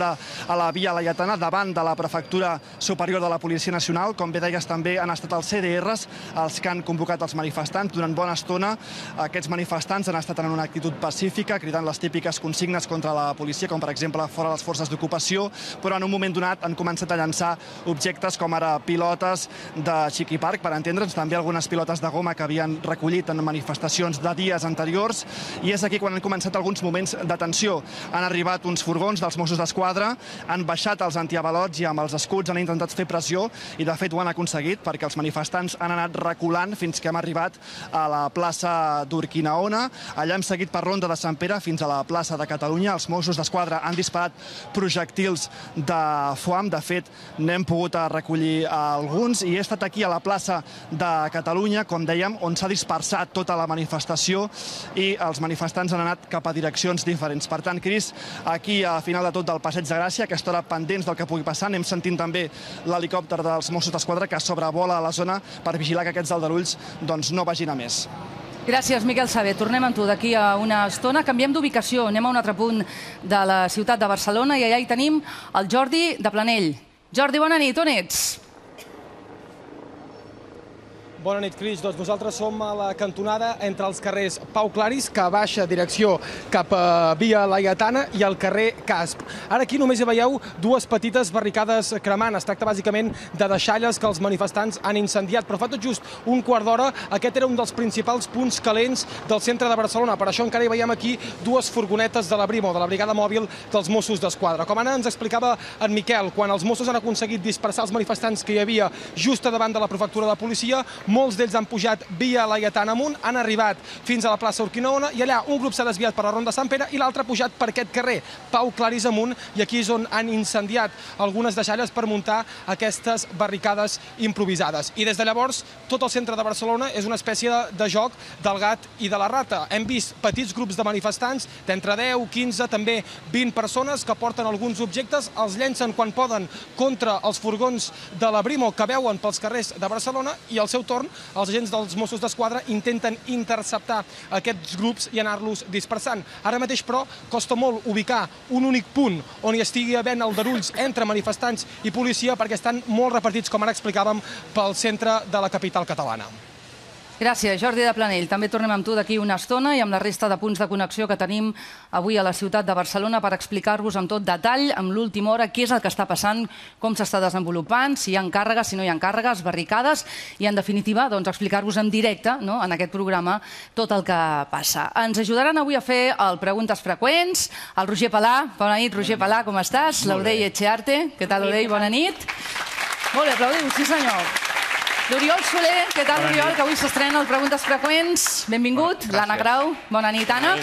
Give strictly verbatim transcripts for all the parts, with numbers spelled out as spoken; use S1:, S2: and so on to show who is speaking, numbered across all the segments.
S1: sobre a la Via Laietana, davant de la Prefectura Superior de la Policia Nacional. Com bé deies, també han estat els C D Rs els que han convocat els manifestants. Durant bona estona, aquests manifestants han estat en una actitud pacífica, cridant les típiques consignes contra la policia, com per exemple fora les forces d'ocupació, però en un moment donat han començat a llançar objectes com ara pilotes de Xiqui Parc, per entendre'ns, també algunes pilotes de goma que havien recollit en manifestacions de dies anteriors, i és aquí quan han començat alguns moments de tensió. Han arribat uns furgons dels Mossos d'Esquadra, han baixat els antiavalots i amb els escuts han intentat fer pressió, i de fet ho han aconseguit, perquè els manifestants han anat reculant fins que hem arribat a la plaça d'Urquinaona. Allà hem seguit per Ronda de Sant Pere fins a la plaça de Catalunya. Els Mossos d'Esquadra han disparat projectils de foam. De fet, n'hem pogut recollir alguns, i he estat aquí a la plaça de Catalunya, com dèiem, on s'ha dispersat tota la manifestació i els manifestants han anat cap a direccions diferents. Per tant, Cris, aquí a final de tot del Passeig de Gràcia, a aquesta hora pendents del que pugui passar, anem sentint també l'helicòpter dels Mossos d'Esquadra que sobrevola la zona per vigilar que aquests aldarulls doncs, no vagin a més.
S2: Gràcies, Miquel Sabé. Tornem amb tu d'aquí a una estona. Canviem d'ubicació, anem a un altre punt de la ciutat de Barcelona i allà hi tenim el Jordi de Planell. Jordi, bona nit, on ets?
S3: Bona nit, Cris. Doncs nosaltres som a la cantonada entre els carrers Pau Claris, que baixa direcció cap a Via Laietana, i el carrer Casp. Ara aquí només hi veieu dues petites barricades cremant. Es tracta bàsicament de deixalles que els manifestants han incendiat, però fa tot just un quart d'hora aquest era un dels principals punts calents del centre de Barcelona. Per això encara hi veiem aquí dues furgonetes de la Brimo, de la brigada mòbil dels Mossos d'Esquadra. Com ara ens explicava en Miquel, quan els Mossos han aconseguit dispersar els manifestants que hi havia just a davant de la prefectura de policia, molts d'ells han pujat Via Laietana amunt, han arribat fins a la plaça Urquinaona, i allà un grup s'ha desviat per la Ronda de Sant Pere i l'altre ha pujat per aquest carrer Pau Claris amunt, i aquí és on han incendiat algunes deixalles per muntar aquestes barricades improvisades. I des de llavors tot el centre de Barcelona és una espècie de joc del gat i de la rata. Hem vist petits grups de manifestants d'entre deu, quinze, també vint persones que porten alguns objectes, els llencen quan poden contra els furgons de la Brimo que veuen pels carrers de Barcelona, i al seu torn els agents dels Mossos d'Esquadra intenten interceptar aquests grups i anar-los dispersant. Ara mateix, però, costa molt ubicar un únic punt on hi estigui havent aldarulls entre manifestants i policia, perquè estan molt repartits, com ara explicàvem, pel centre de la capital catalana.
S2: Gràcies, Jordi de Planell. També tornem amb tu d'aquí una estona i amb la resta de punts de connexió que tenim avui a la ciutat de Barcelona per explicar-vos amb tot detall, amb l'última hora, què és el que està passant, com s'està desenvolupant, si hi ha càrregues, si no hi ha càrregues, barricades, i en definitiva doncs, explicar-vos en directe, no?, en aquest programa tot el que passa. Ens ajudaran avui a fer el Preguntes Freqüents el Roger Palà. Bona nit, Roger Palà, com estàs? L'Odei Etxearte. Què tal, Odei? Bona nit. Molt bé, aplaudiu, sí senyor. L'Oriol Soler, què tal, Oriol, que avui s'estrena el Preguntes Freqüents. Benvingut. L'Anna Grau. Bona nit, Anna.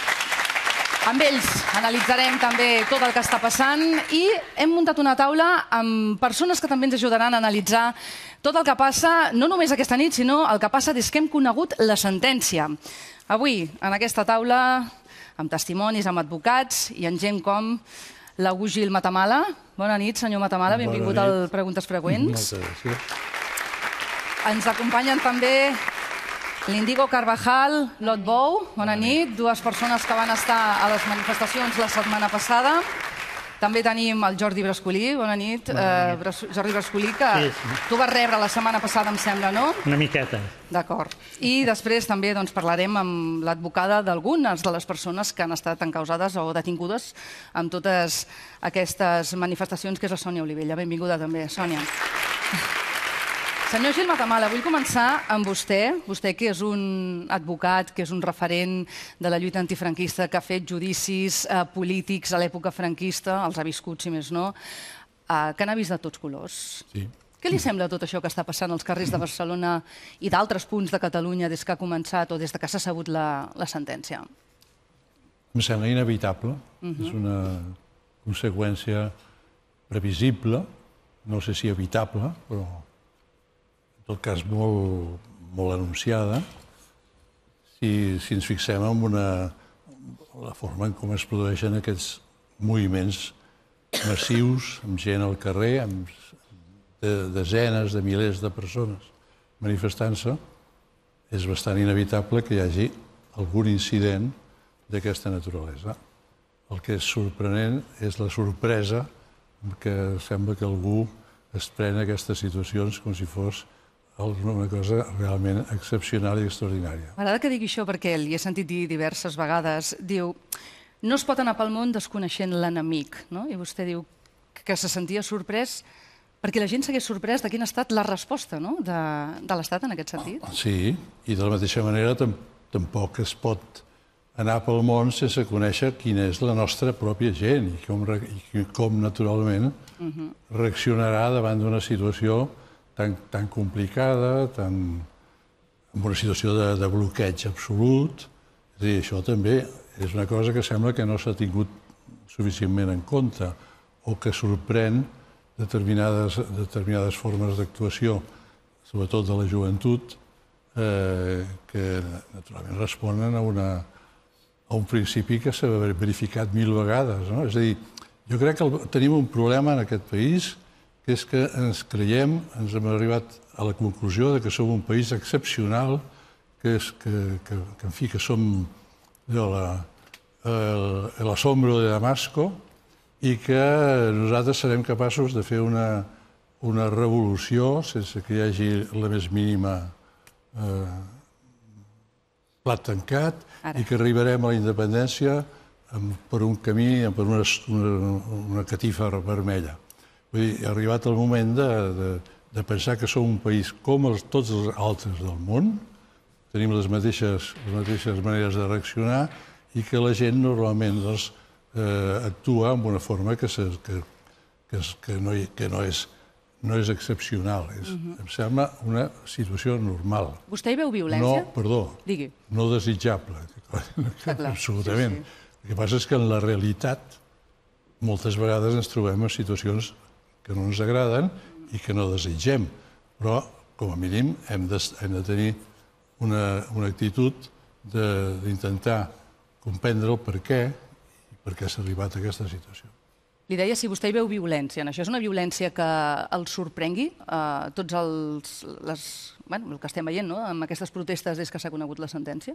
S2: Amb ells analitzarem també tot el que està passant i hem muntat una taula amb persones que també ens ajudaran a analitzar tot el que passa, no només aquesta nit, sinó el que passa des que hem conegut la sentència. Avui, en aquesta taula, amb testimonis, amb advocats i amb gent com l'August Gil Matamala. Bona nit, senyor Matamala, benvingut al Preguntes Freqüents.
S4: Moltes gràcies.
S2: Ens acompanyen també l'Indigo Carvajal, Lot Bou, bona nit, dues persones que van estar a les manifestacions la setmana passada. També tenim el Jordi Brascolí, bona nit. Jordi Brascolí, que tu vas rebre la setmana passada, em sembla, no?
S4: Una miqueta.
S2: D'acord. I després també parlarem amb l'advocada d'algunes de les persones que han estat encausades o detingudes amb totes aquestes manifestacions, que és la Sònia Olivella. Benvinguda també, Sònia. Senyor Gil Matamala, vull començar amb vostè, vostè que és un advocat, que és un referent de la lluita antifranquista, que ha fet judicis polítics a l'època franquista, els ha viscut, si més no, que n'ha vist de tots colors.
S4: Sí.
S2: Què li sembla tot això que està passant als carrers de Barcelona i d'altres punts de Catalunya des que ha començat o des que s'ha sabut la sentència?
S4: Em sembla inevitable. És una conseqüència previsible, no sé si evitable, però en tot cas molt anunciada, si ens fixem en la forma en com es produeixen aquests moviments massius, amb gent al carrer, amb desenes de milers de persones manifestant-se, és bastant inevitable que hi hagi algun incident d'aquesta naturalesa. El que és sorprenent és la sorpresa que sembla que algú es pren aquestes situacions com si fos una cosa realment excepcional i extraordinària.
S2: M'agrada que digui això perquè li he sentit dir diverses vegades. Diu, no es pot anar pel món desconeixent l'enemic, no? I vostè diu que se sentia sorprès perquè la gent s'hagués sorprès de quina ha estat la resposta, no?, de, de l'Estat en aquest sentit.
S4: Sí, i de la mateixa manera tampoc es pot anar pel món sense conèixer quina és la nostra pròpia gent i com, i com naturalment, uh-huh. reaccionarà davant d'una situació tan, tan complicada, tan, amb una situació de, de bloqueig absolut. És a dir, això també és una cosa que sembla que no s'ha tingut suficientment en compte o que sorprèn determinades, determinades formes d'actuació, sobretot de la joventut, eh, que naturalment responen a, una, a un principi que s'ha verificat mil vegades. No? És a dir, jo crec que el, tenim un problema en aquest país, que és que ens creiem, ens hem arribat a la conclusió de que som un país excepcional, que, és, que, que, que en fi, que som de la, el, el asombro de Damasco, i que nosaltres serem capaços de fer una, una revolució sense que hi hagi la més mínima eh, plat tancat. Ara. I que arribarem a la independència amb, per un camí, per una, una, una catifa vermella. Vull dir, ha arribat el moment de, de, de pensar que som un país com els, tots els altres del món, tenim les mateixes, les mateixes maneres de reaccionar i que la gent normalment doncs, Eh, actua amb una forma que, se, que, que, que, no, que no, és, no és excepcional. És, uh-huh. Em sembla una situació normal.
S2: Vostè hi veu violència?
S4: No, perdó,
S2: Digui.
S4: No desitjable.
S2: Clar,
S4: absolutament.
S2: Sí, sí.
S4: El que passa és que en la realitat moltes vegades ens trobem en situacions que no ens agraden i que no desitgem. Però, com a mínim, hem de, hem de tenir una, una actitud d'intentar comprendre el per què per què s'ha arribat a aquesta situació.
S2: Li deia si vostè hi veu violència. Això és una violència que el sorprengui? Eh, tots els... Les, bueno, el que estem veient, no?, amb aquestes protestes des que s'ha conegut la sentència?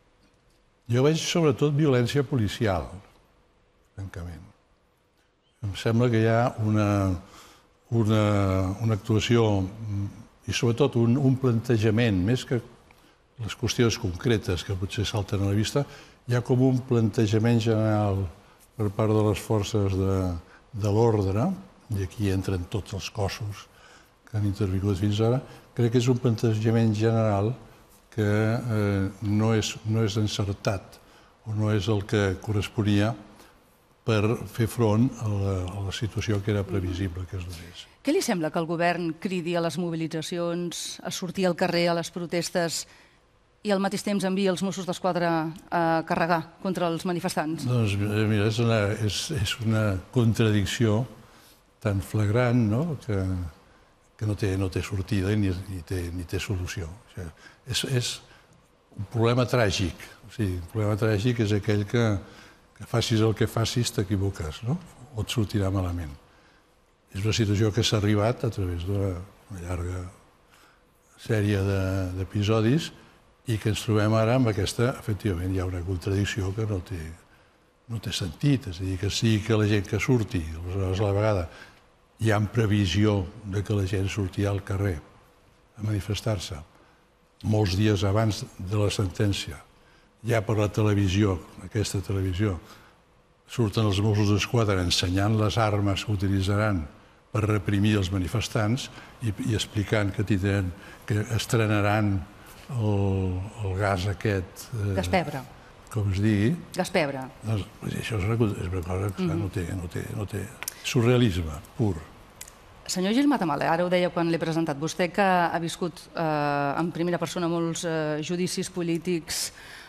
S4: Jo veig sobretot violència policial, francament. Em sembla que hi ha una, una, una actuació i sobretot un, un plantejament, més que les qüestions concretes que potser salten a la vista, hi ha com un plantejament general per part de les forces de, de l'ordre, i aquí entren tots els cossos que han intervingut fins ara, crec que és un plantejament general que eh, no, és, no és encertat o no és el que corresponia per fer front a la, a la situació que era previsible que es donés.
S2: Què li sembla que el govern cridi a les mobilitzacions, a sortir al carrer, a les protestes, i al mateix temps envia els Mossos d'Esquadra a carregar contra els manifestants?
S4: Doncs mira, és una, és, és una contradicció tan flagrant, no?, que, que no, té, no té sortida ni, ni, té, ni té solució. O sigui, és, és un problema tràgic. O sigui, un problema tràgic és aquell que, que facis el que facis t'equivoques, no?, o et sortirà malament. És una situació que s'ha arribat a través d'una llarga sèrie d'episodis de, i que ens trobem ara amb aquesta, efectivament, hi ha una contradicció que no té, no té sentit. És a dir, que sigui que la gent que surti, aleshores a la vegada hi ha previsió de que la gent surti al carrer a manifestar-se molts dies abans de la sentència, ja per la televisió, aquesta televisió, surten els Mossos d'Esquadra ensenyant les armes que utilitzaran per reprimir els manifestants i, i explicant que, tindran, que estrenaran El, el gas aquest...
S2: Eh, Gaspebre.
S4: Com es digui.
S2: Gaspebre.
S4: Doncs, això és una, és una cosa que mm-hmm. no, té, no, té, no té... Surrealisme, pur.
S2: Senyor Gil Matamala, ara ho deia quan l'he presentat, vostè que ha viscut eh, en primera persona molts eh, judicis polítics.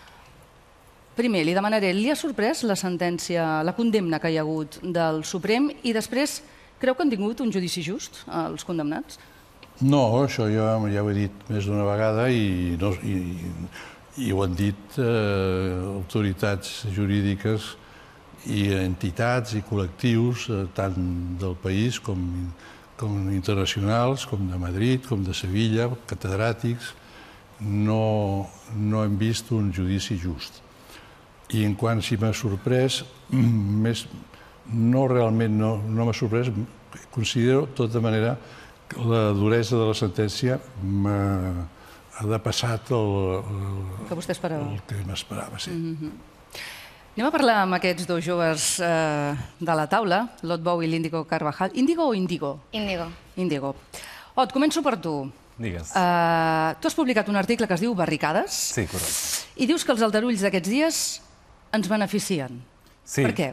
S2: Primer, li demanaré, li ha sorprès la sentència, la condemna que hi ha hagut del Suprem i després creu que han tingut un judici just, els condemnats?
S4: No, això ja, ja ho he dit més d'una vegada i, no, i, i ho han dit eh, autoritats jurídiques i entitats i col·lectius eh, tant del país com, com internacionals, com de Madrid, com de Sevilla, catedràtics. No, no hem vist un judici just. I en quant si m'ha sorprès, més, no realment no, no m'ha sorprès, considero, de tota manera, que la duresa de la sentència m'ha depassat el, el,
S2: que vostè esperava.
S4: El que m'esperava, sí.
S2: Mm-hmm. Anem a parlar amb aquests dos joves eh, de la taula, l'Ot Bou i l'Índigo Carvajal. Índigo o Índigo?
S5: Índigo.
S2: Índigo. Ot, començo per tu.
S6: Digues.
S2: Uh, tu has publicat un article que es diu Barricades.
S6: Sí, correcte.
S2: I dius que els aldarulls d'aquests dies ens beneficien.
S6: Sí.
S2: Per què?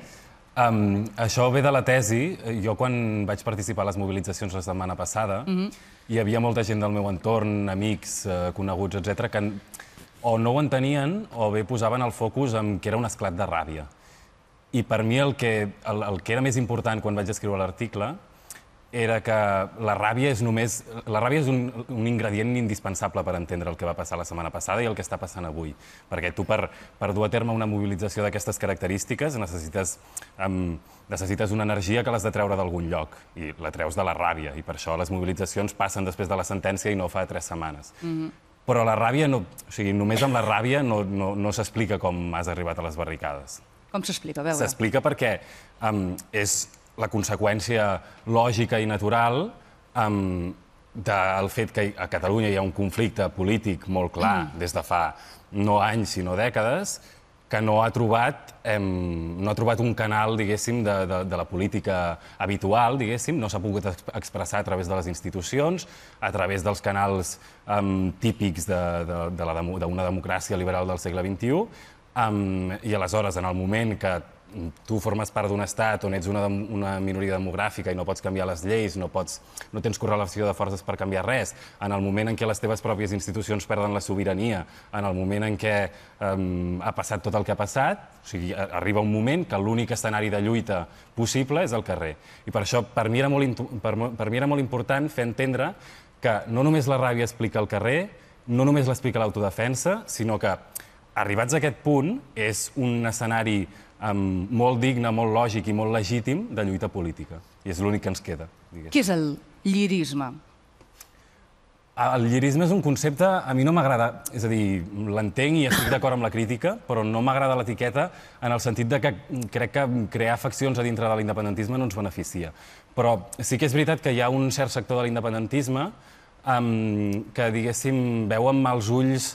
S6: Um, això ve de la tesi. Jo, quan vaig participar a les mobilitzacions la setmana passada, mm-hmm. hi havia molta gent del meu entorn, amics, eh, coneguts, etcètera, que o no ho entenien o bé posaven el focus en que era un esclat de ràbia. I per mi el que, el, el que era més important quan vaig escriure l'article era que la ràbia és només... La ràbia és un, un ingredient indispensable per entendre el que va passar la setmana passada i el que està passant avui. Perquè tu, per, per dur a terme una mobilització d'aquestes característiques, necessites, um, necessites una energia que l'has de treure d'algun lloc. I la treus de la ràbia. I per això les mobilitzacions passen després de la sentència i no fa tres setmanes. Mm-hmm. Però la ràbia, no, o sigui, només amb la ràbia no, no, no s'explica com has arribat a les barricades.
S2: Com s'explica? A veure.
S6: S'explica perquè um, és la conseqüència lògica i natural um, del fet que a Catalunya hi ha un conflicte polític molt clar mm. des de fa no anys, sinó dècades, que no ha trobat, em, no ha trobat un canal, diguéssim, de, de, de la política habitual, diguéssim, no s'ha pogut expressar a través de les institucions, a través dels canals em, típics d'una de, de de de democràcia liberal del segle vint-i-u, em, i aleshores, en el moment que tu formes part d'un estat on ets una, una minoria demogràfica i no pots canviar les lleis, no, pots, no tens correlació de forces per canviar res, en el moment en què les teves pròpies institucions perden la sobirania, en el moment en què um, ha passat tot el que ha passat, o sigui, arriba un moment que l'únic escenari de lluita possible és el carrer. I per això, per mi era molt, per, per mi era molt important fer entendre que no només la ràbia explica el carrer, no només l'explica l'autodefensa, sinó que, arribats a aquest punt, és un escenari Um, molt digne, molt lògic i molt legítim de lluita política. I és l'únic que ens queda. Digués.
S2: Què és el llirisme?
S6: El llirisme és un concepte, a mi no m'agrada, és a dir, l'entenc i estic d'acord amb la crítica, però no m'agrada l'etiqueta en el sentit de que crec que crear faccions a dintre de l'independentisme no ens beneficia. Però sí que és veritat que hi ha un cert sector de l'independentisme um, que, diguéssim, veu amb mals ulls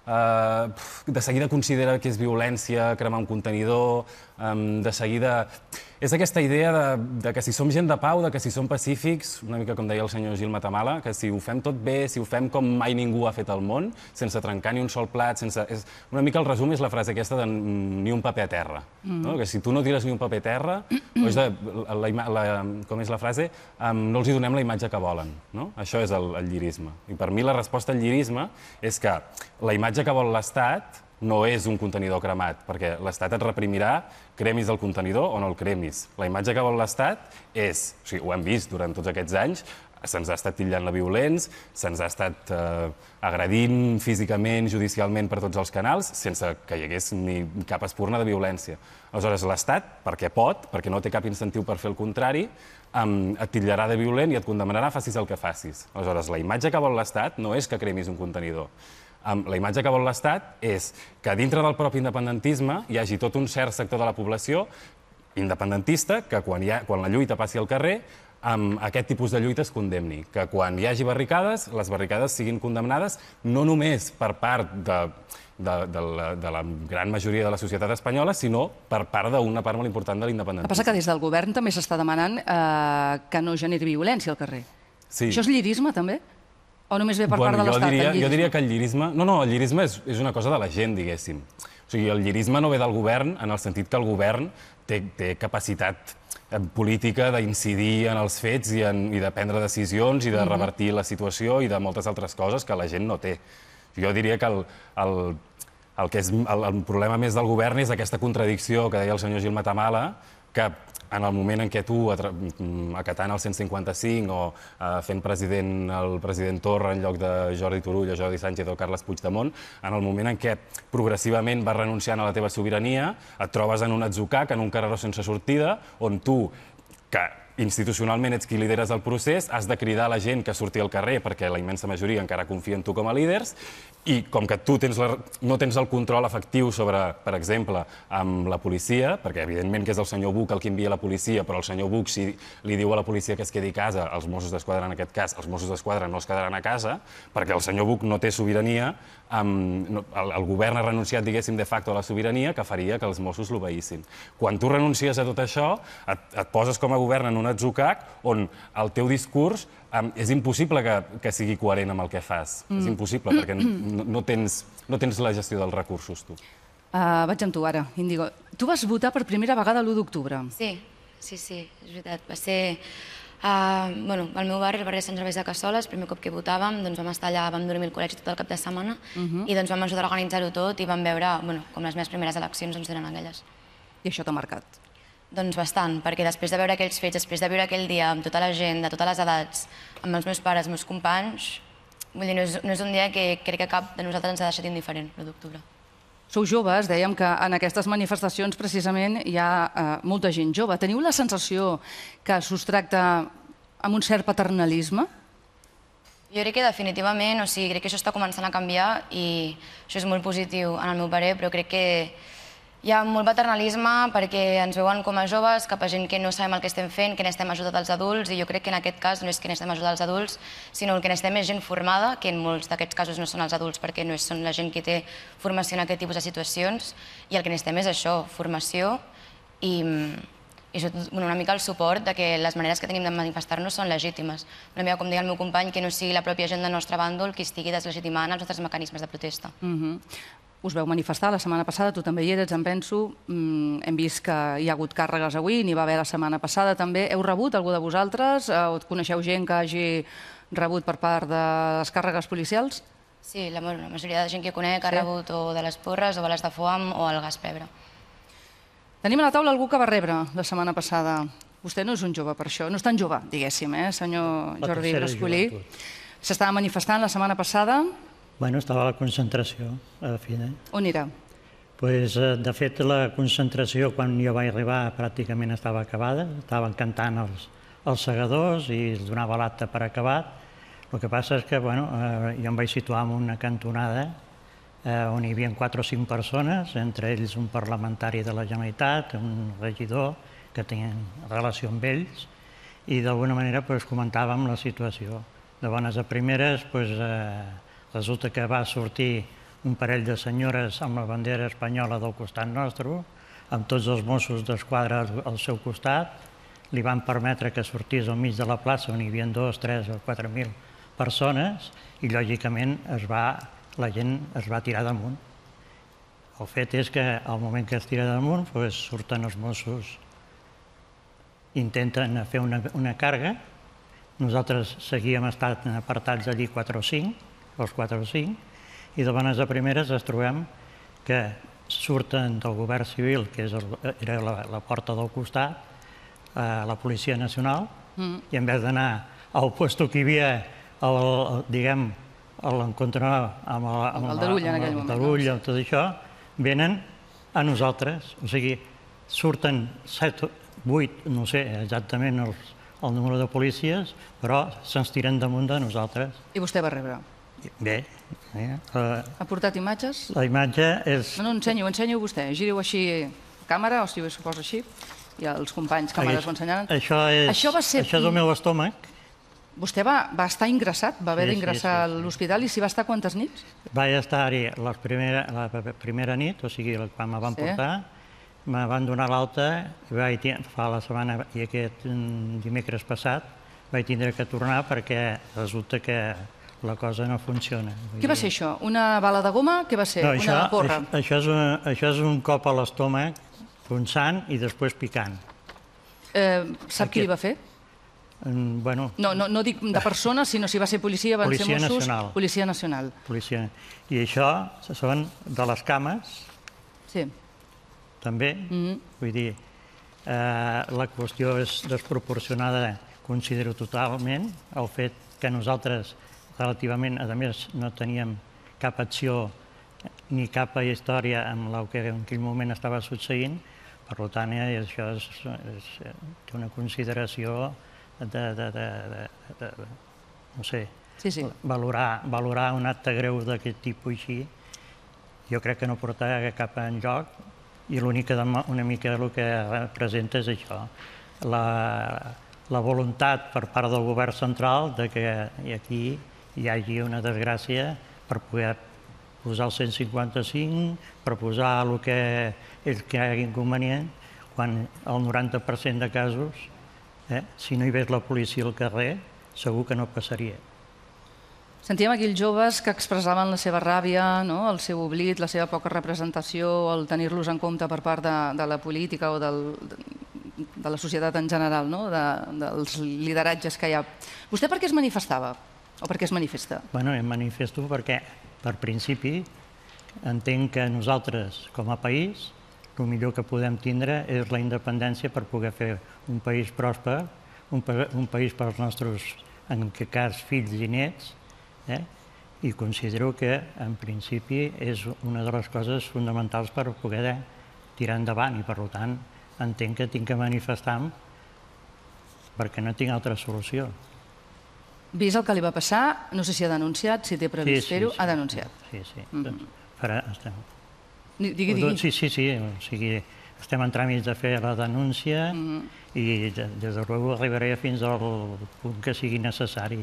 S6: Uh, de seguida considera que és violència cremar un contenidor, um, de seguida... És aquesta idea de, de que si som gent de pau, de que si som pacífics, una mica com deia el senyor Gil Matamala, que si ho fem tot bé, si ho fem com mai ningú ha fet al món, sense trencar ni un sol plat, sense... És... Una mica el resum és la frase aquesta de ni un paper a terra. Mm. No? Que si tu no tires ni un paper a terra, o és de, la, la, la, com és la frase, um, no els hi donem la imatge que volen. No? Això és el, el llirisme. I per mi la resposta al llirisme és que la imatge que vol l'Estat no és un contenidor cremat, perquè l'Estat et reprimirà, cremis el contenidor o no el cremis. La imatge que vol l'Estat és, o sigui, ho hem vist durant tots aquests anys, se'ns ha estat titllant la violents, se'ns ha estat eh, agredint físicament, judicialment per tots els canals, sense que hi hagués ni cap espurna de violència. Aleshores, l'Estat, perquè pot, perquè no té cap incentiu per fer el contrari, um, et titllarà de violent i et condemnarà, facis el que facis. Aleshores, la imatge que vol l'Estat no és que cremis un contenidor. La imatge que vol l'Estat és que dintre del propi independentisme hi hagi tot un cert sector de la població independentista que quan, hi ha, quan la lluita passi al carrer, amb aquest tipus de lluita es condemni. Que quan hi hagi barricades, les barricades siguin condemnades no només per part de, de, de, la, de la gran majoria de la societat espanyola, sinó per part d'una part molt important de l'independentisme.
S2: El que passa que des del govern també s'està demanant eh, que no generi violència al carrer.
S6: Sí.
S2: Això és llirisme, també? O només ve per
S6: bueno,
S2: part de l'Estat?
S6: Diria, jo diria que el llirisme... No, no, el llirisme és, és una cosa de la gent, diguéssim. O sigui, el llirisme no ve del govern en el sentit que el govern té, té capacitat política d'incidir en els fets i, en, i de prendre decisions i de revertir la situació i de moltes altres coses que la gent no té. Jo diria que el, el, el, que és, el, el problema més del govern és aquesta contradicció que deia el senyor Gil Matamala, que en el moment en què tu, acatant el cent cinquanta-cinc o uh, fent president el president Torra en lloc de Jordi Turull o Jordi Sánchez o Carles Puigdemont, en el moment en què progressivament vas renunciant a la teva sobirania, et trobes en un atzucac, en un carreró sense sortida, on tu, que institucionalment ets qui lideres el procés, has de cridar a la gent que surti al carrer perquè la immensa majoria encara confia en tu com a líders, i com que tu no tens el control efectiu sobre, per exemple, amb la policia, perquè evidentment que és el senyor Buch el que envia la policia, però el senyor Buch, si li diu a la policia que es quedi a casa, els Mossos d'Esquadra en aquest cas, els Mossos d'Esquadra no es quedaran a casa, perquè el senyor Buch no té sobirania, el govern ha renunciat, diguéssim, de facto a la sobirania, que faria que els Mossos l'obeïssin. Quan tu renuncies a tot això, et poses com a govern en un atzucac on el teu discurs és impossible que sigui coherent amb el que fas. És impossible, perquè no tens la gestió dels recursos, tu.
S2: Vaig amb tu ara, Índigo. Tu vas votar per primera vegada l'u d'octubre.
S5: Sí, sí, sí, és veritat. Va ser... Bueno, al meu barri, el barri de Sant Gervais de Cassoles, el primer cop que votàvem, doncs vam estar allà, vam dormir al col·legi tot el cap de setmana i doncs vam ajudar a organitzar-ho tot i vam veure, bueno, com les meves primeres eleccions doncs eren aquelles.
S2: I això t'ha marcat?
S5: Doncs bastant, perquè després de veure aquells fets, després de viure aquell dia amb tota la gent, de totes les edats, amb els meus pares, els meus companys, vull dir, no és un dia que crec que cap de nosaltres ens ha deixat indiferent, l'u d'octubre.
S2: Sou joves, dèiem que en aquestes manifestacions precisament hi ha molta gent jove. Teniu la sensació que s'us tracta amb un cert paternalisme?
S5: Jo crec que definitivament, o sigui, crec que això està començant a canviar i això és molt positiu en el meu parer, però crec que hi ha molt paternalisme perquè ens veuen com a joves, cap a gent que no sabem el que estem fent, que n'estem ajudant els adults, i jo crec que en aquest cas no és que n'estem ajudant els adults, sinó el que n'estem és gent formada, que en molts d'aquests casos no són els adults perquè no són la gent que té formació en aquest tipus de situacions, i el que n'estem és això, formació i una mica el suport que les maneres que tenim de manifestar-nos són legítimes. Una mica, com deia el meu company, que no sigui la pròpia gent del nostre bàndol qui estigui deslegitimant els nostres mecanismes de protesta.
S2: Us veu manifestar la setmana passada, tu també hi eres, em penso. Hem vist que hi ha hagut càrregues avui, n'hi va haver la setmana passada també. Heu rebut, algú de vosaltres? O coneixeu gent que hagi rebut per part de les càrregues policials?
S5: Sí, la majoria de gent que conec ha rebut o de les porres, o bales de foam, o el gas pebre.
S2: Tenim a la taula algú que va rebre la setmana passada. Vostè no és un jove per això, no és tan jove, diguéssim, eh, senyor Jordi Brascolí. S'estava manifestant la setmana passada.
S7: Bueno, estava a la concentració, a la fi.
S2: On era?
S7: De fet, la concentració, quan jo vaig arribar, pràcticament estava acabada. Estaven cantant els segadors i es donava l'acte per acabat. El que passa és que jo em vaig situar en una cantonada on hi havia quatre o cinc persones, entre ells un parlamentari de la Generalitat, un regidor que tenien relació amb ells, i d'alguna manera comentàvem la situació. De bones a primeres, resulta que va sortir un parell de senyores amb la bandera espanyola del costat nostre, amb tots els Mossos d'Esquadra al seu costat, li van permetre que sortís al mig de la plaça on hi havia dos, tres o quatre mil persones i, lògicament, la gent es va tirar damunt. El fet és que al moment que es tira damunt surten els Mossos, intenten fer una càrrega, nosaltres seguíem estant apartats allí quatre o cinc, els quatre o cinc, i de bones a primeres es trobem que surten del govern civil, que era la porta del costat, la Policia Nacional, i en vez d'anar al lloc que hi havia, diguem, l'encontronar amb el Darull, amb tot això, venen a nosaltres. O sigui, surten set, vuit, no sé exactament el número de policies, però se'ns tiren damunt de nosaltres.
S2: I vostè va rebre?
S7: Bé.
S2: Ha portat imatges?
S7: La imatge és...
S2: No, no, ensenyo, ensenyo vostè. Giriu així a càmera, o si ho poso així, i els companys càmeres ho ensenyaran.
S7: Això és el meu estómac.
S2: Vostè va estar ingressat, va haver d'ingressar a l'hospital, i s'hi va estar quantes nits?
S7: Vaig estar-hi la primera nit, o sigui, quan me van portar, me van donar l'alta, fa la setmana i aquest dimecres passat, vaig tindre que tornar perquè resulta que la cosa no funciona.
S2: Què va ser això? Una bala de goma? Què va ser? Una porra?
S7: Això és un cop a l'estómac, punxant i després picant.
S2: Sap qui li va fer?
S7: Bueno...
S2: No dic de persona, sinó si va ser policia, van ser Mossos... Policia Nacional.
S7: Policia Nacional. I això són de les cames, també. Vull dir, la qüestió és desproporcionada, considero totalment, el fet que nosaltres, relativament, a més, no teníem cap acció ni cap història amb el que en aquell moment estava succeint, Per tant, això té una consideració de, no sé, valorar un acte greu d'aquest tipus així. Jo crec que no porta cap enlloc i l'únic una mica el que representa és això, la voluntat per part del govern central que aquí hi hagi una desgràcia per poder posar el cent cinquanta cinc, per posar el que ells creguin convenient, quan el noranta per cent de casos, si no hi hagués la policia al carrer, segur que no passaria.
S2: Sentíem aquí els joves que expressaven la seva ràbia, el seu oblit, la seva poca representació, el tenir-los en compte per part de la política o de la societat en general, dels lideratges que hi ha. Vostè per què es manifestava? O per què es manifesta?
S7: Bé, em manifesto perquè, per principi, entenc que nosaltres, com a país, el millor que podem tindre és la independència per poder fer un país pròsper, un país per als nostres, en aquest cas, fills i nets, i considero que, en principi, és una de les coses fonamentals per poder tirar endavant i, per tant, entenc que tinc que manifestar-me perquè no tinc altra solució.
S2: Vist el que li va passar, no sé si ha denunciat, si té previst fer-ho, ha denunciat.
S7: Sí, sí.
S2: Digui, digui.
S7: Sí, sí, sí. O sigui, estem en tràmits de fer la denúncia i, des de luego, arribaré fins al punt que sigui necessari.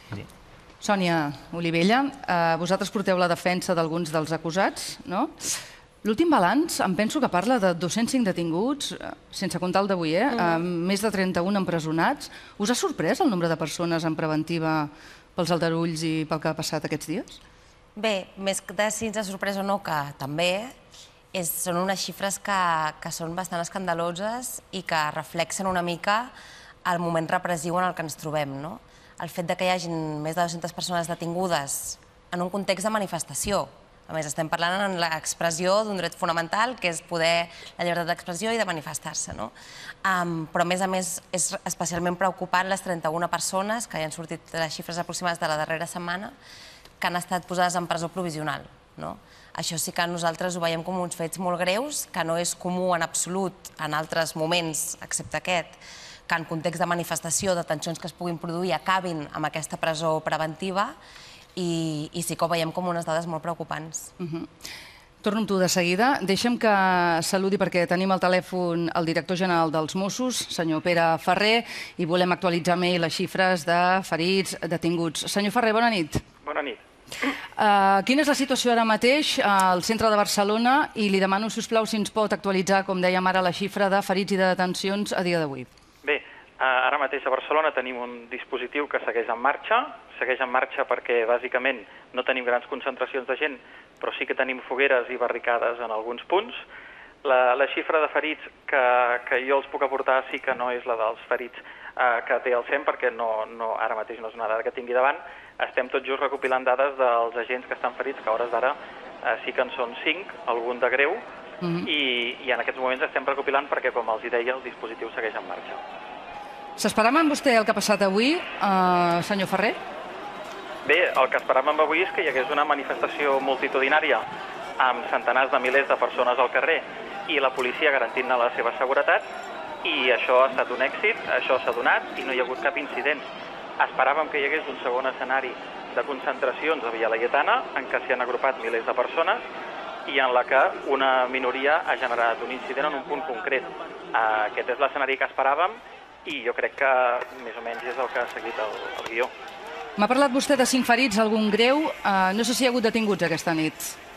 S2: Sònia Olivella, vosaltres porteu la defensa d'alguns dels acusats, no? L'últim balanç em penso que parla de dos-cents cinc detinguts, sense comptar el d'avui, més de trenta-un empresonats. Us ha sorprès el nombre de persones en preventiva pels aldarulls i pel que ha passat aquests dies?
S8: Bé, més que si ens ha sorprès o no, que també, són unes xifres que són bastant escandaloses i que reflexen una mica el moment repressiu en el que ens trobem, no? El fet que hi hagi més de dues-centes persones detingudes en un context de manifestació. A més, estem parlant en l'expressió d'un dret fonamental, que és poder la llibertat d'expressió i de manifestar-se. Però, a més a més, és especialment preocupant les trenta-una persones, que ja han sortit les xifres aproximades de la darrera setmana, que han estat posades en presó provisional. Això sí que nosaltres ho veiem com uns fets molt greus, que no és comú en absolut en altres moments, excepte aquest, que en context de manifestació, de tensions que es puguin produir, acabin amb aquesta presó preventiva i sí que ho veiem com unes dades molt preocupants.
S2: Torno amb tu de seguida. Deixa'm que saludi, perquè tenim al telèfon el director general dels Mossos, senyor Pere Ferrer, i volem actualitzar amb ell les xifres de ferits, detinguts. Senyor Ferrer, bona nit.
S9: Bona nit.
S2: Quina és la situació ara mateix al centre de Barcelona? I li demano, si us plau, si ens pot actualitzar, com dèiem ara, la xifra de ferits i de detencions a dia d'avui.
S9: Bé, ara mateix a Barcelona tenim un dispositiu que segueix en marxa. Segueix en marxa perquè, bàsicament, no tenim grans concentracions de gent, però sí que tenim fogueres i barricades en alguns punts. La xifra de ferits que jo els puc aportar sí que no és la dels ferits que té el C E M, perquè ara mateix no és una dada que tingui davant. Estem tot just recopilant dades dels agents que estan ferits, que a hores d'ara sí que en són cinc, algun de greu, i en aquests moments estem recopilant perquè, com els deia, el dispositiu segueix en marxa.
S2: S'esperava amb vostè el que ha passat avui, senyor Ferrer?
S9: Bé, el que esperàvem avui és que hi hagués una manifestació multitudinària amb centenars de milers de persones al carrer i la policia garantint la seva seguretat, i això ha estat un èxit, això s'ha donat i no hi ha hagut cap incident. Esperàvem que hi hagués un segon escenari de concentracions a Via Laietana, en què s'hi han agrupat milers de persones, i en la que una minoria ha generat un incident en un punt concret. Aquest és l'escenari que esperàvem i jo crec que més o menys és el que ha seguit el guió.
S2: M'ha parlat vostè de cinc ferits, algun greu. No sé si hi ha hagut detinguts aquesta nit.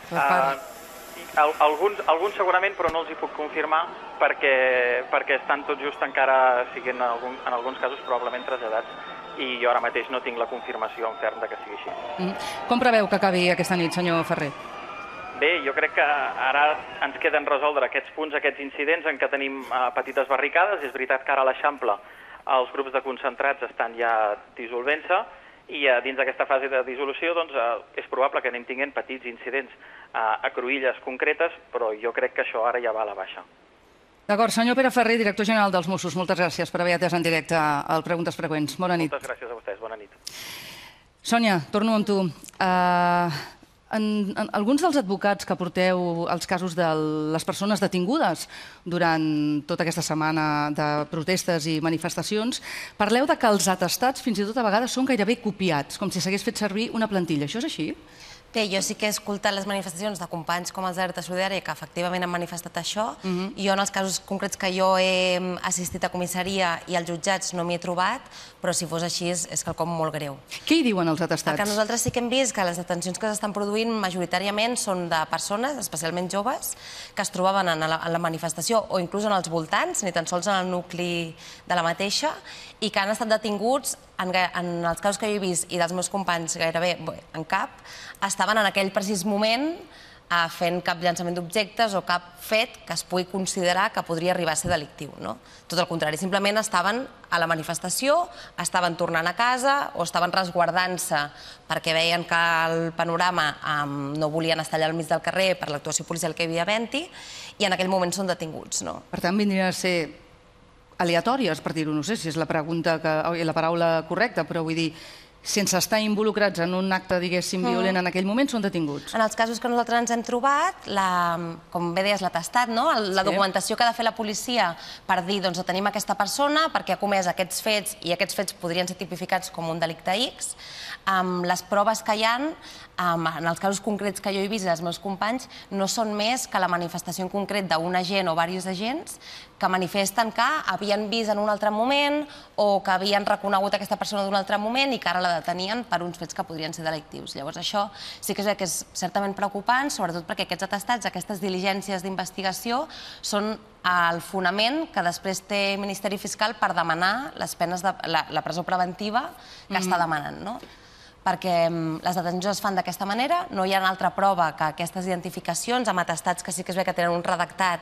S9: Alguns segurament, però no els hi puc confirmar perquè estan tot just encara siguent en alguns casos probablement traslladats i jo ara mateix no tinc la confirmació en ferm que sigui així.
S2: Com preveu que acabi aquesta nit, senyor Ferrer?
S9: Bé, jo crec que ara ens queden resoldre aquests punts, aquests incidents en què tenim petites barricades. És veritat que ara a l'Eixample els grups de concentrats estan ja dissolvent-se i dins d'aquesta fase de dissolució és probable que anem tinguent petits incidents a cruïlles concretes, però jo crec que això ara ja va a la baixa.
S2: D'acord, senyor Pere Ferrer, director general dels Mossos, moltes gràcies per haver atès en directe al Preguntes Freqüents. Bona nit.
S9: Moltes gràcies a vostès, bona nit.
S2: Sònia, torno amb tu. Alguns dels advocats que porteu els casos de les persones detingudes durant tota aquesta setmana de protestes i manifestacions, parleu de que els atestats fins i tot a vegades són gairebé copiats, com si s'hagués fet servir una plantilla. Això és així?
S8: Bé, jo sí que he escoltat les manifestacions de companys com els d'Alerta Solidària que efectivament han manifestat això. Jo en els casos concrets que jo he assistit a comissaria i als jutjats no m'hi he trobat, però si fos així és quelcom molt greu.
S2: Què hi diuen els atestats?
S8: Que nosaltres sí que hem vist que les detencions que s'estan produint majoritàriament són de persones, especialment joves, que es trobaven en la manifestació o inclús en els voltants, ni tan sols en el nucli de la mateixa, i que han estat detinguts, en els casos que jo he vist i dels meus companys gairebé en cap, estaven en aquell precís moment fent cap llançament d'objectes o cap fet que es pugui considerar que podria arribar a ser delictiu. Tot el contrari, simplement estaven a la manifestació, estaven tornant a casa o estaven resguardant-se perquè veien que el panorama no volien estar allà al mig del carrer per l'actuació policial que hi havia havent-hi i en aquell moment són detinguts.
S2: Per tant, vindrien a ser aleatòries, per dir-ho, no sé si és la pregunta, la paraula correcta, però vull dir, sense estar involucrats en un acte, diguéssim, violent en aquell moment, són detinguts.
S8: En els casos que nosaltres ens hem trobat, com bé deies, l'atestat, la documentació que ha de fer la policia per dir, doncs, detenim aquesta persona perquè ha comès aquests fets i aquests fets podrien ser tipificats com un delicte X, les proves que hi ha, en els casos concrets que jo he vist i els meus companys, no són més que la manifestació en concret d'un agent o diversos agents que manifesten que havien vist en un altre moment o que havien reconegut aquesta persona d'un altre moment i que ara la detenien per uns fets que podrien ser delictius. Llavors això sí que és certament preocupant, sobretot perquè aquests atestats, aquestes diligències d'investigació són el fonament que després té el Ministeri Fiscal per demanar les penes de la presó preventiva que està demanant, no? Perquè les detencions es fan d'aquesta manera, no hi ha altra prova que aquestes identificacions amb atestats que sí que es ve que tenen un redactat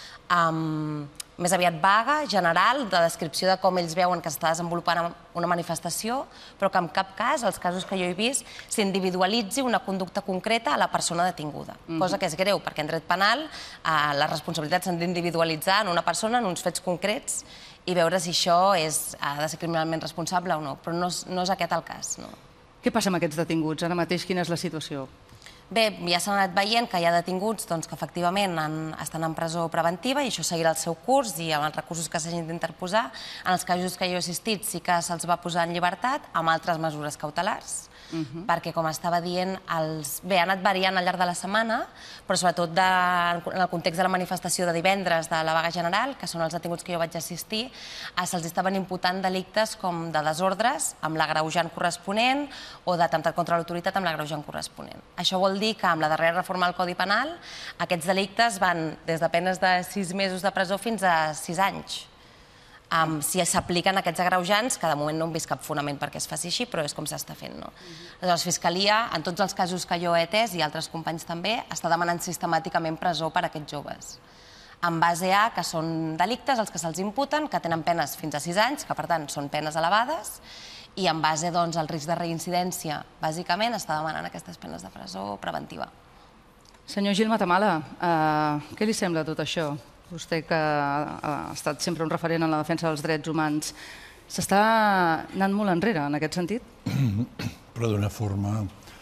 S8: més aviat vaga, general, de descripció de com ells veuen que s'està desenvolupant una manifestació, però que en cap cas, els casos que jo he vist, s'individualitzi una conducta concreta a la persona detinguda. Cosa que és greu, perquè en dret penal les responsabilitats s'han d'individualitzar en una persona, en uns fets concrets, i veure si això ha de ser criminalment responsable o no. Però no és aquest el cas, no.
S2: Què passa amb aquests detinguts? Ara mateix, quina és la situació?
S8: Bé, ja s'han anat veient que hi ha detinguts que efectivament estan en presó preventiva i això seguirà el seu curs i amb els recursos que s'hagin d'interposar. En els casos que jo he assistit sí que se'ls va posar en llibertat amb altres mesures cautelars, perquè, com estava dient, bé, ha anat variant al llarg de la setmana, però sobretot en el context de la manifestació de divendres de la vaga general, que són els detinguts que jo vaig assistir, se'ls estaven imputant delictes com de desordres amb l'agreujant corresponent o d'atemptat contra l'autoritat amb l'agreujant corresponent. Això vol dir que amb la darrera reforma del Codi Penal aquests delictes van des de penes de sis mesos de presó fins a sis anys. Si s'apliquen aquests agreujants, que de moment no hem vist cap fonament perquè es faci així, però és com s'està fent. Aleshores, Fiscalia, en tots els casos que jo he atès, i altres companys també, està demanant sistemàticament presó per a aquests joves. En base a que són delictes els que se'ls imputen, que tenen penes fins a sis anys, que per tant són penes elevades, i en base al risc de reincidència, bàsicament, està demanant aquestes penes de presó preventiva.
S2: Senyor Gil Matamala, què li sembla tot això? Vostè que ha estat sempre un referent en la defensa dels drets humans, s'està anant molt enrere en aquest sentit?
S4: Però d'una forma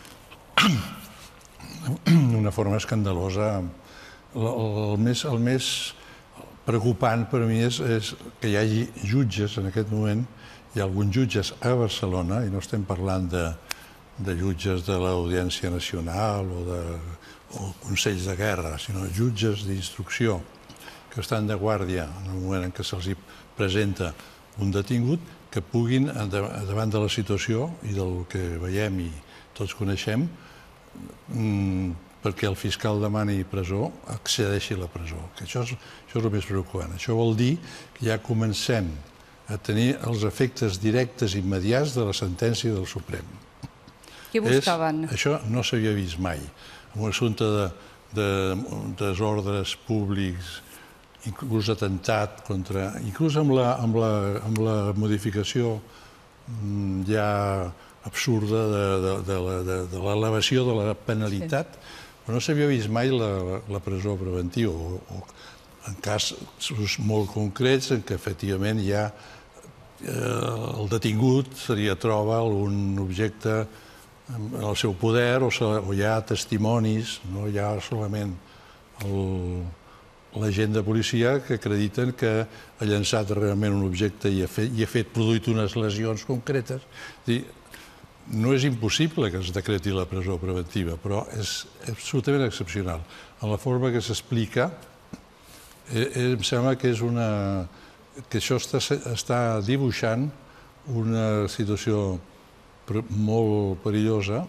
S4: d'una forma escandalosa. El més preocupant per a mi és que hi hagi jutges en aquest moment, hi ha alguns jutges a Barcelona, i no estem parlant de jutges de l'Audiència Nacional o Consells de Guerra, sinó jutges d'instrucció, que estan de guàrdia en el moment en què se'ls presenta un detingut, que puguin, davant de la situació i del que veiem i tots coneixem, perquè el fiscal demani presó, accedeixi a la presó. Això és el més preocupant. Això vol dir que ja comencem a tenir els efectes directes i immediats de la sentència del Suprem.
S2: Què buscaven?
S4: Això no s'havia vist mai. En un assumpte de desordres públics, inclús atemptat contra... Inclús amb la modificació ja absurda de l'elevació de la penalitat, però no s'havia vist mai la presó preventiva, o en casos molt concrets en què efectivament ja el detingut seria troba algun objecte en el seu poder, o hi ha testimonis, no hi ha solament l'agent de policia que acrediten que ha llançat realment un objecte i ha fet produït unes lesions concretes. No és impossible que es decreti la presó preventiva, però és absolutament excepcional. En la forma que s'explica, em sembla que és una... que això està dibuixant una situació molt perillosa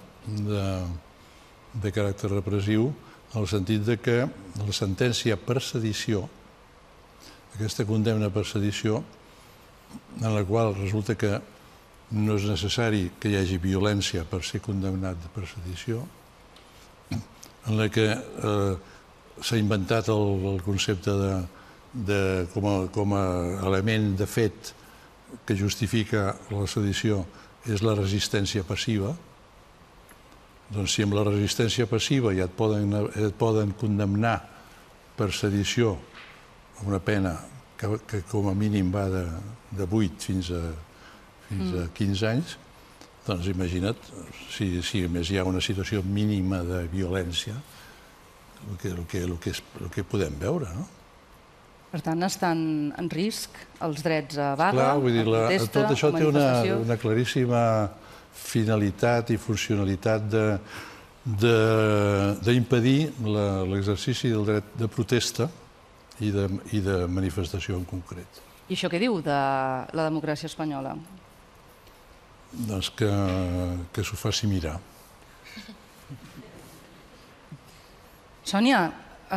S4: de caràcter repressiu, en el sentit que la sentència per sedició, aquesta condemna per sedició, en la qual resulta que no és necessari que hi hagi violència per ser condemnat per sedició, en la que s'ha inventat el concepte com a element de fet que justifica la sedició és la resistència passiva. Doncs si amb la resistència passiva ja et poden condemnar per sedició a una pena que com a mínim va de vuit fins a quinze anys, doncs imagina't, si a més hi ha una situació mínima de violència, el que podem veure, no?
S2: Per tant, estan en risc els drets a vaga,
S4: Clar,
S2: a
S4: vull dir,
S2: protesta,
S4: tot això
S2: a
S4: té
S2: manifestació...
S4: una claríssima finalitat i funcionalitat d'impedir l'exercici del dret de protesta i de manifestació en concret.
S2: I això què diu de la democràcia espanyola?
S4: Doncs que s'ho faci mirar.
S2: Sònia,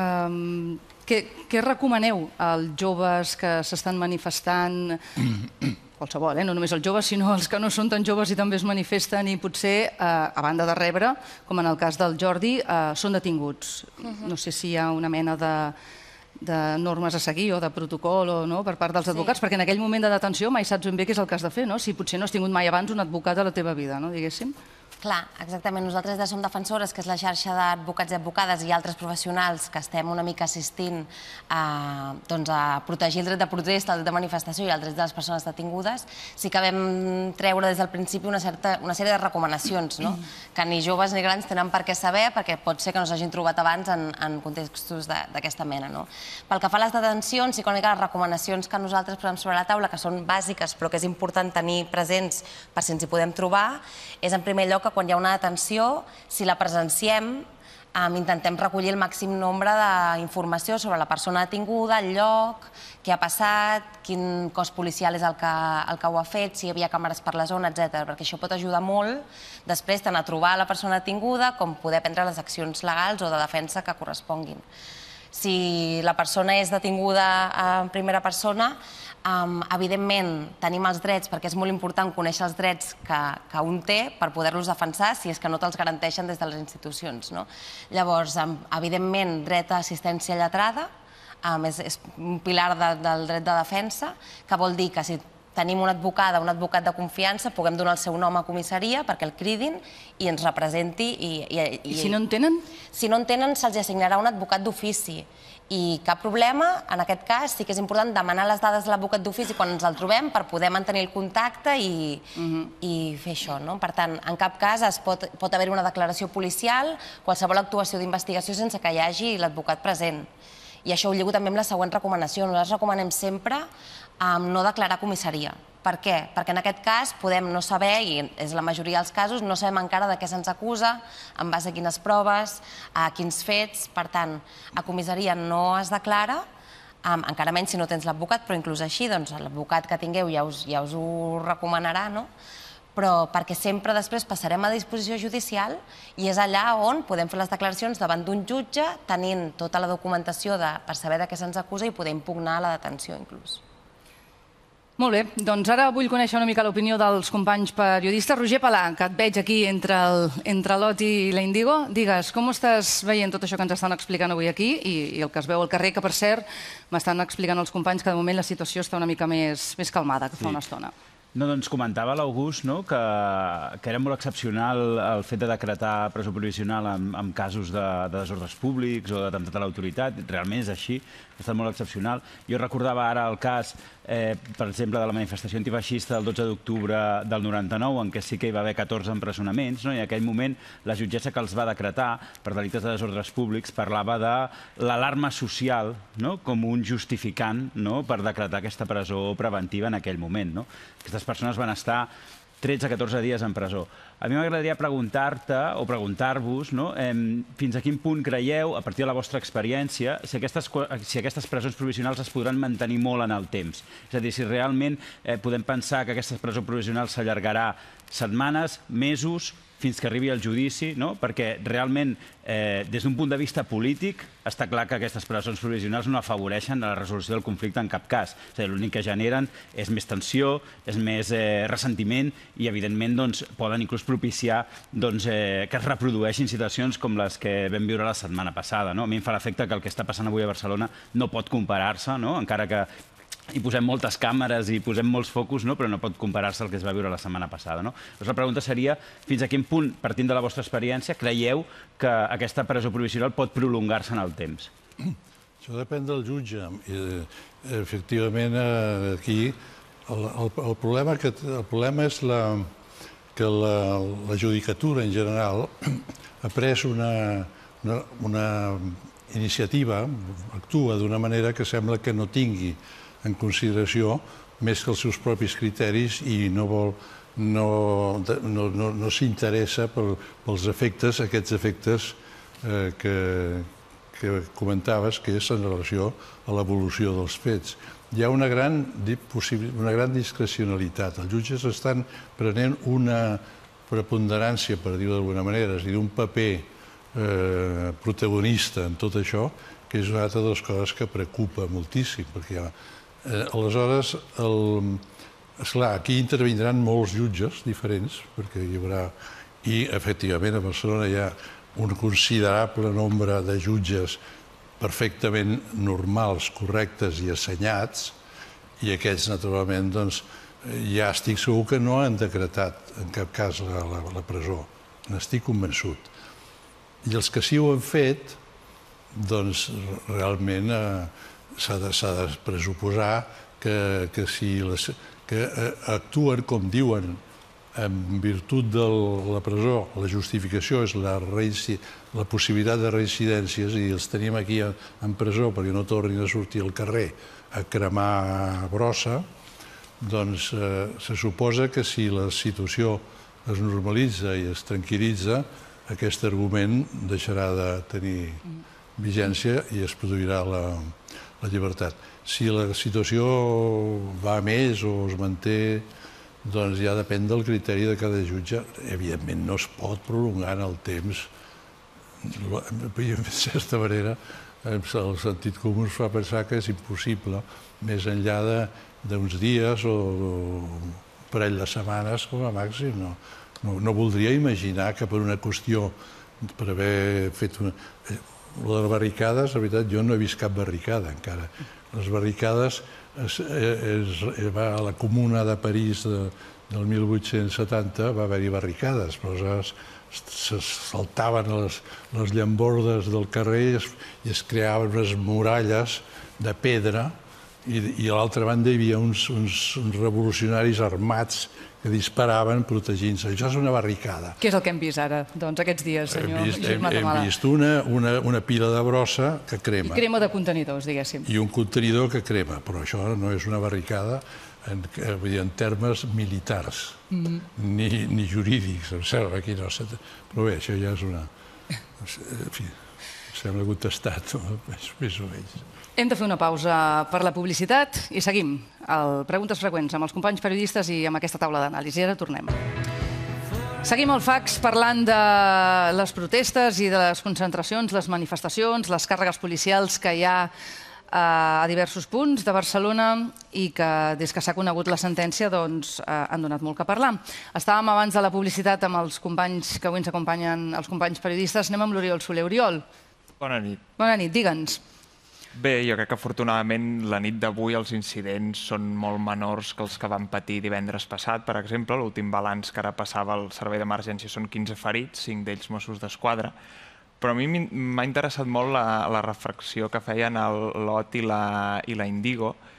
S2: què recomaneu als joves que s'estan manifestant, qualsevol, no només els joves, sinó els que no són tan joves i també es manifesten i potser, a banda de rebre, com en el cas del Jordi, són detinguts? No sé si hi ha una mena de normes a seguir o de protocol per part dels advocats, perquè en aquell moment de detenció mai saps ben bé què és el que has de fer, si potser no has tingut mai abans un advocat a la teva vida, diguéssim.
S8: Clar, exactament. Nosaltres ja som defensores, que és la xarxa d'advocats i advocades i altres professionals que estem una mica assistint a protegir el dret de protesta, el dret de manifestació i els drets de les persones detingudes. Sí que vam treure des del principi una sèrie de recomanacions, que ni joves ni grans tenen per què saber, perquè pot ser que no s'hagin trobat abans en contextos d'aquesta mena. Pel que fa a les detencions, sí que una mica les recomanacions que nosaltres posem sobre la taula, que són bàsiques però que és important tenir presents per si ens hi podem trobar, és en primer lloc que quan hi ha una detenció, si la presenciem, intentem recollir el màxim nombre d'informació sobre la persona detinguda, el lloc, què ha passat, quin cos policial és el que ho ha fet, si hi havia càmeres per la zona, etcètera, perquè això pot ajudar molt després tant a trobar la persona detinguda com poder prendre les accions legals o de defensa que corresponguin. Si la persona és detinguda en primera persona, evidentment tenim els drets, perquè és molt important conèixer els drets que un té per poder-los defensar si és que no te'ls garanteixen des de les institucions. Llavors, evidentment, dret a assistència lletrada és un pilar del dret de defensa, que vol dir que si tenim una advocada, un advocat de confiança, puguem donar el seu nom a comissaria perquè el cridin i ens representi.
S2: I si no en tenen?
S8: Si no en tenen, se'ls assignarà un advocat d'ofici. I cap problema, en aquest cas sí que és important demanar les dades de l'advocat d'ofici quan ens el trobem per poder mantenir el contacte i fer això. Per tant, en cap cas pot haver-hi una declaració policial, qualsevol actuació d'investigació sense que hi hagi l'advocat present. I això ho lligo també amb la següent recomanació. Nosaltres recomanem sempre no declarar comissaria. Per què? Perquè en aquest cas podem no saber, i és la majoria dels casos, no sabem encara de què se'ns acusa, en base a quines proves, a quins fets. Per tant, a comissaria no es declara, encara menys si no tens l'advocat, però inclús així, l'advocat que tingueu ja us ho recomanarà, no? Però perquè sempre després passarem a disposició judicial i és allà on podem fer les declaracions davant d'un jutge tenint tota la documentació per saber de què se'ns acusa i poder impugnar la detenció inclús.
S2: Molt bé, doncs ara vull conèixer una mica l'opinió dels companys periodistes. Roger Palà, que et veig aquí entre l'Ot i la Índigo. Digues, com estàs veient tot això que ens estan explicant avui aquí i el que es veu al carrer, que per cert m'estan explicant els companys que de moment la situació està una mica més calmada que fa una estona.
S10: No, doncs comentava l'August que era molt excepcional el fet de decretar presó provisional en casos de desordres públics o d'atemptat a l'autoritat. Realment és així, ha estat molt excepcional. Jo recordava ara el cas per exemple, de la manifestació antifeixista del dotze d'octubre del noranta-nou, en què sí que hi va haver catorze empresonaments, i en aquell moment la jutgessa que els va decretar per delictes de desordres públics parlava de l'alarma social com un justificant per decretar aquesta presó preventiva en aquell moment. Aquestes persones van estar tretze a catorze dies en presó. A mi m'agradaria preguntar-te o preguntar-vos fins a quin punt creieu, a partir de la vostra experiència, si aquestes presons provisionals es podran mantenir molt en el temps. És a dir, si realment podem pensar que aquesta presó provisional s'allargarà setmanes, mesos, fins que arribi el judici, perquè realment, des d'un punt de vista polític, està clar que aquestes presons provisionals no afavoreixen la resolució del conflicte en cap cas. És a dir, l'únic que generen és més tensió, és més ressentiment i, evidentment, poden inclús propiciar que es reprodueixin situacions com les que vam viure la setmana passada. A mi em fa l'efecte que el que està passant avui a Barcelona no pot comparar-se, encara que hi posem moltes càmeres i posem molts focus, però no pot comparar-se al que es va viure la setmana passada. Llavors la pregunta seria, fins a quin punt, partint de la vostra experiència, creieu que aquesta presó provisional pot prolongar-se en el temps?
S4: Això depèn del jutge. Efectivament, aquí el problema és que la judicatura en general ha pres una iniciativa, actua d'una manera que sembla que no tingui en consideració més que els seus propis criteris i no s'interessa pels efectes, aquests efectes que comentaves, que és en relació a l'evolució dels fets. Hi ha una gran discrecionalitat. Els jutges estan prenent una preponderància, per dir-ho d'alguna manera, és a dir, un paper protagonista en tot això, que és una altra de les coses que preocupa moltíssim, perquè aleshores, esclar, aquí intervindran molts jutges diferents, perquè hi haurà, i efectivament a Barcelona hi ha un considerable nombre de jutges perfectament normals, correctes i assenyats, i aquests, naturalment, doncs, ja estic segur que no han decretat en cap cas la presó. N'estic convençut. I els que sí ho han fet, doncs, realment s'ha de pressuposar que actuen com diuen en virtut de la presó. La justificació és la possibilitat de reincidències i els tenim aquí en presó perquè no tornin a sortir al carrer a cremar brossa. Doncs se suposa que si la situació es normalitza i es tranquil·litza, aquest argument deixarà de tenir vigència i es produirà la la llibertat. Si la situació va més o es manté, doncs ja depèn del criteri de cada jutge. Evidentment no es pot prolongar en el temps. En certa manera, el sentit comú es fa pensar que és impossible, més enllà d'uns dies o un parell de setmanes com a màxim. No voldria imaginar que per una qüestió, per haver fet una... Lo de les barricades, la veritat, jo no he vist cap barricada encara. Les barricades, a la Comuna de París del mil vuit-cents setanta va haver-hi barricades, però se saltaven les llambordes del carrer i es creaven unes muralles de pedra i a l'altra banda hi havia uns revolucionaris armats que disparaven protegint-se. Això és una barricada.
S2: Què és el que hem vist ara, doncs, aquests dies, senyor Lluís
S4: Hem
S2: Matamala?
S4: vist una pila de brossa que crema.
S2: I crema de contenidors, diguéssim.
S4: I un contenidor que crema, però això no és una barricada en termes militars, ni jurídics, em sembla, aquí no. Però bé, això ja és una... En fi, sembla contestat, més o menys.
S2: Hem de fer una pausa per la publicitat i seguim el Preguntes Freqüents amb els companys periodistes i amb aquesta taula d'anàlisi. Ara tornem. Seguim al fax parlant de les protestes i de les concentracions, les manifestacions, les càrregues policials que hi ha a diversos punts de Barcelona i que, des que s'ha conegut la sentència, doncs han donat molt que parlar. Estàvem abans de la publicitat amb els companys que avui ens acompanyen, els companys periodistes. Anem amb l'Oriol Soler. Oriol.
S11: Bona nit.
S2: Bona nit, digue'ns.
S11: Bé, jo crec que afortunadament la nit d'avui els incidents són molt menors que els que van patir divendres passat. Per exemple, l'últim balanç que ara passava al servei d'emergència són quinze ferits, cinc d'ells Mossos d'Esquadra. Però a mi m'ha interessat molt la reflexió que feien l'O T i la Indigo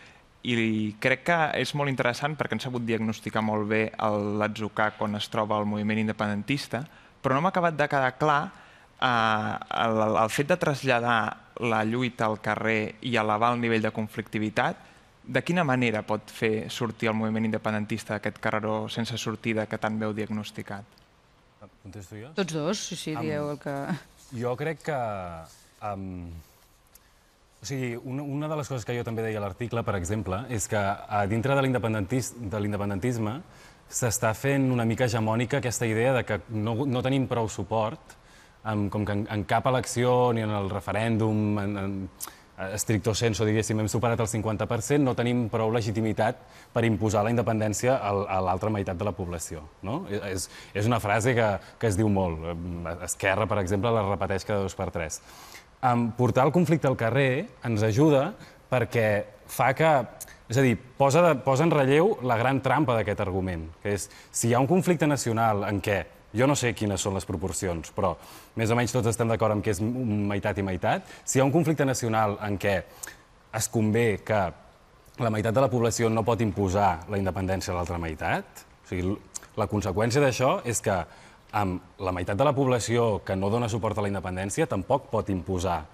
S11: i crec que és molt interessant perquè han sabut diagnosticar molt bé l'atzucac on es troba el moviment independentista, però no m'ha acabat de quedar clar el fet de traslladar la lluita al carrer i elevar el nivell de conflictivitat, de quina manera pot fer sortir el moviment independentista d'aquest carreró sense sortida que tan bé heu diagnosticat?
S6: Contesto jo?
S2: Tots dos, sí, sí, dieu el que...
S6: Jo crec que... O sigui, una de les coses que jo també deia a l'article, per exemple, és que dintre de l'independentisme s'està fent una mica hegemònica aquesta idea de que no tenim prou suport, com que en cap elecció ni en el referèndum, en stricto sensu, diguéssim, hem superat el cinquanta per cent, no tenim prou legitimitat per imposar la independència a l'altra meitat de la població. És una frase que es diu molt. Esquerra, per exemple, la repeteix cada dos per tres. Portar el conflicte al carrer ens ajuda perquè fa que... És a dir, posa en relleu la gran trampa d'aquest argument, que és, si hi ha un conflicte nacional en què, jo no sé quines són les proporcions, però més o menys tots estem d'acord en que és meitat i meitat, si hi ha un conflicte nacional en què es convé que la meitat de la població no pot imposar la independència a l'altra meitat, o sigui, la conseqüència d'això és que la meitat de la població que no dona suport a la independència tampoc pot imposar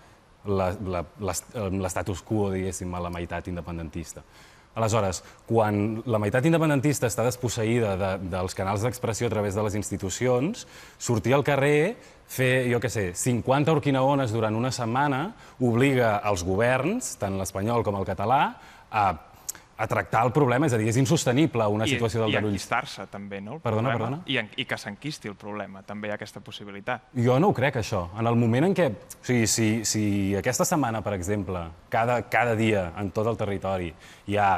S6: l'estatus quo, diguéssim, a la meitat independentista. Aleshores, quan la meitat independentista està desposseïda dels canals d'expressió a través de les institucions, sortir al carrer, fer, jo què sé, cinquanta orquinaones durant una setmana, obliga els governs, tant l'espanyol com el català, a tractar el problema, és a dir, és insostenible una situació del Darull.
S11: I enquistar-se, també, no?
S6: Perdona, perdona?
S11: I que s'enquisti el problema, també hi ha aquesta possibilitat.
S6: Jo no ho crec, això. En el moment en què... O sigui, si aquesta setmana, per exemple, cada dia en tot el territori hi ha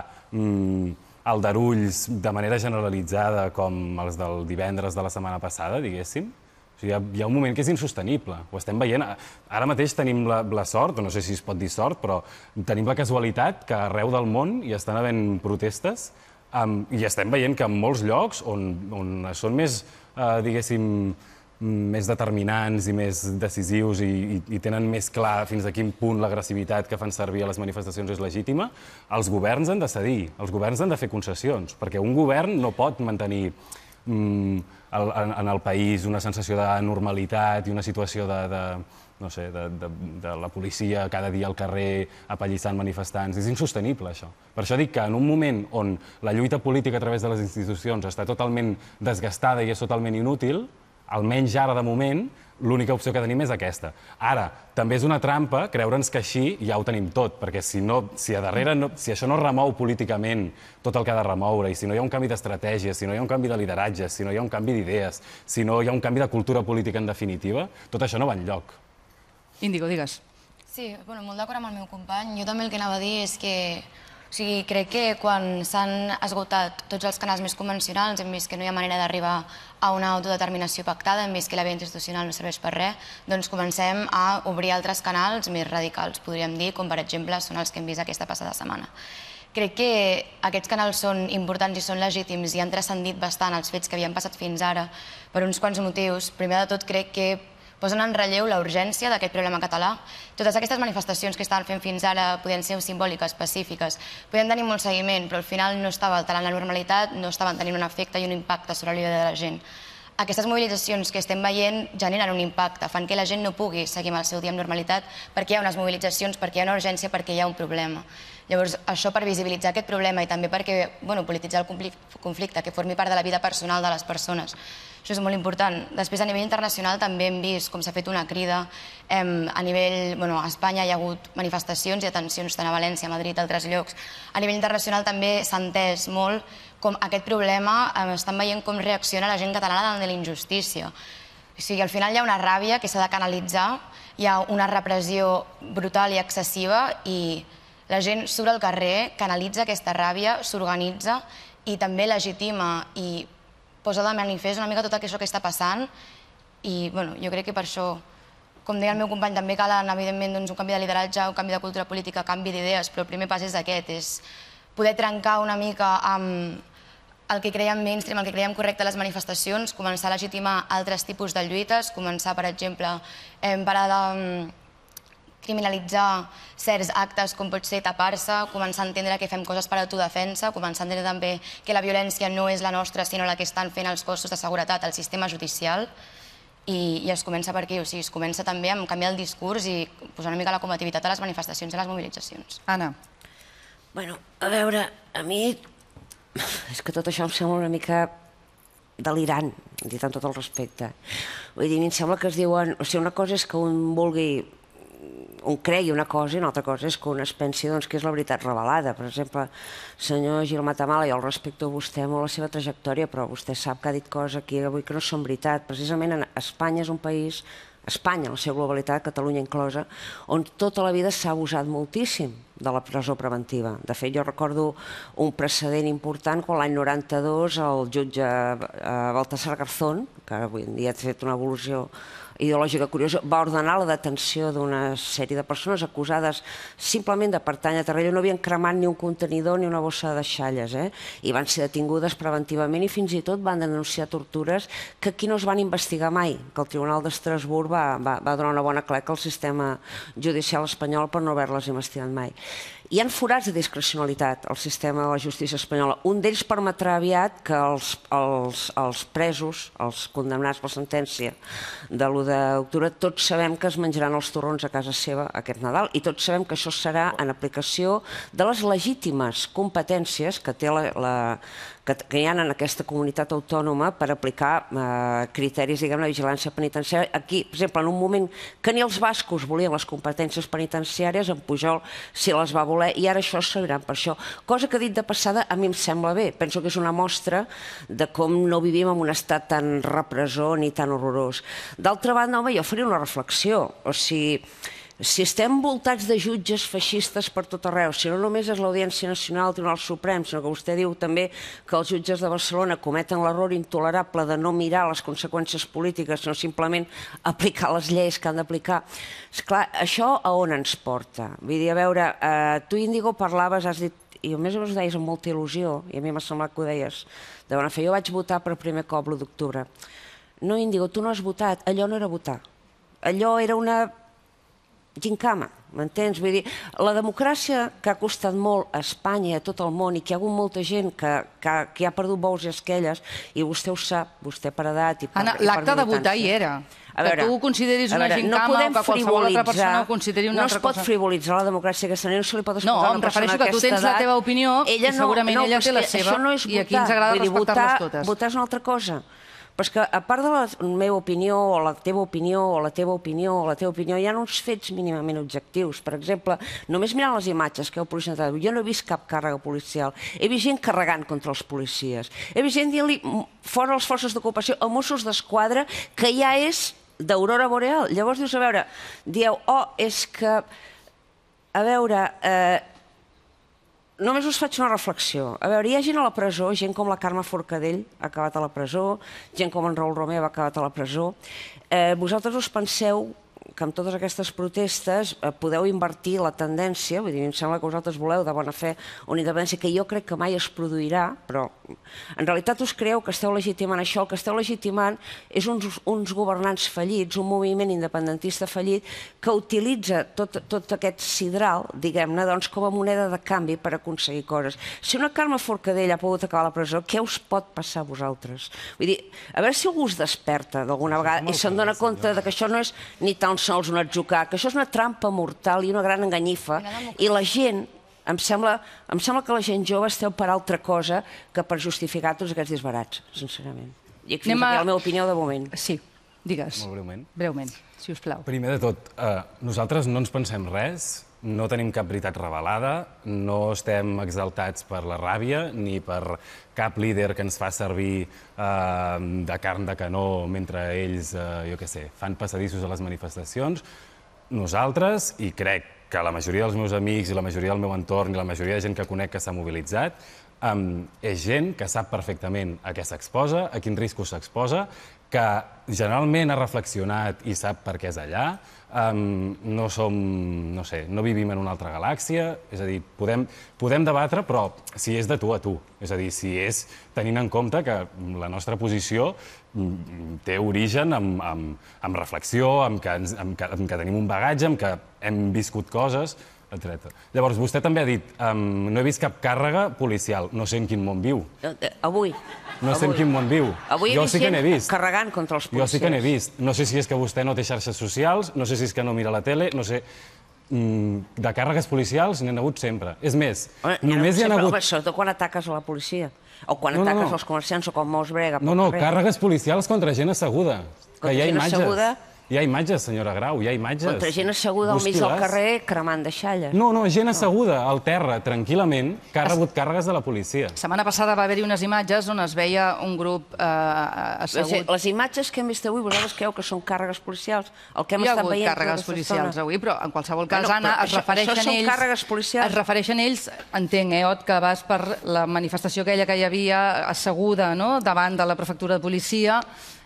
S6: aldarulls de manera generalitzada com els del divendres de la setmana passada, diguéssim, hi ha un moment que és insostenible. Ho estem veient. Ara mateix tenim la sort, o no sé si es pot dir sort, però tenim la casualitat que arreu del món hi estan havent protestes i estem veient que en molts llocs on són més, diguéssim, més determinants i més decisius i tenen més clar fins a quin punt l'agressivitat que fan servir a les manifestacions és legítima, els governs han de cedir, els governs han de fer concessions, perquè un govern no pot mantenir en el país una sensació de normalitat i una situació de, no sé, de la policia cada dia al carrer apallissant manifestants. És insostenible, això. Per això dic que en un moment on la lluita política a través de les institucions està totalment desgastada i és totalment inútil, almenys ara de moment, l'única opció que tenim és aquesta. Ara, també és una trampa creure'ns que així ja ho tenim tot, perquè si a darrere, si això no remou políticament tot el que ha de remoure, i si no hi ha un canvi d'estratègia, si no hi ha un canvi de lideratge, si no hi ha un canvi d'idees, si no hi ha un canvi de cultura política en definitiva, tot això no va enlloc.
S2: Índigo, digues.
S5: Sí, molt d'acord amb el meu company. Jo també el que anava a dir és que O sigui, crec que quan s'han esgotat tots els canals més convencionals, hem vist que no hi ha manera d'arribar a una autodeterminació pactada, hem vist que la via institucional no serveix per res, doncs comencem a obrir altres canals més radicals, podríem dir, com per exemple són els que hem vist aquesta passada setmana. Crec que aquests canals són importants i són legítims i han transcendit bastant els fets que havien passat fins ara per uns quants motius. Primer de tot, crec que posen en relleu la urgència d'aquest problema català. Totes aquestes manifestacions que estaven fent fins ara podien ser simbòliques, pacífiques, podien tenir molt seguiment, però al final no estava alterant la normalitat, no estaven tenint un efecte i un impacte sobre la vida de la gent. Aquestes mobilitzacions que estem veient generen un impacte, fan que la gent no pugui seguir amb el seu dia amb normalitat perquè hi ha unes mobilitzacions, perquè hi ha una urgència, perquè hi ha un problema. Llavors, això per visibilitzar aquest problema i també perquè polititzar el conflicte, que formi part de la vida personal de les persones. Això és molt important. Després, a nivell internacional, també hem vist com s'ha fet una crida. A nivell, bueno, a Espanya hi ha hagut manifestacions i atencions tant a València, a Madrid, a altres llocs. A nivell internacional també s'ha entès molt com aquest problema, estan veient com reacciona la gent catalana davant de la injustícia. O sigui, al final hi ha una ràbia que s'ha de canalitzar, hi ha una repressió brutal i excessiva i la gent surt al carrer, canalitza aquesta ràbia, s'organitza i també legitima i posa de manifest una mica tot això que està passant i jo crec que per això, com deia el meu company, també cal evidentment un canvi de lideratge, un canvi de cultura política, canvi d'idees, però el primer pas és aquest, és poder trencar una mica amb el que creiem mainstream, el que creiem correcte a les manifestacions, començar a legitimar altres tipus de lluites, començar, per exemple, parar de criminalitzar certs actes com pot ser tapar-se, començar a entendre que fem coses per autodefensa, començar a entendre també que la violència no és la nostra, sinó la que estan fent els cossos de seguretat, el sistema judicial, i es comença per aquí, o sigui, es comença també a canviar el discurs i posar una mica la combativitat a les manifestacions i a les mobilitzacions.
S2: Anna.
S12: Bueno, a veure, a mi és que tot això em sembla una mica delirant, dit amb tot el respecte. Vull dir, a mi em sembla que es diuen... O sigui, una cosa és que un vulgui un cregui una cosa i una altra cosa és que un es pensi que és la veritat revelada. Per exemple, senyor Gil Matamala, jo el respecto a vostè molt la seva trajectòria, però vostè sap que ha dit coses aquí avui que no són veritat. Precisament Espanya és un país, Espanya, la seva globalitat, Catalunya inclosa, on tota la vida s'ha abusat moltíssim de la presó preventiva. De fet, jo recordo un precedent important quan l'any noranta-dos el jutge Baltasar Garzón, que avui en dia ha fet una evolució ideològica curiosa, va ordenar la detenció d'una sèrie de persones acusades simplement de pertànyer a Tarrella. No havien cremat ni un contenidor ni una bossa de deixalles, i van ser detingudes preventivament i fins i tot van denunciar tortures que aquí no es van investigar mai, que el Tribunal d'Estrasburg va donar una bona cleca al sistema judicial espanyol per no haver-les investigat mai. Hi ha forats de discrecionalitat al sistema de la justícia espanyola. Un d'ells permetrà aviat que els presos, els condemnats per sentència de l'u d'octubre, tots sabem que es menjaran els torrons a casa seva aquest Nadal i tots sabem que això serà en aplicació de les legítimes competències que té la que hi ha en aquesta comunitat autònoma per aplicar criteris, diguem, de vigilància penitenciària. Aquí, per exemple, en un moment que ni els bascos volien les competències penitenciàries, en Pujol sí les va voler i ara això es serviran per això. Cosa que, dit de passada, a mi em sembla bé. Penso que és una mostra de com no vivim en un estat tan repressor ni tan horrorós. D'altra banda, home, jo faria una reflexió. O sigui, si estem envoltats de jutges feixistes per tot arreu, si no només és l'Audiència Nacional, el Tribunal Suprem, sinó que vostè diu també que els jutges de Barcelona cometen l'error intolerable de no mirar les conseqüències polítiques, sinó simplement aplicar les lleis que han d'aplicar. Esclar, això a on ens porta? Vull dir, a veure, tu, Índigo, parlaves, has dit, i a més a més ho deies amb molta il·lusió, i a mi m'ha semblat que ho deies de bona fe, jo vaig votar per primer cop l'u d'octubre. No, Índigo, tu no has votat, allò no era votar. Allò era una gincama, m'entens? Vull dir, la democràcia que ha costat molt a Espanya i a tot el món i que hi ha hagut molta gent que ha perdut bous i esquelles, i vostè ho sap, vostè per edat i per militància.
S2: L'acte de votar hi era. Que tu ho consideris una gincama o que qualsevol altra persona ho consideri una altra cosa.
S12: No es pot frivolitzar la democràcia aquesta, no se li pot exposar a una persona d'aquesta edat.
S2: No, em refereixo que tu tens la teva opinió i segurament ella té la seva i aquí ens agrada respectar-les totes.
S12: Votar és una altra cosa. Però és que, a part de la meva opinió, o la teva opinió, o la teva opinió, o la teva opinió, hi ha uns fets mínimament objectius. Per exemple, només mirant les imatges que heu projectat, jo no he vist cap càrrega policial. He vist gent carregant contra els policies. He vist gent dient-li fora les forces d'ocupació a Mossos d'Esquadra que ja és d'aurora boreal. Llavors dius, a veure, dieu, oh, és que, a veure, només us faig una reflexió. A veure, hi ha gent a la presó, gent com la Carme Forcadell ha acabat a la presó, gent com en Raül Romeva ha acabat a la presó. Vosaltres us penseu que amb totes aquestes protestes podeu invertir la tendència, vull dir, em sembla que vosaltres voleu de bona fe una independència que jo crec que mai es produirà, però en realitat us creieu que esteu legitimant això. El que esteu legitimant és uns governants fallits, un moviment independentista fallit que utilitza tot aquest sidral, diguem-ne, com a moneda de canvi per aconseguir coses. Si una Carme Forcadell ha pogut acabar a la presó, què us pot passar a vosaltres? Vull dir, a veure si algú es desperta d'alguna vegada i se'n dona compte que això no és ni tan sols un atzucar, que això és una trampa mortal i una gran enganyifa, i la gent, em sembla que la gent jove esteu per altra cosa que per justificar tots aquests disbarats, sincerament. I fins aquí la meva opinió de moment.
S2: Sí, digues.
S6: Molt breument.
S2: Breument, si us plau.
S6: Primer de tot, nosaltres no ens pensem res, no tenim cap veritat revelada, no estem exaltats per la ràbia ni per cap líder que ens fa servir de carn de canó mentre ells, jo què sé, fan passadissos a les manifestacions. Nosaltres, i crec que la majoria dels meus amics i la majoria del meu entorn i la majoria de gent que conec que s'ha mobilitzat, és gent que sap perfectament a què s'exposa, a quins riscos s'exposa, que generalment ha reflexionat i sap per què és allà. No som, no sé, no vivim en una altra galàxia, és a dir, podem debatre, però si és de tu a tu, és a dir, si és tenint en compte que la nostra posició té origen en reflexió, en que tenim un bagatge, en que hem viscut coses, etcètera. Llavors, vostè també ha dit, no he vist cap càrrega policial, no sé en quin món viu.
S12: Avui.
S6: No sé en quin món viu.
S12: Avui
S6: jo sí que n'he vist.
S12: Carregant contra els policies.
S6: Jo sí que n'he vist. No sé si és que vostè no té xarxes socials, no sé si és que no mira la tele, no sé... De càrregues policials n'hi ha hagut sempre. És més, només hi ha hagut...
S12: Sobretot quan ataques a la policia, o quan ataques als comerciants, o quan mous brega.
S6: No, no, càrregues policials contra gent asseguda. Que hi ha imatges. Hi ha imatges, senyora Grau, hi ha imatges.
S12: Contra gent asseguda al mig del carrer cremant deixalles.
S6: No, no, gent asseguda al terra, tranquil·lament, que ha rebut càrregues de la policia.
S2: Setmana passada va haver-hi unes imatges on es veia un grup assegut.
S12: Les imatges que hem vist avui, vosaltres creu que són càrregues policials? Hi
S2: ha hagut càrregues policials avui, però en qualsevol cas, Anna, es refereixen ells...
S12: Això són càrregues policials?
S2: Es refereixen ells, entenc, eh, Ot, que vas per la manifestació aquella que hi havia asseguda davant de la prefectura de policia,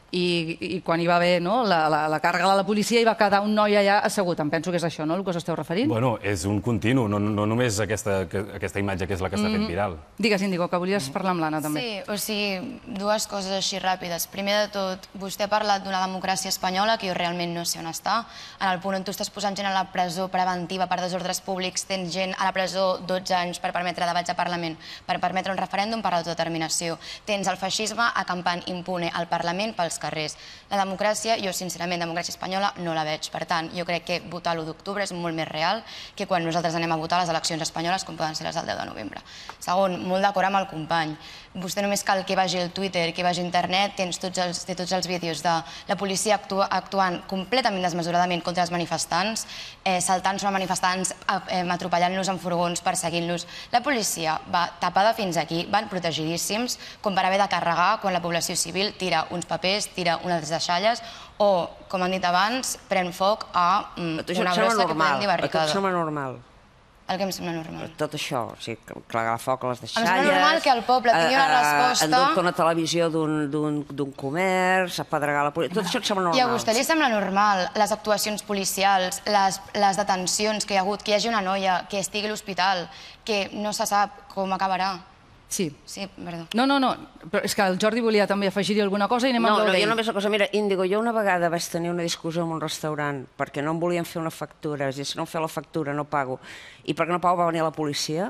S2: i quan hi va haver la càrrega de la policia hi va quedar un noi allà assegut. Em penso que és això, no?, el que us esteu referint?
S6: Bueno, és un continu, no només aquesta imatge que és la que s'ha fet viral.
S2: Digues, Índigo, que volies parlar amb l'Anna, també.
S5: Sí, o sigui, dues coses així ràpides. Primer de tot, vostè ha parlat d'una democràcia espanyola, que jo realment no sé on està. En el punt on tu estàs posant gent a la presó preventiva per desordres públics, tens gent a la presó dotze anys per permetre debats al Parlament, per permetre un referèndum per l'autodeterminació. Tens el feixisme acampant impune al Parlament pels carrers. La democràcia, jo sincerament, democràcia espanyola no la veig. Per tant, jo crec que votar l'u d'octubre és molt més real que quan nosaltres anem a votar les eleccions espanyoles com poden ser les del deu de novembre. Segon, molt d'acord amb el company. Vostè només cal que vagi al Twitter, que vagi a internet, tens tots els vídeos de la policia actuant completament desmesuradament contra els manifestants, saltant sobre manifestants, atropellant-los en furgons, perseguint-los. La policia va tapada fins aquí, van protegidíssims, com per haver de carregar quan la població civil tira uns papers, tira unes deixalles o, com han dit abans, pren foc a una brossa que podem dir barricada.
S12: A tot sembla normal.
S5: El que em sembla normal.
S12: Tot això, o sigui, clagar foc a les deixalles...
S5: Em sembla normal que el poble tingui una resposta...
S12: Endur-te una televisió d'un comerç, apedregar la policia... Tot això et sembla normal.
S5: I a vostè li sembla normal les actuacions policials, les detencions que hi ha hagut, que hi hagi una noia que estigui a l'hospital, que no se sap com acabarà?
S2: Sí.
S5: Sí, perdó.
S2: No, no, no, però és que el Jordi volia també afegir-hi alguna cosa i anem amb l'Aureli.
S12: No, jo només una cosa, mira, Índigo, jo una vegada vaig tenir una discussió en un restaurant perquè no em volien fer una factura, és a dir, si no em feu la factura no pago, i perquè no pago va venir la policia.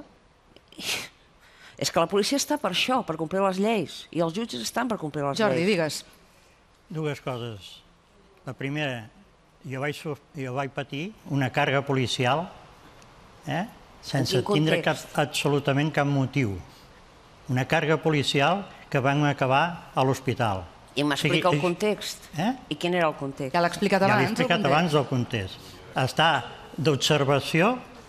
S12: És que la policia està per això, per complir les lleis, i els jutges estan per complir les lleis.
S2: Jordi, digues.
S7: Dues coses. La primera, jo vaig patir una càrrega policial sense tindre absolutament cap motiu. Una càrrega policial que van acabar a l'hospital.
S12: I m'explica el context. I quin era el context?
S2: Ja l'ha explicat abans.
S7: Ja l'he explicat abans el context. Està d'observació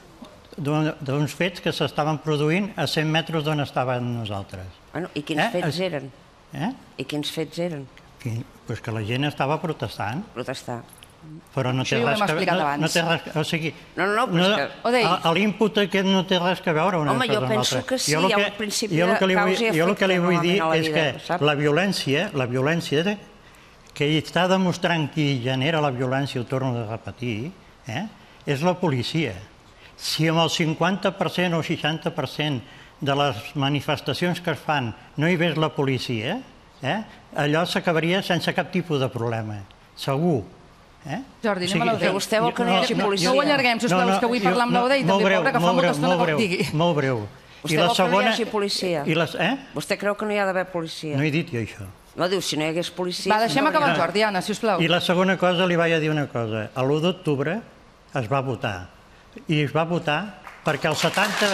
S7: d'uns fets que s'estaven produint a cent metres d'on estàvem nosaltres.
S12: I quins fets eren? I quins fets eren?
S7: Doncs que la gent estava protestant.
S12: Protestant.
S7: Però no té res que veure. O sigui, l'input aquest no té res que veure una cosa amb l'altra.
S12: Home, jo penso que sí, hi ha un principi de causa i efecte.
S7: Jo el que li vull dir és que la violència, la violència que està demostrant qui genera la violència, ho torno a repetir, és la policia. Si amb el cinquanta per cent o seixanta per cent de les manifestacions que es fan no hi ves la policia, allò s'acabaria sense cap tipus de problema. Segur.
S2: Jordi, anem a l'Audei.
S12: Vostè vol que no hi hagi policia?
S2: No ho allarguem, sisplau, és que vull parlar amb l'Audei i també, pobra, que fa molta estona que digui.
S7: Molt breu.
S12: Vostè vol que no hi hagi policia? Vostè creu que no hi ha d'haver policia?
S7: No he dit jo això.
S12: No, diu, si no hi hagués policia...
S2: Va, deixem acabar el Jordi, Anna, sisplau.
S7: I la segona cosa, li vaig a dir una cosa. A l'u d'octubre es va votar. I es va votar perquè el setanta...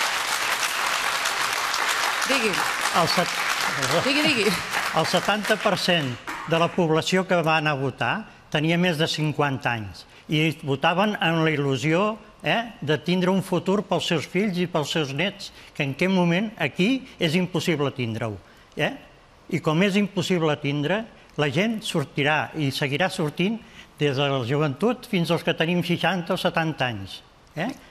S2: Digui. Digui, digui.
S7: El setanta per cent de la població que va anar a votar tenia més de cinquanta anys i votaven amb la il·lusió de tindre un futur pels seus fills i pels seus nets, que en aquest moment aquí és impossible tindre-ho. I com és impossible tindre, la gent sortirà i seguirà sortint des de la joventut fins als que tenim seixanta o setanta anys.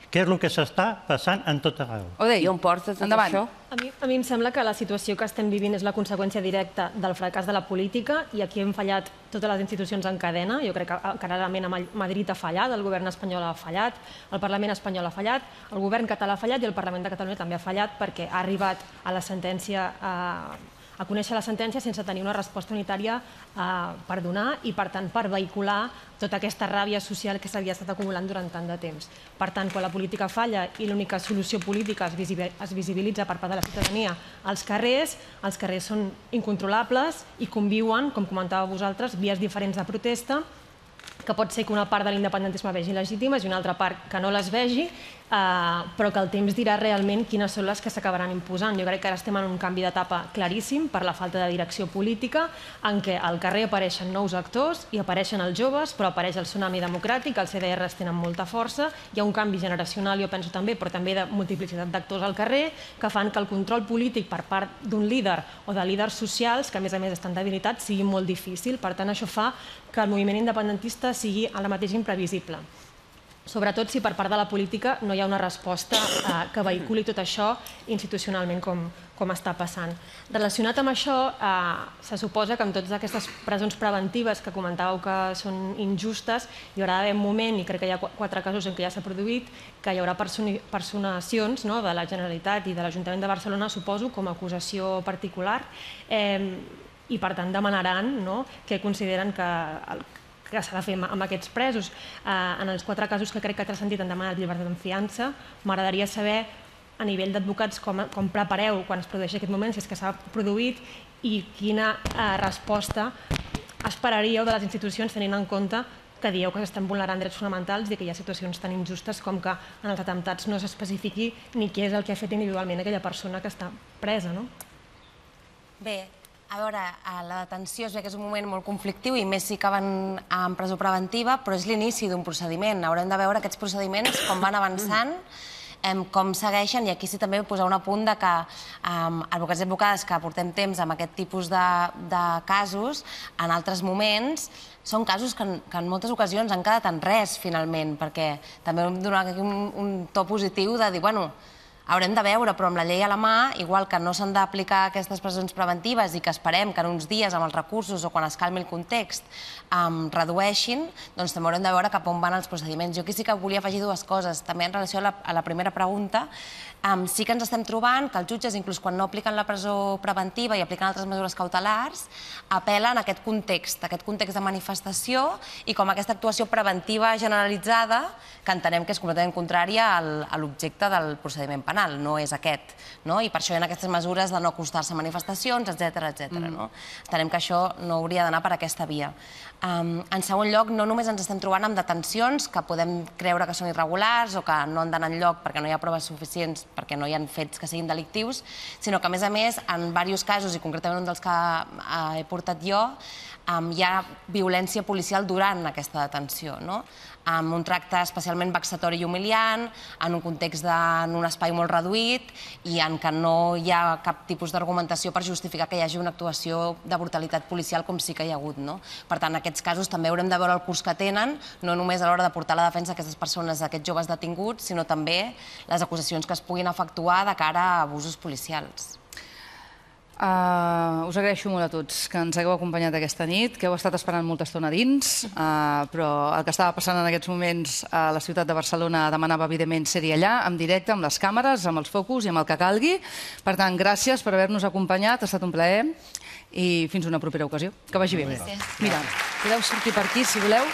S7: què és el que s'està passant en tot arreu.
S2: Odei,
S12: I on porta tot
S2: endavant.
S12: això?
S13: A mi, a mi em sembla que la situació que estem vivint és la conseqüència directa del fracàs de la política i aquí hem fallat totes les institucions en cadena. Jo crec que clarament a Madrid ha fallat, el govern espanyol ha fallat, el Parlament espanyol ha fallat, el govern català ha fallat i el Parlament de Catalunya també ha fallat perquè ha arribat a la sentència a, a conèixer la sentència sense tenir una resposta unitària per donar i, per tant, per vehicular tota aquesta ràbia social que s'havia estat acumulant durant tant de temps. Per tant, quan la política falla i l'única solució política es visibilitza per part de la ciutadania als carrers, els carrers són incontrolables i conviuen, com comentàveu vosaltres, vies diferents de protesta, que pot ser que una part de l'independentisme vegi legítimes i una altra part que no les vegi, però que el temps dirà realment quines són les que s'acabaran imposant. Jo crec que ara estem en un canvi d'etapa claríssim per la falta de direcció política, en què al carrer apareixen nous actors i apareixen els joves, però apareix el tsunami democràtic, els C D Rs tenen molta força, hi ha un canvi generacional, jo penso també, però també de multiplicitat d'actors al carrer, que fan que el control polític per part d'un líder o de líders socials, que a més a més estan debilitats, sigui molt difícil. Per tant, això fa que el moviment independentista sigui ara mateix imprevisible. Sobretot si per part de la política no hi ha una resposta que vehiculi tot això institucionalment com està passant. Relacionat amb això, se suposa que amb totes aquestes presons preventives que comentàveu que són injustes, hi haurà d'haver un moment, i crec que hi ha quatre casos en què ja s'ha produït, que hi haurà personacions de la Generalitat i de l'Ajuntament de Barcelona, suposo, com a acusació particular, i per tant demanaran què consideren que que s'ha de fer amb aquests presos. En els quatre casos que crec que ha transcendit han demanat llibertat en fiança. M'agradaria saber, a nivell d'advocats, com prepareu quan es produeix aquest moment, si és que s'ha produït, i quina resposta esperaríeu de les institucions tenint en compte que dieu que s'estan vulnerant drets fonamentals i que hi ha situacions tan injustes com que en els atemptats no s'especifiqui ni què és el que ha fet individualment aquella persona que està presa, no?
S8: Bé, a veure, la detenció és que és un moment molt conflictiu i més si acaben en presó preventiva, però és l'inici d'un procediment. Haurem de veure aquests procediments com van avançant, com segueixen, i aquí sí també vull posar un apunt que advocats i advocades que portem temps amb aquest tipus de casos, en altres moments, són casos que en moltes ocasions han quedat en res, finalment, perquè també hem donat aquí un to positiu de dir, bueno, haurem de veure, però amb la llei a la mà, igual que no s'han d'aplicar aquestes presons preventives i que esperem que en uns dies, amb els recursos o quan es calmi el context, redueixin, doncs també haurem de veure cap on van els procediments. Jo aquí sí que volia afegir dues coses. També en relació a la primera pregunta, sí que ens estem trobant que els jutges, inclús quan no apliquen la presó preventiva i apliquen altres mesures cautelars, apel·len a aquest context, aquest context de manifestació i com aquesta actuació preventiva generalitzada, que entenem que és completament contrària a l'objecte del procediment penal, no és aquest. I per això hi ha aquestes mesures de no acostar-se a manifestacions, etcètera. Entenem que això no hauria d'anar per aquesta via. En segon lloc, no només ens estem trobant amb detencions que podem creure que són irregulars o que no han d'anar enlloc perquè no hi ha proves suficients, perquè no hi ha fets que siguin delictius, sinó que, a més a més, en diversos casos, i concretament un dels que he portat jo, hi ha violència policial durant aquesta detenció, amb un tracte especialment vexatori i humiliant, en un context en un espai molt reduït i en què no hi ha cap tipus d'argumentació per justificar que hi hagi una actuació de brutalitat policial com sí que hi ha hagut. Per tant, en aquests casos també haurem de veure el curs que tenen, no només a l'hora de portar la defensa d'aquestes persones, d'aquests joves detinguts, sinó també les acusacions que es puguin efectuar de cara a abusos policials.
S2: Us agraeixo molt a tots que ens hagueu acompanyat aquesta nit, que heu estat esperant molta estona dins, però el que estava passant en aquests moments a la ciutat de Barcelona demanava, evidentment, ser-hi allà, en directe, amb les càmeres, amb els focus i amb el que calgui. Per tant, gràcies per haver-nos acompanyat, ha estat un plaer i fins una propera ocasió. Que vagi bé. Mira, podeu sortir per aquí, si voleu.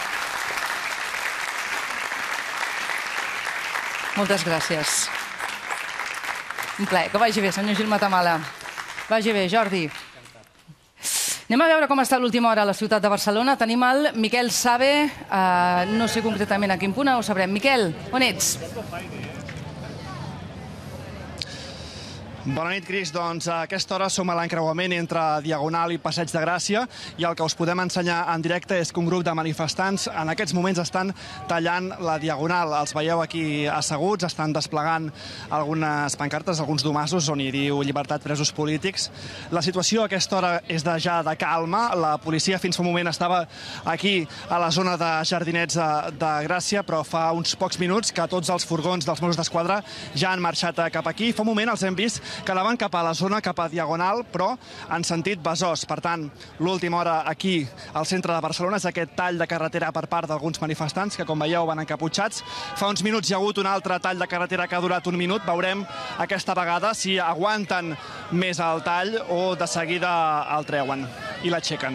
S2: Moltes gràcies. Un plaer. Que vagi bé, senyor Gil Matamala. Vagi bé, Jordi. Anem a veure com està l'última hora a la ciutat de Barcelona. Tenim el Miquel Sabe, no sé concretament a quin punt, ho sabrem. Miquel, on ets?
S1: Bona nit, Cris. Doncs a aquesta hora som a l'encreuament entre Diagonal i Passeig de Gràcia i el que us podem ensenyar en directe és que un grup de manifestants en aquests moments estan tallant la Diagonal. Els veieu aquí asseguts, estan desplegant algunes pancartes, alguns domassos on hi diu llibertat presos polítics. La situació a aquesta hora és de ja de calma. La policia fins fa un moment estava aquí a la zona de Jardinets de Gràcia, però fa uns pocs minuts que tots els furgons dels Mossos d'Esquadra ja han marxat cap aquí. Fa un moment els hem vist que anaven cap a la zona, cap a Diagonal, però en sentit Besòs. Per tant, l'última hora aquí al centre de Barcelona és aquest tall de carretera per part d'alguns manifestants que, com veieu, van encaputxats. Fa uns minuts hi ha hagut un altre tall de carretera que ha durat un minut. Veurem aquesta vegada si aguanten més el tall o de seguida el treuen i l'aixequen.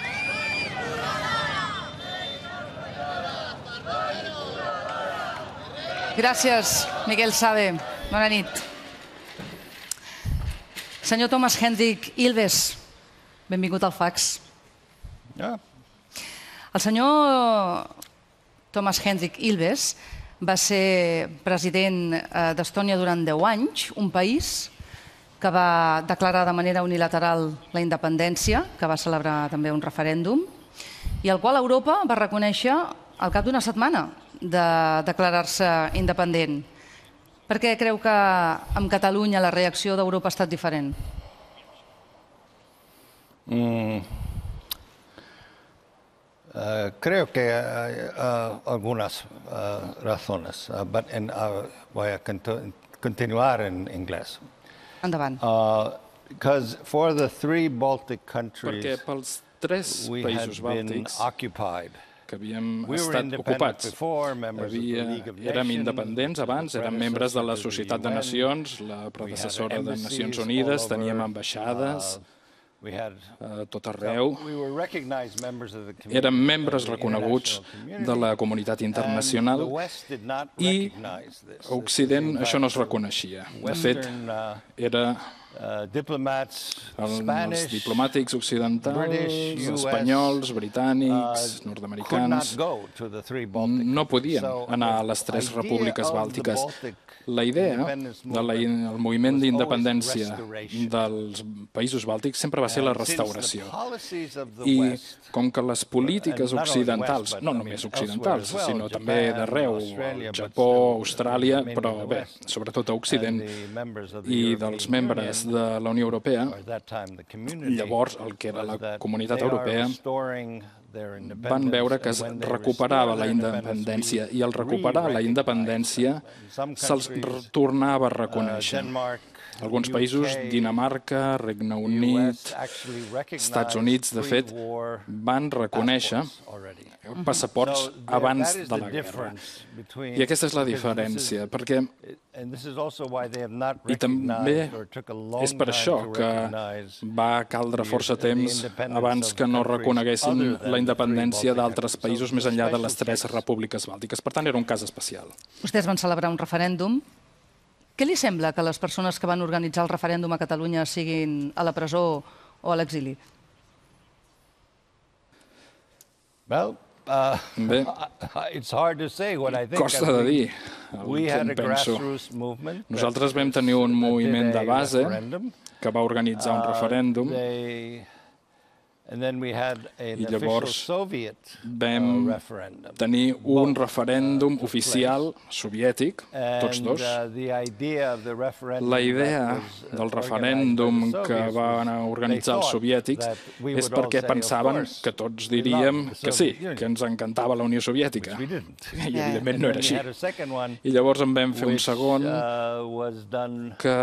S2: Gràcies, Miguel Sabe. Bona nit. Senyor Thomas Hendrik Ilves, benvingut al Fax. El senyor Thomas Hendrik Ilves va ser president d'Estònia durant deu anys, un país que va declarar de manera unilateral la independència, que va celebrar també un referèndum, i al qual Europa va reconèixer al cap d'una setmana de declarar-se independent. Per què creu que amb Catalunya la reacció d'Europa ha estat diferent?
S14: Mm. Uh, creo que hay uh, algunas uh, razones, uh, but en, uh, voy a continu continuar en inglés.
S2: Endavant.
S14: Because uh, for the three Baltic countries,
S15: perquè pels tres països bàltics que havíem estat ocupats. Havia, érem independents abans, érem membres de la Societat de Nacions, la predecessora de Nacions Unides, teníem ambaixades a tot arreu. Érem membres reconeguts de la comunitat internacional i a Occident això no es reconeixia. De fet, era els diplomàtics occidentals, espanyols, britànics, nord-americans, no podien anar a les tres repúbliques bàltiques. La idea del moviment d'independència dels països bàltics sempre va ser la restauració. I com que les polítiques occidentals, no només occidentals, sinó també d'arreu, Japó, Austràlia, però bé, sobretot a Occident, i dels membres de la Unió Europea, llavors el que era la Comunitat Europea, van veure que es recuperava la independència i al recuperar la independència se'ls tornava a reconèixer. Alguns països, Dinamarca, Regne Unit, Estats Units, de fet, van reconèixer passaports abans de la guerra. I aquesta és la diferència, perquè i també és per això que va caldre força temps abans que no reconeguessin la independència d'altres països més enllà de les tres repúbliques bàltiques. Per tant, era un cas especial.
S2: Vostès van celebrar un referèndum. Què li sembla que les persones que van organitzar el referèndum a Catalunya siguin a la presó o a l'exili?
S14: Bé,
S15: costa de dir el que en penso. Nosaltres vam tenir un moviment de base que va organitzar un referèndum i llavors vam tenir un referèndum oficial soviètic, tots dos. La idea del referèndum que van organitzar els soviètics és perquè pensaven que tots diríem que sí, que ens encantava la Unió Soviètica. I evidentment no era així. I llavors en vam fer un segon que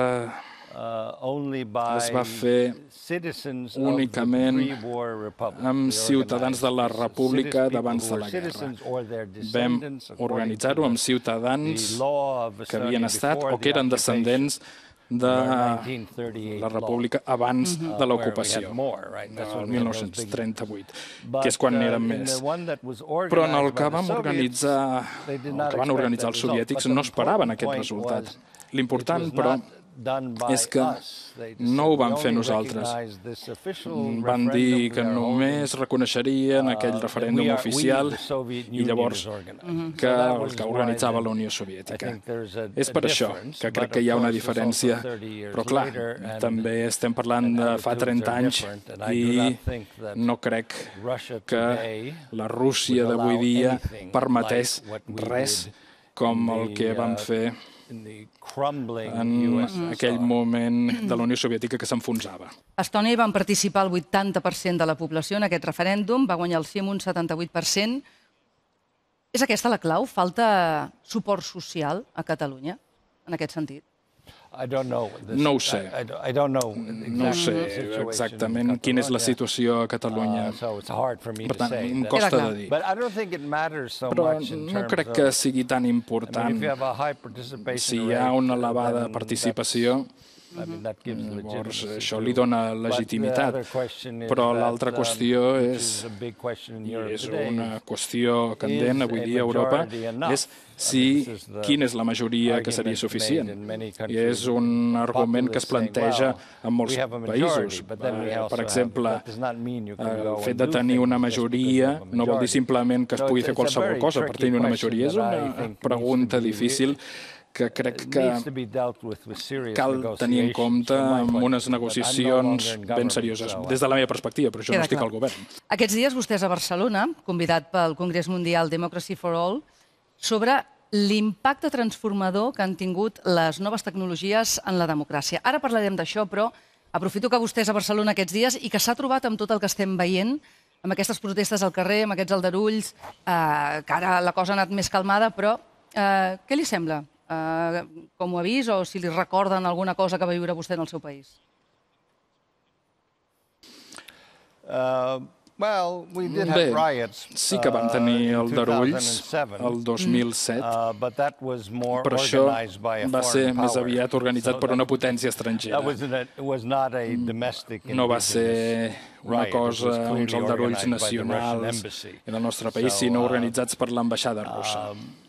S15: es va fer únicament amb ciutadans de la República d'abans de la guerra. Vam organitzar-ho amb ciutadans que havien estat o que eren descendents de la República abans de l'ocupació, del mil nou-cents trenta-vuit, que és quan n'eren més. Però en el que vam organitzar, el que van organitzar els soviètics no esperaven aquest resultat. L'important, però, és que no ho vam fer nosaltres. Van dir que només reconeixerien aquell referèndum oficial i llavors que el que organitzava la Unió Soviètica. És per això que crec que hi ha una diferència, però clar, també estem parlant de fa trenta anys i no crec que la Rússia d'avui dia permetés res com el que van fer en aquell moment de la Unió Soviètica que s'enfonsava.
S2: A Estònia hi van participar el vuitanta per cent de la població en aquest referèndum, va guanyar el sí amb un setanta-vuit per cent. És aquesta la clau? Falta suport social a Catalunya, en aquest sentit?
S15: No ho sé. No ho sé exactament quina és la situació a Catalunya. Per tant, em costa de dir. Però no crec que sigui tan important. Si hi ha una elevada participació, llavors això li dona legitimitat. Però l'altra qüestió és, i és una qüestió candent avui dia a Europa, és si quina és la majoria que seria suficient. I és un argument que es planteja en molts països. Per exemple, el fet de tenir una majoria no vol dir simplement que es pugui fer qualsevol cosa per tenir una majoria. És una pregunta difícil que crec que cal tenir en compte amb unes negociacions ben serioses, des de la meva perspectiva, però jo no estic al govern.
S2: Aquests dies vostès a Barcelona, convidat pel Congrés Mundial Democracy for All, sobre l'impacte transformador que han tingut les noves tecnologies en la democràcia. Ara parlarem d'això, però aprofito que vostè és a Barcelona aquests dies i que s'ha trobat amb tot el que estem veient, amb aquestes protestes al carrer, amb aquests aldarulls, que ara la cosa ha anat més calmada, però què li sembla? Com ho ha vist o si li recorden alguna cosa que va viure vostè en el seu país?
S15: Bé, sí que vam tenir aldarulls el dos mil set, però això va ser més aviat organitzat per una potència estrangera. No va ser una cosa, uns aldarulls nacionals del nostre país, sinó organitzats per l'ambaixada russa.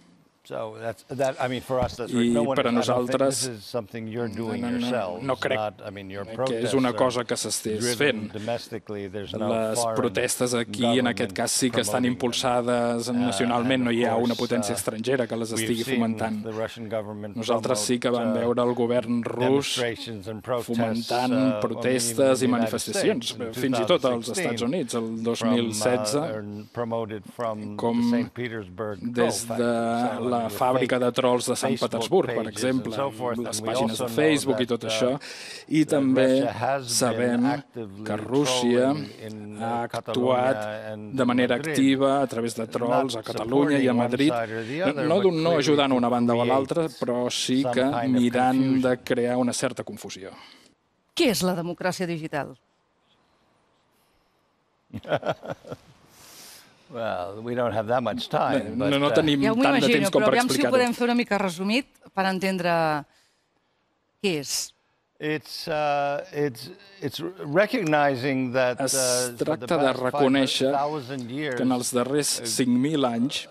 S15: I per a nosaltres no crec que és una cosa que s'estés fent. Les protestes aquí, en aquest cas, sí que estan impulsades nacionalment, no hi ha una potència estrangera que les estigui fomentant. Nosaltres sí que vam veure el govern rus fomentant protestes i manifestacions, fins i tot als Estats Units, el dos mil setze, com des de la fàbrica de trolls de Sant Petersburg, per exemple, les pàgines de Facebook i tot això. I també sabem que Rússia ha actuat de manera activa a través de trolls a Catalunya i a Madrid, no ajudant una banda o a l'altra, però sí que mirant de crear una certa confusió.
S2: Què és la democràcia digital?
S15: No tenim tant de temps com per explicar-ho.
S2: Però aviam si ho podem fer una mica resumit per entendre què és.
S15: Es tracta de reconèixer que en els darrers cinc mil anys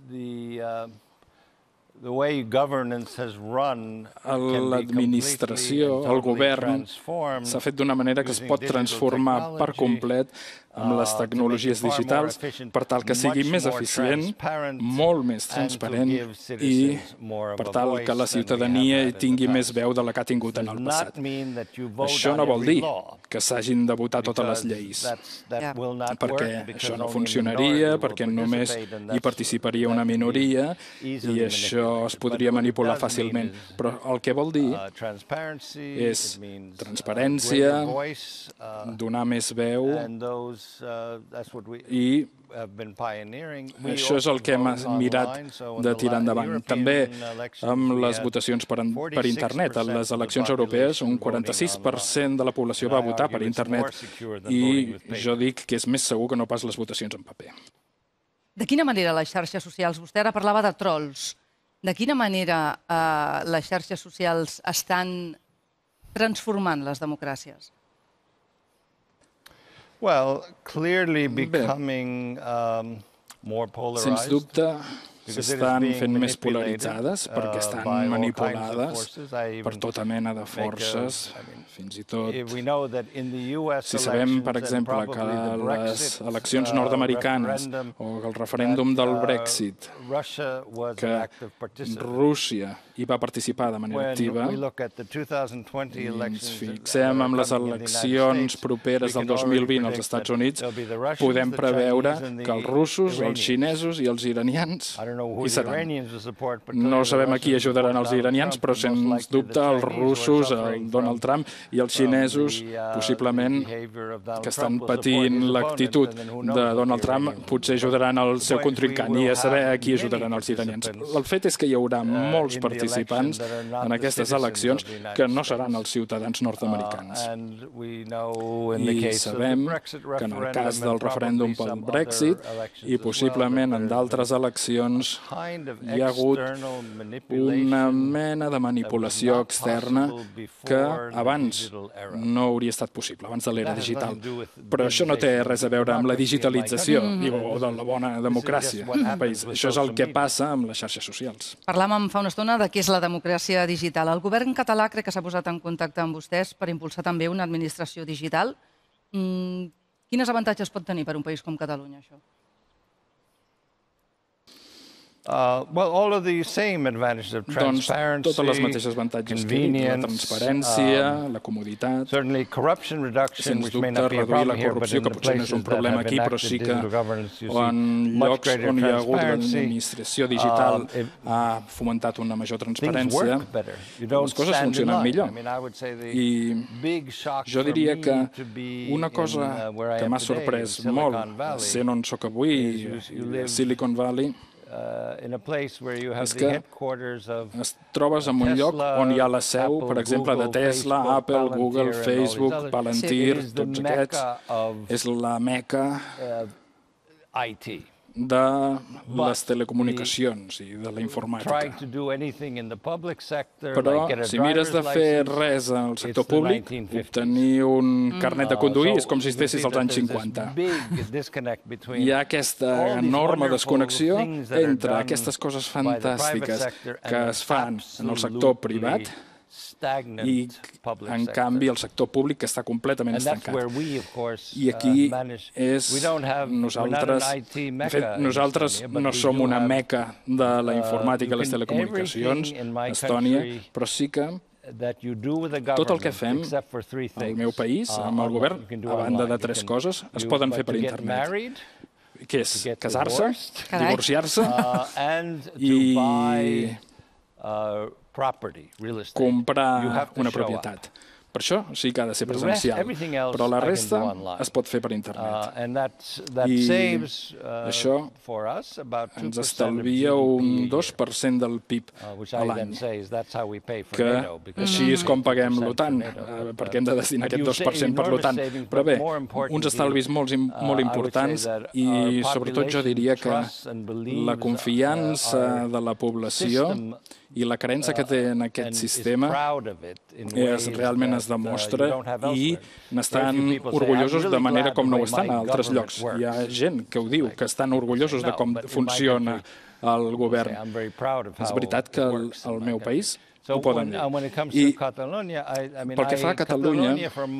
S15: l'administració, el govern, s'ha fet d'una manera que es pot transformar per complet amb les tecnologies digitals per tal que sigui més eficient, molt més transparent i per tal que la ciutadania tingui més veu de la que ha tingut en el passat. Això no vol dir que s'hagin de votar totes les lleis, perquè això no funcionaria, perquè només hi participaria una minoria i això es podria manipular fàcilment. Però el que vol dir és transparència, donar més veu i això és el que hem mirat de tirar endavant. També amb les votacions per internet. A les eleccions europees, un quaranta-sis per cent de la població va votar per internet i jo dic que és més segur que no pas les votacions en paper.
S2: De quina manera les xarxes socials, vostè ara parlava de trolls, de quina manera les xarxes socials estan transformant les democràcies?
S15: Sens dubte, s'estan fent més polaritzades perquè estan manipulades per tota mena de forces, fins i tot. Si sabem, per exemple, que les eleccions nord-americanes o el referèndum del Brexit, que Rússia hi va participar de manera activa, i ens fixem en les eleccions properes del dos mil vint als Estats Units, podem preveure que els russos, els xinesos i els iranians hi seran. No sabem a qui ajudaran els iranians, però sens dubte els russos, el Donald Trump i els xinesos, possiblement que estan patint l'actitud de Donald Trump, potser ajudaran el seu contrincant i a saber a qui ajudaran els iranians. El fet és que hi haurà molts participants en aquestes eleccions que no seran els ciutadans nord-americans. I sabem que en el cas del referèndum pel Brexit i possiblement en d'altres eleccions hi ha hagut una mena de manipulació externa que abans no hauria estat possible, abans de l'era digital. Però això no té res a veure amb la digitalització o de la bona democràcia del país. Això és el que passa amb les xarxes socials.
S2: Parlàvem fa una estona de què és la democràcia digital. El govern català crec que s'ha posat en contacte amb vostès per impulsar també una administració digital. Quins avantatges pot tenir per un país com Catalunya, això?
S15: Doncs totes les mateixes avantatges que he dit, la transparència, la comoditat, sens dubte reduir la corrupció, que potser no és un problema aquí, però sí que en llocs on hi ha hagut l'administració digital ha fomentat una major transparència, les coses funcionen millor. I jo diria que una cosa que m'ha sorprès molt, sent on soc avui, a Silicon Valley, és que es trobes en un lloc on hi ha la seu, per exemple, de Tesla, Apple, Google, Facebook, Palantir, tots aquests. És la meca de les telecomunicacions i de la informàtica. Però si mires de fer res al sector públic, obtenir un carnet de conduir és com si estessis als anys cinquanta. Hi ha aquesta enorme desconnexió entre aquestes coses fantàstiques que es fan en el sector privat i, en canvi, el sector públic que està completament estancat. I aquí és nosaltres... De fet, nosaltres no som una meca de la informàtica i les telecomunicacions, Estònia, però sí que tot el que fem al meu país, amb el govern, a banda de tres coses, es poden fer per internet. Que és casar-se, divorciar-se i comprar una propietat. Per això sí que ha de ser presencial, però la resta es pot fer per internet. I això ens estalvia un dos per cent del P I B a l'any, que així és com paguem l'OTAN, perquè hem de destinar aquest dos per cent per l'OTAN. Però bé, uns estalvis molt importants i sobretot jo diria que la confiança de la població i la creença que té en aquest sistema és, realment es demostra i n'estan orgullosos de manera com no ho estan a altres llocs. Hi ha gent que ho diu, que estan orgullosos de com funciona el govern. És veritat que el meu país ho poden dir. I pel que fa a Catalunya,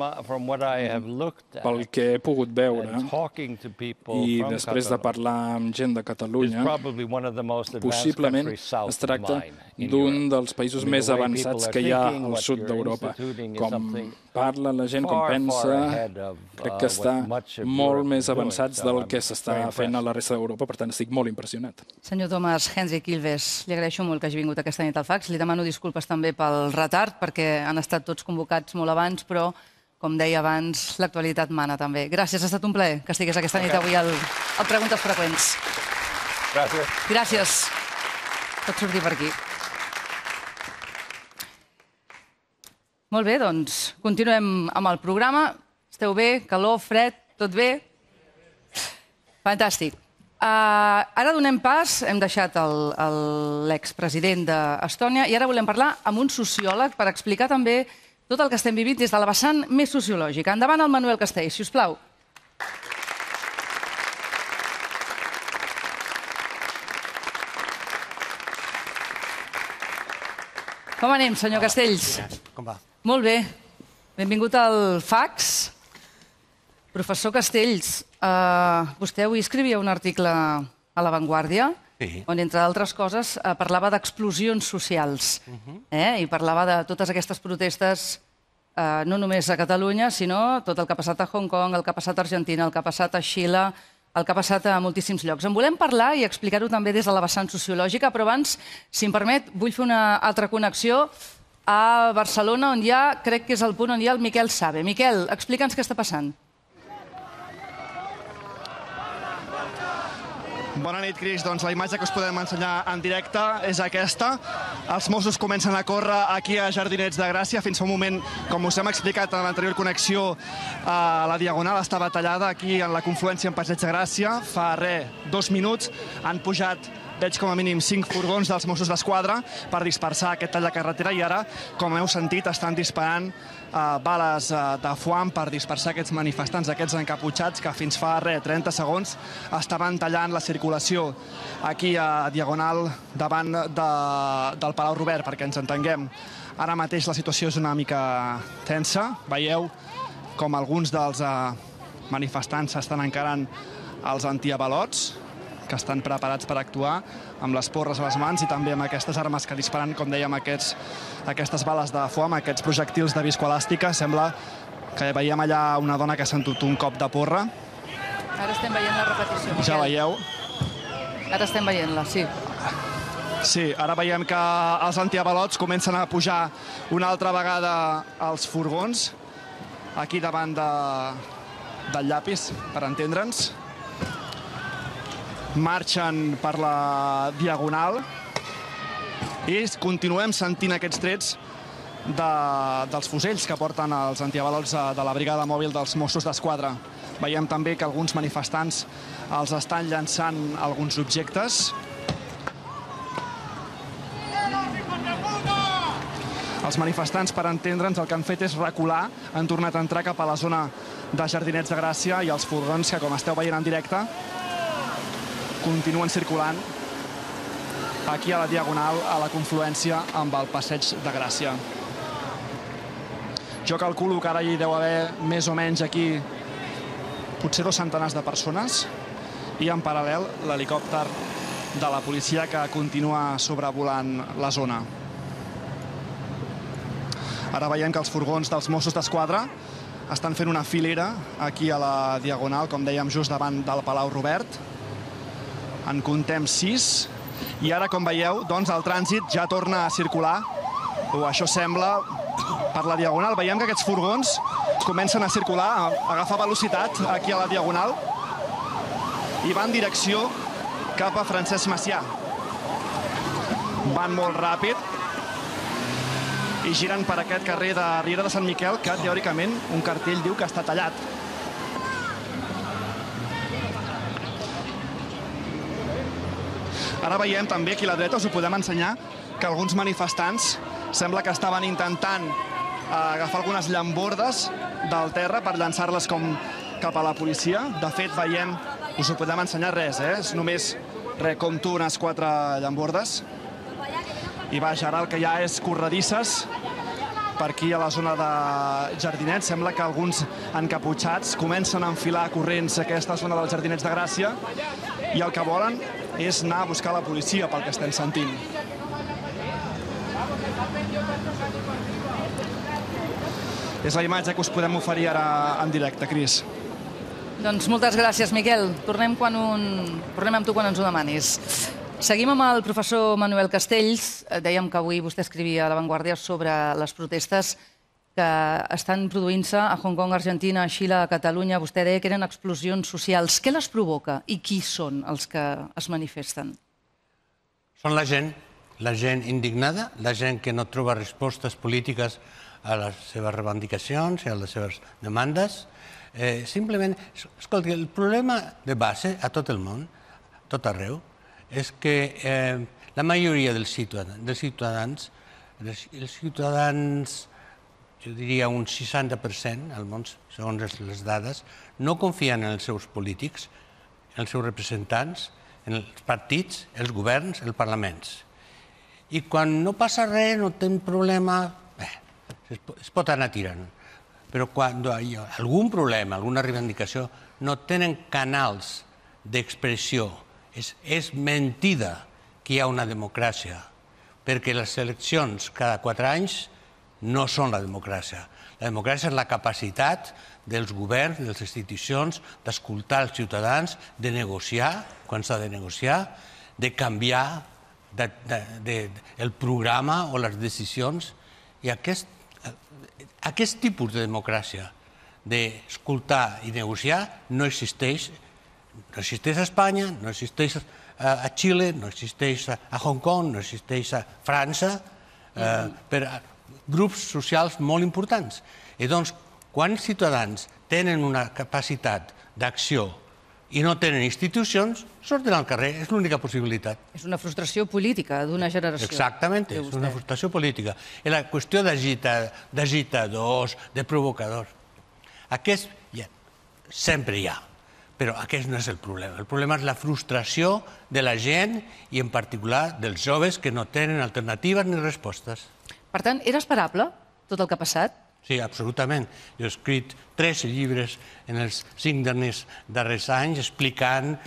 S15: pel que he pogut veure, i després de parlar amb gent de Catalunya, possiblement es tracta d'un dels països més avançats que hi ha al sud d'Europa. Com parla la gent, com pensa, crec que està molt més avançats del que s'està fent a la resta d'Europa, per tant estic molt impressionat.
S2: Senyor Tomàs Henrik Ilves, li agraeixo molt que hagi vingut aquesta nit al Fax. Li demano disculpes també pel retard, perquè han estat tots convocats molt abans, però, com deia abans, l'actualitat mana també. Gràcies, ha estat un plaer que estigués aquesta nit avui al Preguntes Freqüents.
S14: Gràcies.
S2: Gràcies. Pot sortir per aquí. Molt bé, doncs, continuem amb el programa. Esteu bé? Calor, fred? Tot bé? Fantàstic. Uh, ara donem pas, hem deixat l'expresident d'Estònia, i ara volem parlar amb un sociòleg per explicar també tot el que estem vivint des de la vessant més sociològica. Endavant el Manuel Castell, si us plau. Com anem, senyor Castells?
S16: Com va?
S2: Molt bé. Benvingut al Fax. Professor Castells, vostè avui escrivia un article a La Vanguardia on, entre altres coses, parlava d'explosions socials i parlava de totes aquestes protestes no només a Catalunya, sinó tot el que ha passat a Hong Kong, el que ha passat a Argentina, el que ha passat a Xile, el que ha passat a moltíssims llocs. En volem parlar i explicar-ho també des de la vessant sociològica, però abans, si em permet, vull fer una altra connexió a Barcelona, on hi ha, crec que és el punt on hi ha el Miquel Sabe. Miquel, explica'ns què està passant.
S1: Bona nit, Cris. Doncs la imatge que us podem ensenyar en directe és aquesta. Els Mossos comencen a córrer aquí a Jardinets de Gràcia. Fins fa un moment, com us hem explicat en l'anterior connexió, la Diagonal estava tallada aquí en la confluència amb Passeig de Gràcia. Fa res, dos minuts, han pujat, veig com a mínim cinc furgons dels Mossos d'Esquadra per dispersar aquest tall de carretera i ara, com heu sentit, estan disparant bales de foam per dispersar aquests manifestants, aquests encaputxats que fins fa res, trenta segons, estaven tallant la circulació aquí a Diagonal davant del Palau Robert, perquè ens entenguem. Ara mateix la situació és una mica tensa. Veieu com alguns dels manifestants s'estan encarant als antiavalots, que estan preparats per actuar amb les porres a les mans i també amb aquestes armes que disparen, com dèiem, aquestes bales de foam, aquests projectils de viscoelàstica. Sembla que veiem allà una dona que ha sentit un cop de porra.
S2: Ara estem veient la repetició.
S1: Ja veieu.
S2: Ara estem veient-la, sí.
S1: Sí, ara veiem que els antiavalots comencen a pujar una altra vegada als furgons, aquí davant del llapis, per entendre'ns. Marxen per la Diagonal i continuem sentint aquests trets dels fusells que porten els antiavalots de la brigada mòbil dels Mossos d'Esquadra. Veiem també que alguns manifestants els estan llançant alguns objectes. Els manifestants, per entendre'ns, el que han fet és recular, han tornat a entrar cap a la zona de Jardinets de Gràcia i els furgons, que com esteu veient en directe, continuen circulant aquí a la Diagonal, a la confluència amb el Passeig de Gràcia. Jo calculo que ara hi deu haver més o menys aquí potser dos centenars de persones i en paral·lel l'helicòpter de la policia que continua sobrevolant la zona. Ara veiem que els furgons dels Mossos d'Esquadra estan fent una filera aquí a la Diagonal, com dèiem, just davant del Palau Robert. En comptem sis, i ara, com veieu, doncs el trànsit ja torna a circular, o això sembla, per la Diagonal. Veiem que aquests furgons comencen a circular, a agafar velocitat aquí a la Diagonal, i van en direcció cap a Francesc Macià. Van molt ràpid i giren per aquest carrer de Riera de Sant Miquel, que teòricament un cartell diu que està tallat. Ara veiem també aquí a la dreta, us ho podem ensenyar, que alguns manifestants sembla que estaven intentant agafar algunes llambordes del terra per llançar-les com cap a la policia. De fet, veiem, us ho podem ensenyar res, eh? És només, res, com tu, unes quatre llambordes. I vaja, ara el que hi ha és corredisses per aquí a la zona de Jardinets. Sembla que alguns encaputxats comencen a enfilar corrents aquesta zona dels Jardinets de Gràcia i el que volen és anar a buscar la policia, pel que estem sentint. És la imatge que us podem oferir ara en directe, Cris.
S2: Doncs moltes gràcies, Miquel. Tornem amb tu quan ens ho demanis. Seguim amb el professor Manuel Castells. Dèiem que avui vostè escrivia a La Vanguardia sobre les protestes que estan produint-se a Hong Kong, Argentina, a Xile, a Catalunya. Vostè deia que eren explosions socials. Què les provoca i qui són els que es manifesten?
S16: Són la gent, la gent indignada, la gent que no troba respostes polítiques a les seves reivindicacions i a les seves demandes. Simplement, escolti, el problema de base a tot el món, a tot arreu, és que la majoria dels ciutadans, els ciutadans, jo diria un seixanta per cent, al món, segons les dades, no confien en els seus polítics, en els seus representants, en els partits, els governs, els parlaments. i quan no passa res, no té problema, bé, es pot anar tirant. Però quan hi ha algun problema, alguna reivindicació, no tenen canals d'expressió. És mentida que hi ha una democràcia, perquè les eleccions cada quatre anys no són la democràcia. La democràcia és la capacitat dels governs, de les institucions, d'escoltar els ciutadans, de negociar, quan s'ha de negociar, de canviar el programa o les decisions. I aquest Aquest tipus de democràcia, d'escoltar i negociar, no existeix. No existeix a Espanya, no existeix a Xile, no existeix a Hong Kong, no existeix a França, per a grups socials molt importants. I doncs, quan els ciutadans tenen una capacitat d'acció i no tenen institucions, surten al carrer, és l'única possibilitat.
S2: És una frustració política d'una generació.
S16: Exactament, és una frustració política. És la qüestió d'agitadors, de provocadors. Aquest sempre hi ha, però aquest no és el problema. El problema és la frustració de la gent i en particular dels joves que no tenen alternatives ni respostes.
S2: Per tant, era esperable tot el que ha passat?
S16: Sí, absolutament. Jo he escrit tres llibres en els cinc darrers anys explicant,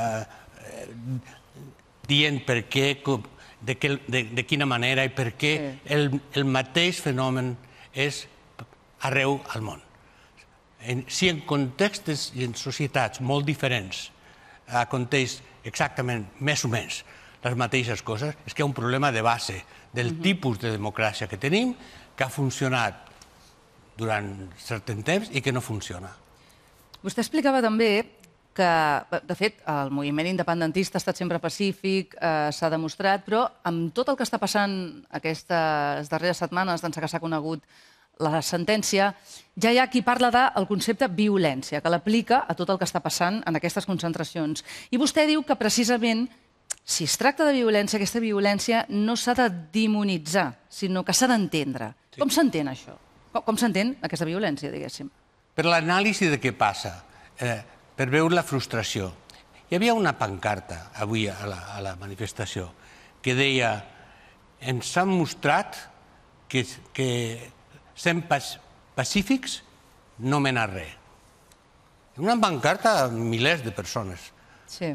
S16: dient per què, de quina manera i per què el mateix fenomen és arreu al món. Si en contextes i en societats molt diferents aconteix exactament, més o menys, les mateixes coses, és que hi ha un problema de base del tipus de democràcia que tenim, que ha funcionat durant cert temps i que no funciona.
S2: Vostè explicava també que, de fet, el moviment independentista ha estat sempre pacífic, s'ha demostrat, però amb tot el que està passant aquestes darreres setmanes, d'ençà que s'ha conegut la sentència, ja hi ha qui parla del concepte violència, que l'aplica a tot el que està passant en aquestes concentracions. I vostè diu que, precisament, si es tracta de violència, aquesta violència no s'ha de demonitzar, sinó que s'ha d'entendre. Com s'entén això? Com s'entén aquesta violència, diguéssim?
S16: Per l'anàlisi de què passa, per veure la frustració. Hi havia una pancarta avui a la manifestació que deia ens han mostrat que sent pacífics no mena res. Una pancarta a milers de persones.
S2: Sí.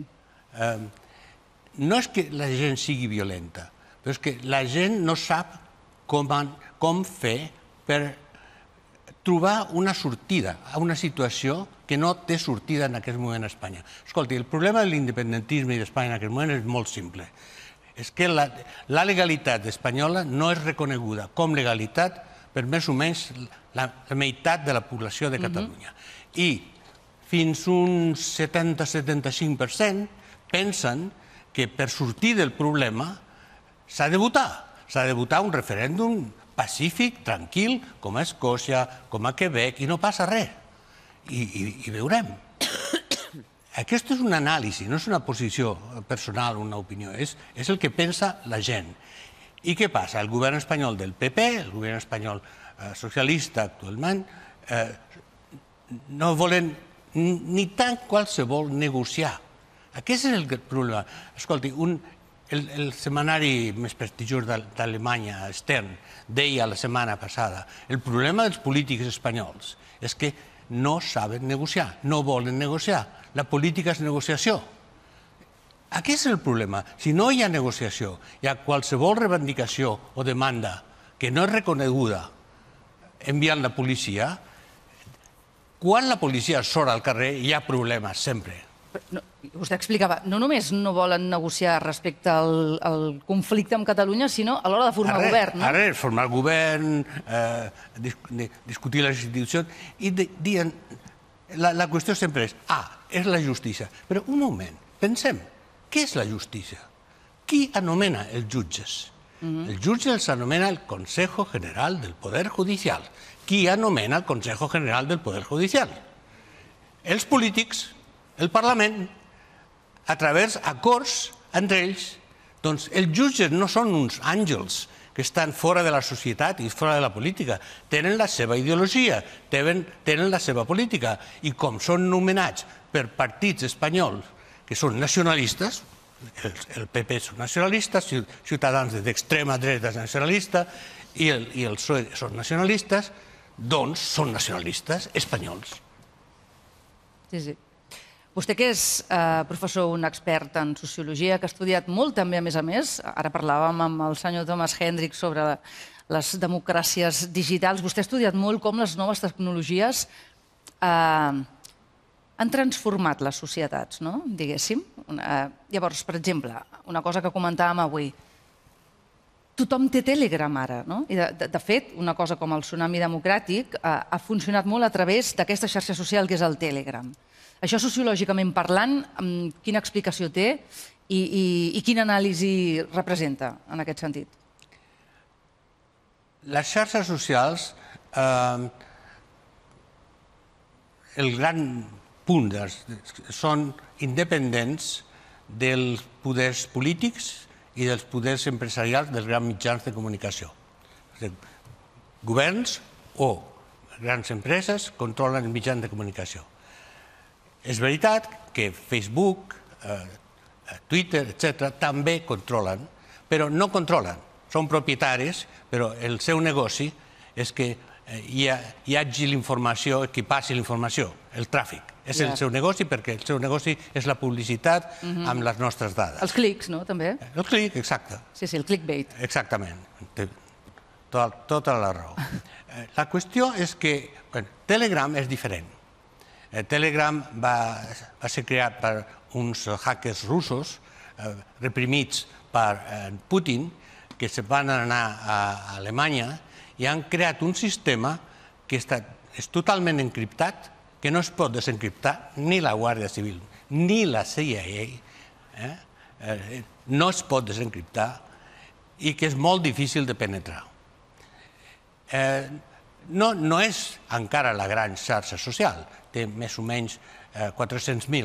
S16: No és que la gent sigui violenta, però és que la gent no sap com fer per trobar una sortida a una situació que no té sortida en aquest moment a Espanya. Escolti, el problema de l'independentisme i d'Espanya en aquest moment és molt simple. És que la legalitat espanyola no és reconeguda com legalitat per més o menys la meitat de la població de Catalunya. I fins un setanta a setanta-cinc per cent pensen que per sortir del problema s'ha de votar. S'ha de votar un referèndum pacífic, tranquil, com a Escòcia, com a Quebec, i no passa res. I veurem. Aquesta és una anàlisi, no és una posició personal, una opinió, és el que pensa la gent. I què passa? El govern espanyol del P P, el govern espanyol socialista actualment, no volen ni tan qualsevol negociar. Aquest és el problema. Escolti, el setmanari més prestigiós d'Alemanya, Stern, deia la setmana passada el problema dels polítics espanyols és que no saben negociar, no volen negociar. La política és negociació. Aquest és el problema. Si no hi ha negociació, hi ha qualsevol reivindicació o demanda que no és reconeguda enviant la policia, quan la policia surt al carrer hi ha problemes, sempre.
S2: Vostè explicava, no només no volen negociar respecte al conflicte amb Catalunya, sinó a l'hora de formar govern.
S16: Ara és formar govern, discutir les institucions, i diuen, la qüestió sempre és, ah, és la justícia. Però un moment, pensem, què és la justícia? Qui anomena els jutges? Els jutges els anomena el Consejo General del Poder Judicial. Qui anomena el Consejo General del Poder Judicial? Els polítics, el Parlament, a través d'acords entre ells. Doncs els jutges no són uns àngels que estan fora de la societat i fora de la política. Tenen la seva ideologia, tenen la seva política. I com són nomenats per partits espanyols que són nacionalistes, el P P són nacionalistes, Ciutadans d'extrema dreta és nacionalista i el P S O E són nacionalistes, doncs són nacionalistes espanyols.
S2: Sí, sí. Vostè que és professor, un expert en sociologia, que ha estudiat molt també, a més a més, ara parlàvem amb el senyor Thomas Hendricks sobre les democràcies digitals, vostè ha estudiat molt com les noves tecnologies han transformat les societats, no? Diguéssim. Llavors, per exemple, una cosa que comentàvem avui, tothom té Telegram ara, no? I de fet, una cosa com el tsunami democràtic ha funcionat molt a través d'aquesta xarxa social que és el Telegram. Això, sociològicament parlant, quina explicació té i quina anàlisi representa en aquest sentit?
S16: Les xarxes socials, el gran punt són independents dels poders polítics i dels poders empresarials dels grans mitjans de comunicació. Governs o grans empreses controlen els mitjans de comunicació. És veritat que Facebook, Twitter, etcètera, també controlen, però no controlen. Són propietaris, però el seu negoci és que hi hagi l'informació, que passi l'informació, el tràfic. És el seu negoci perquè el seu negoci és la publicitat amb les nostres dades.
S2: Els clics, no, també?
S16: El clic, exacte.
S2: Sí, sí, el clickbait.
S16: Exactament. Tota la raó. La qüestió és que Telegram és diferent. Telegram va ser creat per uns hackers russos reprimits per Putin, que se van anar a Alemanya i han creat un sistema que és totalment encriptat, que no es pot desencriptar ni la Guàrdia Civil ni la C I A, no es pot desencriptar i que és molt difícil de penetrar. No és encara la gran xarxa social, té més o menys quatre-cents mil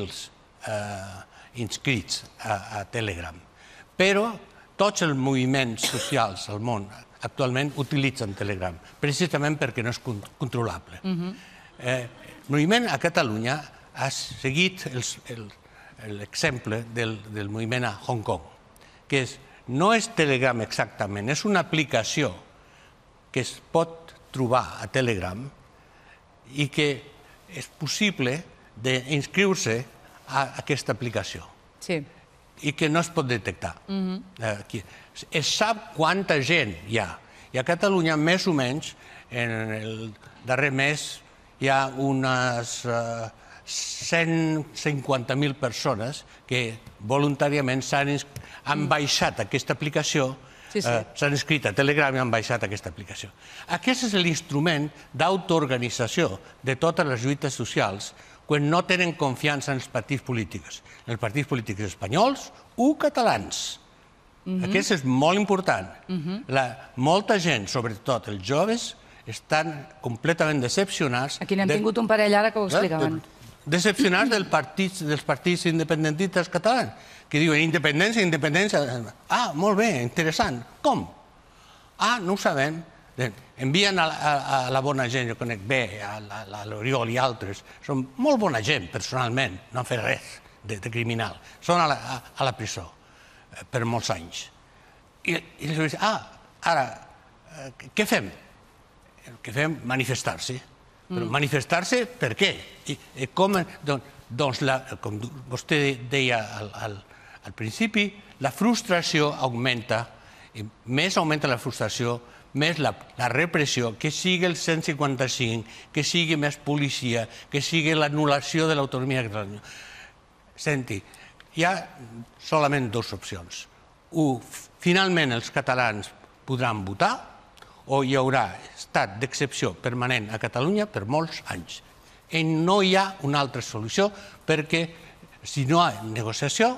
S16: inscrits a Telegram, però tots els moviments socials al món actualment utilitzen Telegram, precisament perquè no és controlable. El moviment a Catalunya ha seguit l'exemple del moviment a Hong Kong, que no és Telegram exactament, és una aplicació que es pot trobar a Telegram i que és possible d'inscriure-se a aquesta aplicació i que no es pot detectar. Es sap quanta gent hi ha. I a Catalunya, més o menys, en el darrer mes hi ha unes cent cinquanta mil persones que voluntàriament han baixat aquesta aplicació, s'han inscrit a Telegram i han baixat aquesta aplicació. Aquest és l'instrument d'autoorganització de totes les lluites socials quan no tenen confiança en els partits polítics, en els partits polítics espanyols o catalans. Aquest és molt important. Molta gent, sobretot els joves, estan completament decepcionats...
S2: Aquí n'hem tingut un parell ara que ho explicaven.
S16: Decepcionats dels partits independentistes catalans, que diuen independència, independència... Ah, molt bé, interessant. Com? Ah, no ho sabem. Envien a la bona gent, jo conec bé, a l'Oriol i altres. Són molt bona gent, personalment, no han fet res de criminal. Són a la presó per molts anys. I els diuen, ah, ara, què fem? Que fem manifestar-se. Però manifestar-se per què? Doncs, com vostè deia al principi, la frustració augmenta, més augmenta la frustració, més la repressió, que sigui el cent cinquanta cinc, que sigui més policia, que sigui l'anul·lació de l'autonomia de Catalunya. Senti, hi ha solament dues opcions. U, finalment els catalans podran votar, o hi haurà estat d'excepció permanent a Catalunya per molts anys. I no hi ha una altra solució, perquè si no hi ha negociació,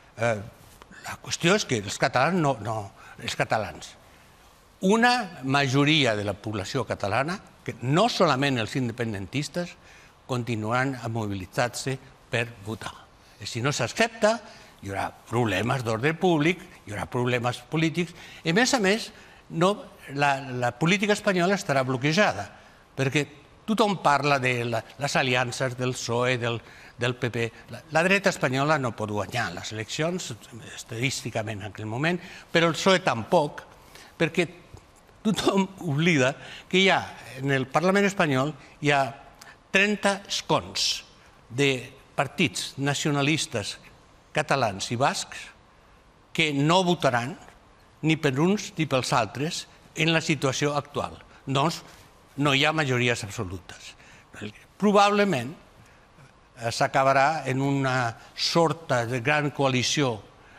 S16: la qüestió és que els catalans no... Els catalans. Una majoria de la població catalana, que no solament els independentistes, continuaran a mobilitzar-se per votar. Si no s'accepta, hi haurà problemes d'ordre públic, hi haurà problemes polítics, i a més a més, la política espanyola estarà bloquejada, perquè tothom parla de les aliances del P S O E, del P P. La dreta espanyola no pot guanyar les eleccions, estadísticament en aquell moment, però el P S O E tampoc, perquè tothom oblida que hi ha, en el Parlament espanyol, hi ha trenta escons de partits nacionalistes catalans i bascs que no votaran ni per uns ni pels altres en la situació actual. Doncs no hi ha majories absolutes. Probablement s'acabarà en una sorta de gran coalició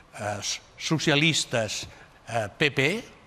S16: socialistes-P P,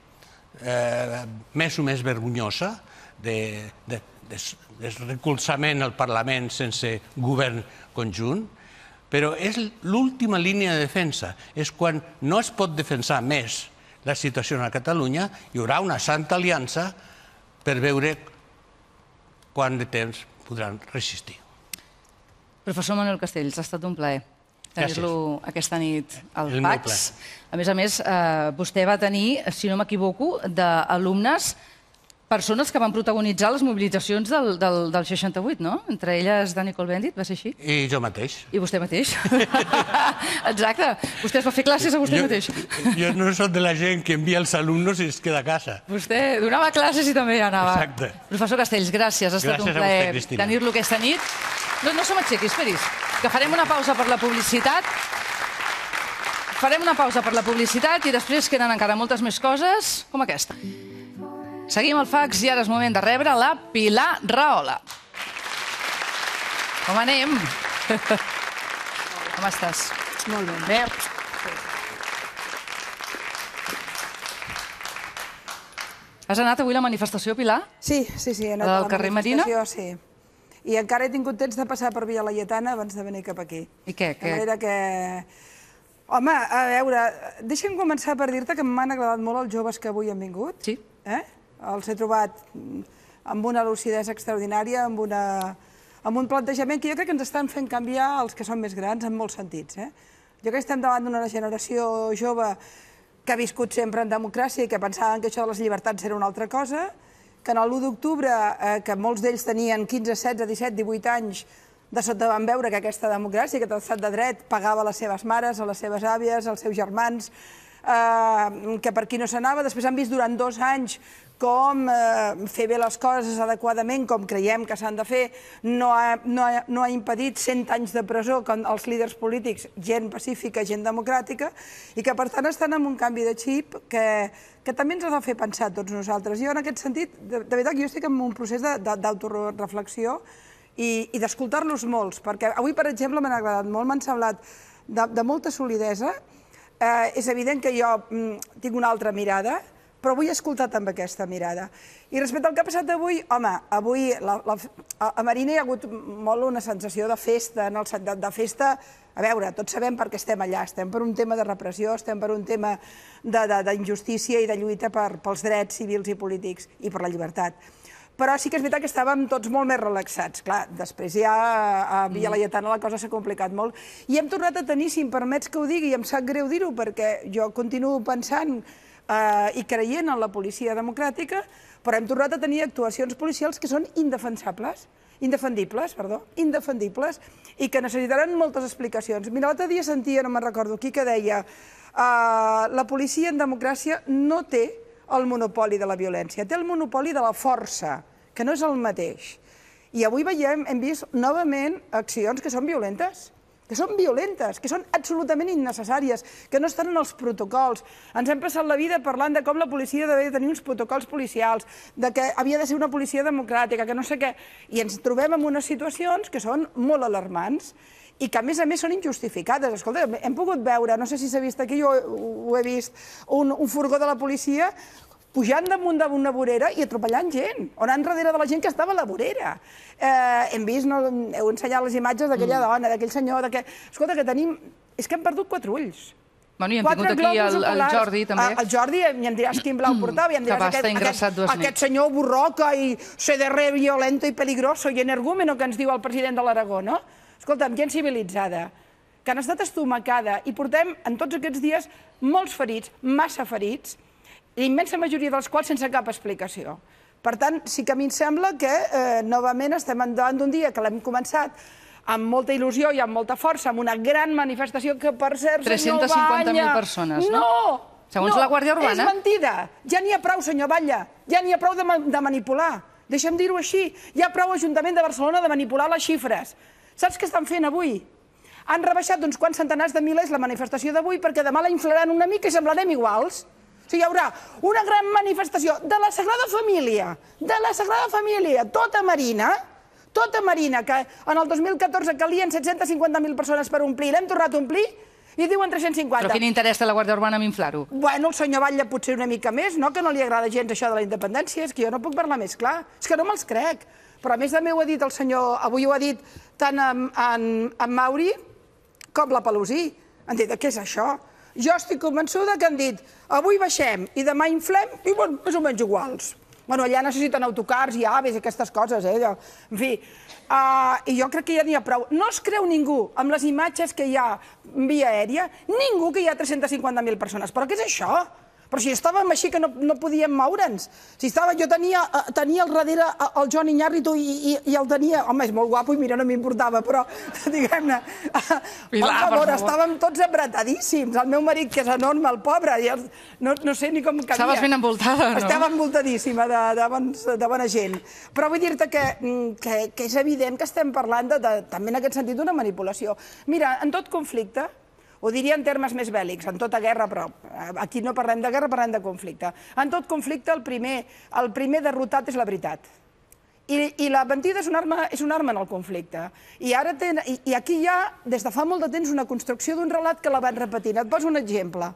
S16: més o més vergonyosa, de recolzament al Parlament sense govern conjunt, però és l'última línia de defensa. És quan no es pot defensar més la situació a Catalunya, hi haurà una santa aliança per veure quant de temps podran resistir.
S2: Professor Manuel Castells, ha estat un plaer tenir-lo aquesta nit al P A C. A més a més, vostè va tenir, si no m'equivoco, d'alumnes, persones que van protagonitzar les mobilitzacions del seixanta-vuit, no? Entre elles Dani Cohn-Bendit, va ser així?
S16: I jo mateix.
S2: I vostè mateix. Exacte. Vostè es va fer classes a vostè mateix.
S16: Jo no soc de la gent que envia els alumnes i es queda a casa.
S2: Vostè donava classes i també anava.
S16: Exacte.
S2: Professor Castells, gràcies. Ha estat un plaer tenir-lo aquesta nit. No se m'aixequi, esperis, que farem una pausa per la publicitat. Farem una pausa per la publicitat i després queden encara moltes més coses, com aquesta. Seguim el fax i ara és moment de rebre la Pilar Rahola. Com anem? Com estàs?
S17: Molt bé.
S2: Has anat avui a la manifestació, Pilar?
S17: Sí, sí, sí. He anat a
S2: la manifestació,
S17: sí. I encara he tingut temps de passar per Via Laietana abans de venir cap aquí.
S2: I què?
S17: De manera que... Home, a veure, deixa'm començar per dir-te que m'han agradat molt els joves que avui han vingut.
S2: Sí.
S17: Els he trobat amb una lucidesa extraordinària, amb un plantejament que jo crec que ens estan fent canviar els que són més grans en molts sentits. Jo crec que estem davant d'una generació jove que ha viscut sempre en democràcia i que pensaven que això de les llibertats era una altra cosa, que en l'u d'octubre, que molts d'ells tenien quinze, setze, disset, divuit anys, de sota van veure que aquesta democràcia, aquest estat de dret, pagava a les seves mares, a les seves àvies, als seus germans, que per aquí no s'anava. Després han vist durant dos anys com fer bé les coses adequadament, com creiem que s'han de fer, no ha impedit cent anys de presó als líders polítics, gent pacífica, gent democràtica, i que per tant estan en un canvi de xip que també ens ha de fer pensar tots nosaltres. Jo en aquest sentit, de veritat, jo estic en un procés d'autoreflexió i d'escoltar-los molts, perquè avui, per exemple, m'han agradat molt, m'han semblat de molta solidesa. És evident que jo tinc una altra mirada, però avui he escoltat amb aquesta mirada. I respecte al que ha passat avui, home, avui a Marina hi ha hagut molt una sensació de festa, de festa, a veure, tots sabem per què estem allà, estem per un tema de repressió, estem per un tema d'injustícia i de lluita pels drets civils i polítics i per la llibertat. Però sí que és veritat que estàvem tots molt més relaxats. Clar, després ja a Via Laietana la cosa s'ha complicat molt. I hem tornat a tenir, si em permets que ho digui, i em sap greu dir-ho, perquè jo continuo pensant i creient en la policia democràtica, però hem tornat a tenir actuacions policials que són indefensables, indefendibles, perdó, indefendibles, i que necessitaran moltes explicacions. Mira, l'altre dia sentia, no me'n recordo qui, que deia la policia en democràcia no té el monopoli de la violència, té el monopoli de la força, que no és el mateix. I avui veiem, hem vist novament accions que són violentes, que són violentes, que són absolutament innecessàries, que no estan en els protocols. Ens hem passat la vida parlant de com la policia devia tenir uns protocols policials, de que havia de ser una policia democràtica, que no sé què, i ens trobem en unes situacions que són molt alarmants i que, a més a més, són injustificades. Escolta, hem pogut veure, no sé si s'ha vist aquí, jo ho he vist, un furgó de la policia pujant damunt d'una vorera i atropellant gent, o anant darrere de la gent que estava a la vorera. Hem vist, heu ensenyat les imatges d'aquella dona, d'aquell senyor, que... Escolta, que tenim... És que hem perdut quatre ulls.
S2: Bueno, i hem tingut aquí el Jordi, també.
S17: El Jordi, i em diràs quin blau portava, i em diràs aquest senyor burroca i C D R violento i peligroso i energúmeno que ens diu el president de l'Aragó, no? Escolta'm, gent civilitzada, que han estat estomacada, i portem en tots aquests dies molts ferits, massa ferits, la immensa majoria dels quals sense cap explicació. Per tant, sí que a mi em sembla que, novament, estem davant d'un dia que l'hem començat amb molta il·lusió i amb molta força, amb una gran manifestació que, per cert, senyor Batlle...
S2: tres-centes cinquanta mil persones, no?
S17: No!
S2: Segons la Guàrdia Urbana?
S17: És mentida. Ja n'hi ha prou, senyor Batlle. Ja n'hi ha prou de manipular. Deixa'm dir-ho així. Hi ha prou Ajuntament de Barcelona de manipular les xifres. Saps què estan fent avui? Han rebaixat uns quants centenars de milers la manifestació d'avui perquè demà la inflaran una mica i semblarem iguals. O sigui, hi haurà una gran manifestació de la Sagrada Família, de la Sagrada Família, tota Marina, tota Marina, que en el dos mil catorze calien set-centes cinquanta mil persones per omplir, l'hem tornat a omplir i diuen tres-cents cinquanta.
S2: Però quin interès té la Guàrdia Urbana en inflar-ho?
S17: Bueno, el senyor Batlle potser una mica més, no? Que no li agrada gens això de la independència, és que jo no puc parlar més clar, és que no me'ls crec. Però a més també ho ha dit el senyor, avui ho ha dit tant en Mauri com la Pelusí. Han dit, què és això? Jo estic convençuda que han dit, avui baixem i demà inflem i, bueno, més o menys iguals. Bueno, allà necessiten autocars i aves i aquestes coses, eh? En fi, i jo crec que ja n'hi ha prou. No es creu ningú amb les imatges que hi ha via aèria, ningú que hi ha tres-centes cinquanta mil persones. Però què és això? Però si estàvem així que no podíem moure'ns. Si estava, jo tenia al darrere el Joan Iñárritu i el tenia... Home, és molt guapo i mira, no m'importava, però, diguem-ne, per favor, estàvem tots apretadíssims. El meu marit, que és enorme, el pobre, no sé ni com cabia.
S2: Estaves ben envoltada, no?
S17: Estava envoltadíssima de bona gent. Però vull dir-te que és evident que estem parlant, també en aquest sentit, d'una manipulació. Mira, en tot conflicte, ho diria en termes més bèl·lics, en tota guerra, però aquí no parlem de guerra, parlem de conflicte. En tot conflicte el primer derrotat és la veritat. I la mentida és un arma en el conflicte. I aquí hi ha, des de fa molt de temps, una construcció d'un relat que la van repetint. Et poso un exemple.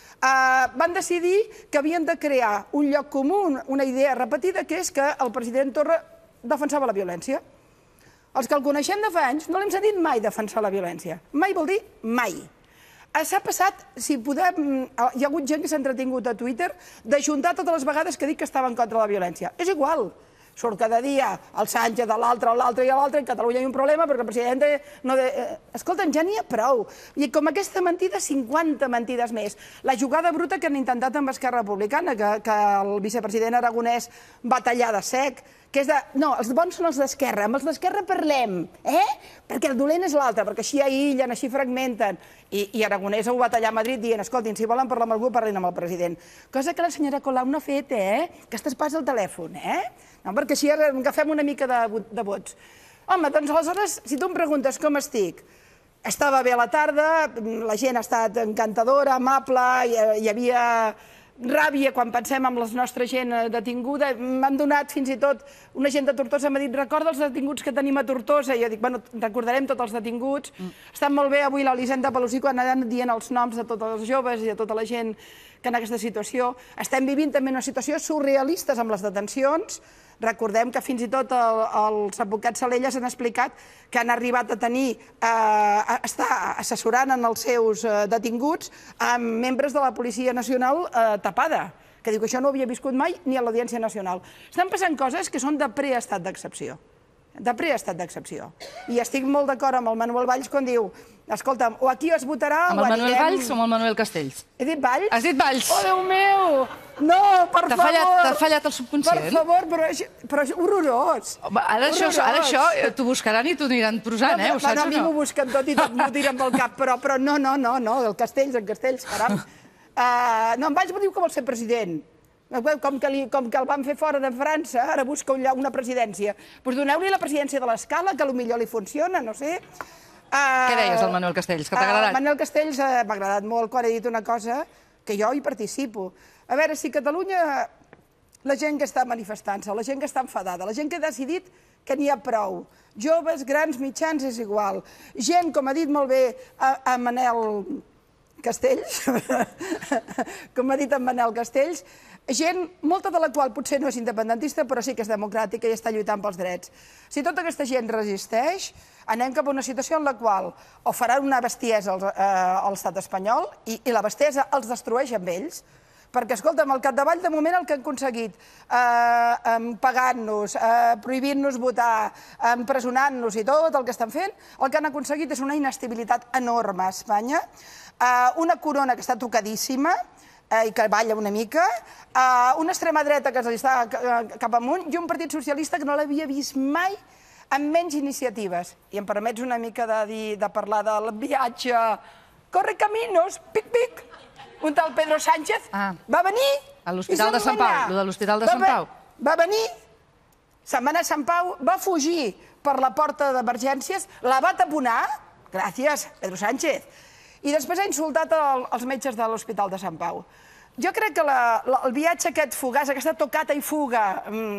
S17: Van decidir que havien de crear un lloc comú, una idea repetida, que és que el president Torra defensava la violència. Els que el coneixem de fa anys no l'hem sentit mai defensar la violència. Mai vol dir mai. S'ha passat, si podem... Hi ha hagut gent que s'ha entretingut a Twitter d'ajuntar totes les vegades que dic que estava en contra de la violència. És igual. Surt cada dia el Sánchez de l'altre, l'altre i l'altre, en Catalunya hi ha un problema perquè el president no... Escolta'm, ja n'hi ha prou. I com aquesta mentida, cinquanta mentides més. La jugada bruta que han intentat amb Esquerra Republicana, que el vicepresident Aragonès va tallar de sec, que és de... No, els bons són els d'Esquerra, amb els d'Esquerra parlem, eh? Perquè el dolent és l'altre, perquè així aïllen, així fragmenten. I Aragonès ho va tallar a Madrid dient, escoltin, si volen parlar amb algú, parlin amb el president. Cosa que la senyora Colau no ha fet, eh? Que estàs pas al telèfon, eh? No, perquè així agafem una mica de vots. Home, doncs aleshores, si tu em preguntes com estic, estava bé a la tarda, la gent ha estat encantadora, amable, hi havia ràbia quan pensem en la nostra gent detinguda. M'han donat fins i tot, una gent de Tortosa m'ha dit, recorda els detinguts que tenim a Tortosa? I jo dic, bueno, recordarem tots els detinguts. Estan molt bé avui l'Elisenda Pelusí quan anant dient els noms de tots els joves i de tota la gent que en aquesta situació. Estem vivint també una situació surrealistes amb les detencions. Recordem que fins i tot els advocats Salellas han explicat que han arribat a tenir, a estar assessorant en els seus detinguts amb membres de la Policia Nacional tapada, que diu que això no havia viscut mai ni a l'Audiència Nacional. Estan passant coses que són de preestat d'excepció. De preestat d'excepció. I estic molt d'acord amb el Manuel Valls quan diu, escolta'm, o aquí es votarà o anirem...
S2: Amb el Manuel Valls o amb el Manuel Castells?
S17: He dit Valls?
S2: Has dit Valls?
S17: Oh, Déu meu! No, per favor!
S2: T'ha fallat el subconscient?
S17: Per favor, però és horrorós.
S2: Ara això t'ho buscaran i t'ho aniran prosant, eh? Ho saps o no?
S17: A mi m'ho busquen tot i tot m'ho tiren pel cap, però no, no, no, no, el Castells, el Castells, caram. No, en Valls diu que vol ser president. Com que el van fer fora de França, ara busca una presidència. Doncs doneu-li la presidència de l'Escala, que potser li funciona, no sé.
S2: Què deies al Manuel Castells, que t'ha agradat?
S17: El Manuel Castells m'ha agradat molt quan ha dit una cosa que jo hi participo. A veure, si Catalunya, la gent que està manifestant-se, la gent que està enfadada, la gent que ha decidit que n'hi ha prou, joves, grans, mitjans, és igual. Gent, com ha dit molt bé en Manel Castells, com ha dit en Manel Castells, gent, molta de la qual potser no és independentista, però sí que és democràtica i està lluitant pels drets. Si tota aquesta gent resisteix, anem cap a una situació en la qual o faran una bestiesa a l'estat espanyol i la bestiesa els destrueix amb ells, perquè, escolta'm, al capdavall, de moment, el que han aconseguit, pagant-nos, prohibint-nos votar, empresonant-nos i tot el que estan fent, el que han aconseguit és una inestabilitat enorme a Espanya, una corona que està tocadíssima, i que balla una mica, una extrema dreta que està cap amunt i un partit socialista que no l'havia vist mai amb menys iniciatives. I em permets una mica de parlar del viatge Corre Caminos, pic, pic, un tal Pedro Sánchez va venir...
S2: A l'Hospital de Sant Pau, lo de l'Hospital de Sant Pau.
S17: Va venir, se'n va anar a Sant Pau, va fugir per la porta d'emergències, la va taponar, gràcies, Pedro Sánchez, i després ha insultat els metges de l'Hospital de Sant Pau. Jo crec que el viatge aquest fugaç, aquesta tocata i fuga,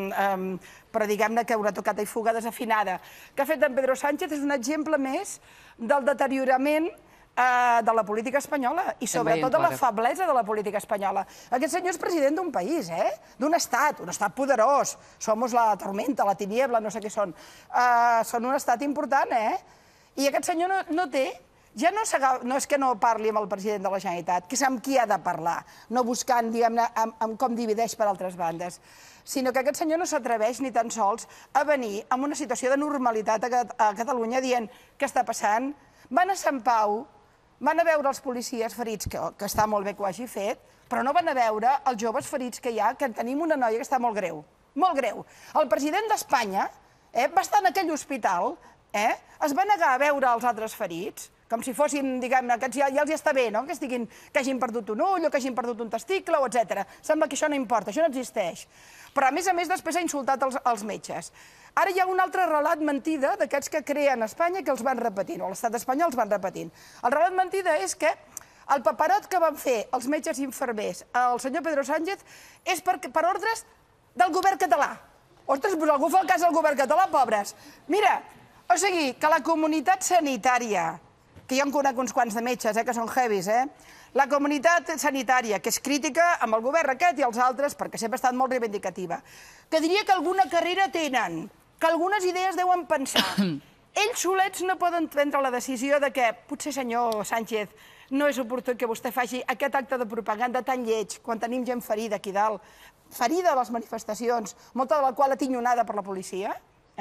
S17: però diguem-ne que una tocata i fuga desafinada, que ha fet en Pedro Sánchez és un exemple més del deteriorament de la política espanyola i sobretot de la feblesa de la política espanyola. Aquest senyor és president d'un país, d'un estat, un estat poderós. Somos la tormenta, la tiniebla, no sé què són. Són un estat important, eh? I aquest senyor no té... Ja no és que no parli amb el president de la Generalitat, que és amb qui ha de parlar, no buscant, diguem-ne, com divideix per altres bandes, sinó que aquest senyor no s'atreveix ni tan sols a venir amb una situació de normalitat a Catalunya dient què està passant. Van a Sant Pau, van a veure els policies ferits, que està molt bé que ho hagi fet, però no van a veure els joves ferits que hi ha, que tenim una noia que està molt greu, molt greu. El president d'Espanya va estar en aquell hospital, es va negar a veure els altres ferits, com si fossin, diguem-ne, que ja els està bé, no?, que hagin perdut un ull o que hagin perdut un testicle, etcètera. Sembla que això no importa, això no existeix. Però, a més a més, després ha insultat els metges. Ara hi ha un altre relat mentida d'aquests que creen a Espanya que els van repetint, o l'estat espanyol els van repetint. El relat mentida és que el paperot que van fer els metges i infermers al senyor Pedro Sánchez és per ordres del govern català. Ostres, doncs algú fa el cas del govern català, pobres. Mira, o sigui, que la comunitat sanitària, que jo en conec uns quants de metges, que són heavies, la comunitat sanitària, que és crítica amb el govern aquest i els altres, perquè sempre ha estat molt reivindicativa, que diria que alguna carrera tenen, que algunes idees deuen pensar. Ells solets no poden prendre la decisió de que potser, senyor Sánchez, no és oportú que vostè faci aquest acte de propaganda tan lleig quan tenim gent ferida aquí dalt, ferida a les manifestacions, molta de la qual atinyonada per la policia,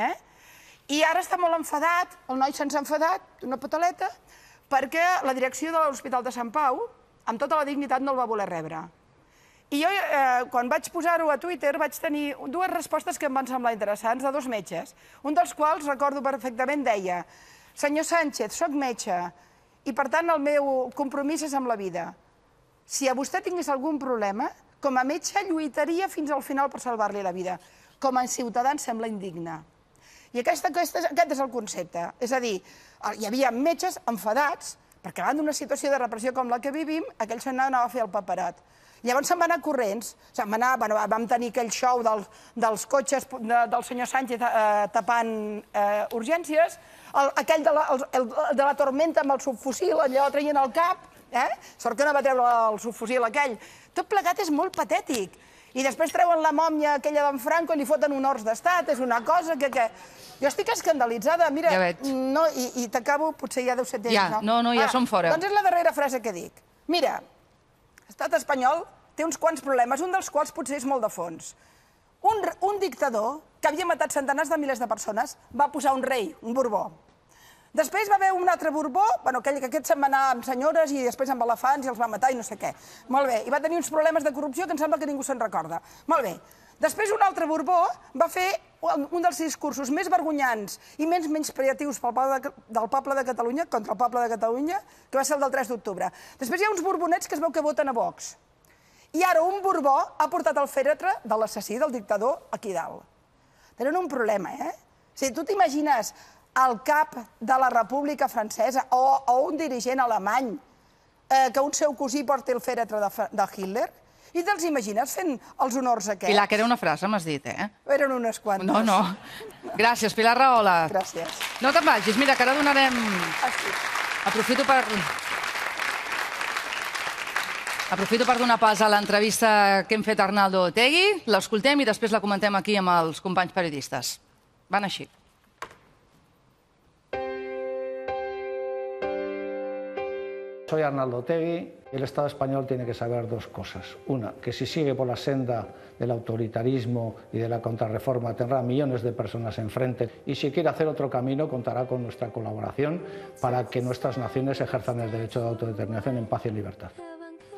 S17: i ara està molt enfadat, el noi se'ns ha enfadat, una pataleta, perquè la direcció de l'Hospital de Sant Pau, amb tota la dignitat, no el va voler rebre. I jo, quan vaig posar-ho a Twitter, vaig tenir dues respostes que em van semblar interessants, de dos metges, un dels quals, recordo perfectament, deia: senyor Sánchez, soc metge, i per tant el meu compromís és amb la vida. Si a vostè tingués algun problema, com a metge lluitaria fins al final per salvar-li la vida. Com a ciutadà em sembla indigne. I aquest és el concepte. És a dir, hi havia metges enfadats, perquè davant d'una situació de repressió com la que vivim, aquell senyor anava a fer el paperot. Llavors se'n va anar corrents, vam tenir aquell show dels cotxes del senyor Sánchez tapant urgències, aquell de la tormenta amb el subfusil, allò traient el cap, sort que no va treure el subfusil aquell. Tot plegat és molt patètic. I després treuen la mòmia aquella d'en Franco i li foten honors d'estat, és una cosa que... Jo estic escandalitzada, mira, i t'acabo, potser ja deu ser temps, no?
S2: No, no, ja som fora.
S17: Doncs és la darrera frase que dic. Mira, l'estat espanyol té uns quants problemes, un dels quals potser és molt de fons. Un dictador que havia matat centenars de milers de persones va posar un rei, un Borbó. Després va haver un altre Borbó, aquell que aquest se'n va anar amb senyores i després amb elefants i els va matar i no sé què. Molt bé, i va tenir uns problemes de corrupció que em sembla que ningú se'n recorda. Molt bé. Després un altre Borbó va fer un dels discursos més vergonyants i menys menyspreatius del poble de Catalunya, contra el poble de Catalunya, que va ser el del tres d'octubre. Després hi ha uns borbonets que es veu que voten a Vox. I ara un Borbó ha portat el fèretre de l'assassí, del dictador, aquí dalt. Tenen un problema, eh? O sigui, tu t'imagines el cap de la República Francesa o un dirigent alemany que un seu cosí porti el fèretre de Hitler? I te'ls imagines fent els honors aquests?
S2: Pilar, que era una frase, m'has dit, eh?
S17: Eren unes quantes.
S2: No, no. Gràcies, Pilar Rahola.
S17: Gràcies.
S2: No te'n vagis, mira, que ara donarem... Aprofito per... Aprofito per donar pas a l'entrevista que hem fet a Arnaldo Otegi. L'escoltem i després la comentem aquí amb els companys periodistes. Van així.
S18: Soy Arnaldo Otegi. El Estado español tiene que saber dos cosas. Una, que si sigue por la senda del autoritarismo y de la contrarreforma tendrá millones de personas enfrente y si quiere hacer otro camino contará con nuestra colaboración para que nuestras naciones ejerzan el derecho de autodeterminación en paz y en libertad.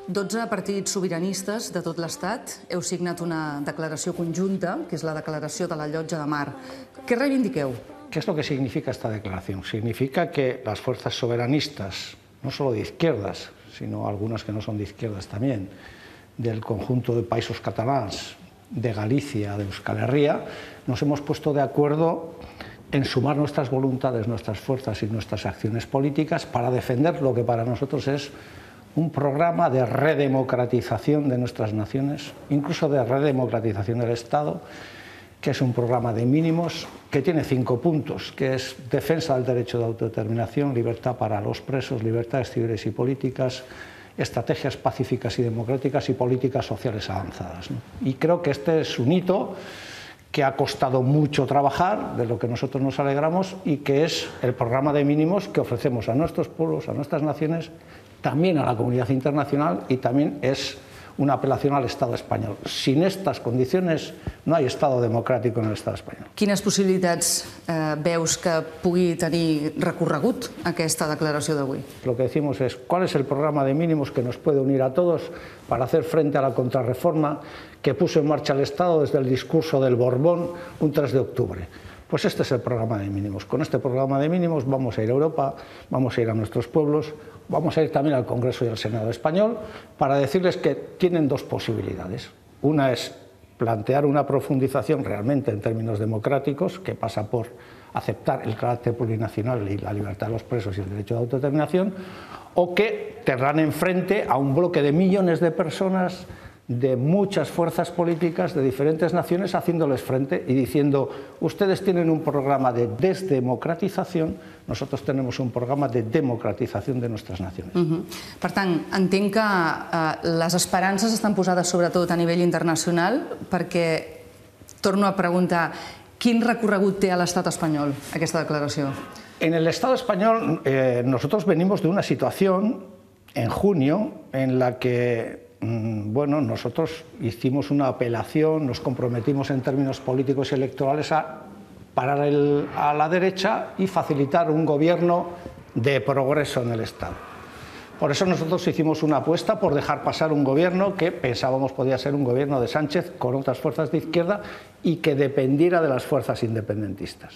S2: dotze partits sobiranistes de tot l'Estat heu signat una declaració conjunta, que és la declaració de la Llotja de Mar. Què reivindiqueu?
S18: ¿Qué es lo que significa esta declaración? Significa que las fuerzas soberanistas, no solo de izquierdas, sino algunas que no son de izquierdas también, del conjunto de países catalanes, de Galicia, de Euskal Herria, nos hemos puesto de acuerdo en sumar nuestras voluntades, nuestras fuerzas y nuestras acciones políticas para defender lo que para nosotros es un programa de redemocratización de nuestras naciones, incluso de redemocratización del Estado, que es un programa de mínimos que tiene cinco puntos, que es defensa del derecho de autodeterminación, libertad para los presos, libertades civiles y políticas, estrategias pacíficas y democráticas y políticas sociales avanzadas, ¿no? Y creo que este es un hito que ha costado mucho trabajar, de lo que nosotros nos alegramos, y que es el programa de mínimos que ofrecemos a nuestros pueblos, a nuestras naciones, también a la comunidad internacional, y también es una apel·lació al Estado espanyol. Sin estas condiciones no hay Estado democràtic en l'Estat espanyol.
S2: Quines possibilitats eh, veus que pugui tenir recorregut aquesta declaració d'avui?
S18: Lo que decimos es cuál es el programa de mínimos que nos puede unir a todos para hacer frente a la contrarreforma que puso en marcha el Estado desde el discurso del Borbón un tres de octubre. Pues este es el programa de mínimos. Con este programa de mínimos vamos a ir a Europa, vamos a ir a nuestros pueblos, vamos a ir también al Congreso y al Senado español para decirles que tienen dos posibilidades. Una es plantear una profundización realmente en términos democráticos que pasa por aceptar el carácter plurinacional y la libertad de los presos y el derecho de autodeterminación, o que tendrán enfrente a un bloque de millones de personas de muchas fuerzas políticas de diferentes naciones haciéndoles frente y diciendo ustedes tienen un programa de desdemocratización, nosotros tenemos un programa de democratización de nuestras naciones.
S2: Uh-huh. Per tant, entenc que uh, les esperances estan posades sobretot a nivell internacional perquè, torno a preguntar, quin recorregut té a l'estat espanyol aquesta declaració?
S18: En el Estado español eh, nosotros venimos de una situación en junio en la que bueno, nosotros hicimos una apelación, nos comprometimos en términos políticos y electorales a parar el, a la derecha y facilitar un gobierno de progreso en el Estado. Por eso nosotros hicimos una apuesta por dejar pasar un gobierno que pensábamos podía ser un gobierno de Sánchez con otras fuerzas de izquierda y que dependiera de las fuerzas independentistas.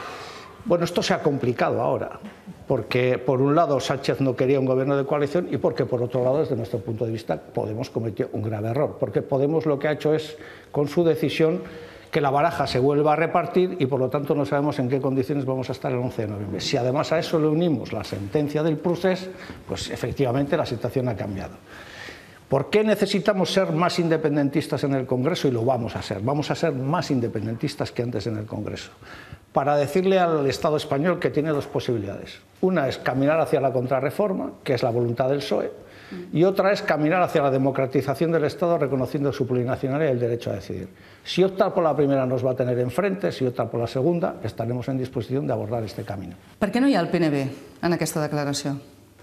S18: Bueno, esto se ha complicado ahora, porque por un lado Sánchez no quería un gobierno de coalición y porque por otro lado, desde nuestro punto de vista, Podemos cometió un grave error, porque Podemos lo que ha hecho es, con su decisión, que la baraja se vuelva a repartir y por lo tanto no sabemos en qué condiciones vamos a estar el once de noviembre. Si además a eso le unimos la sentencia del procés, pues efectivamente la situación ha cambiado. ¿Por qué necesitamos ser más independentistas en el Congreso? Y lo vamos a ser. Vamos a ser más independentistas que antes en el Congreso. Para decirle al Estado español que tiene dos posibilidades. Una es caminar hacia la contrarreforma, que es la voluntad del P S O E, y otra es caminar hacia la democratización del Estado reconociendo su plurinacionalidad y el derecho a decidir. Si optar por la primera nos va a tener enfrente, si optar por la segunda, estaremos en disposición de abordar este camino.
S2: Per què no hi ha el P N B en aquesta declaració?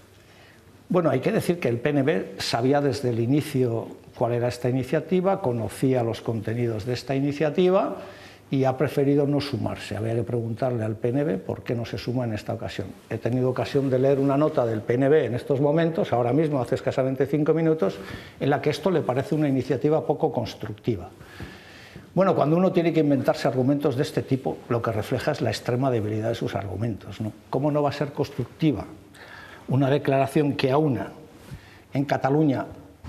S18: Bueno, hay que decir que el P N B sabía desde el inicio cuál era esta iniciativa, conocía los contenidos de esta iniciativa y ha preferido no sumarse. Había que preguntarle al P N B por qué no se suma en esta ocasión. He tenido ocasión de leer una nota del P N B en estos momentos, ahora mismo, hace escasamente cinco minutos, en la que esto le parece una iniciativa poco constructiva. Bueno, cuando uno tiene que inventarse argumentos de este tipo, lo que refleja es la extrema debilidad de sus argumentos, ¿no? ¿Cómo no va a ser constructiva una declaración que aúna en Cataluña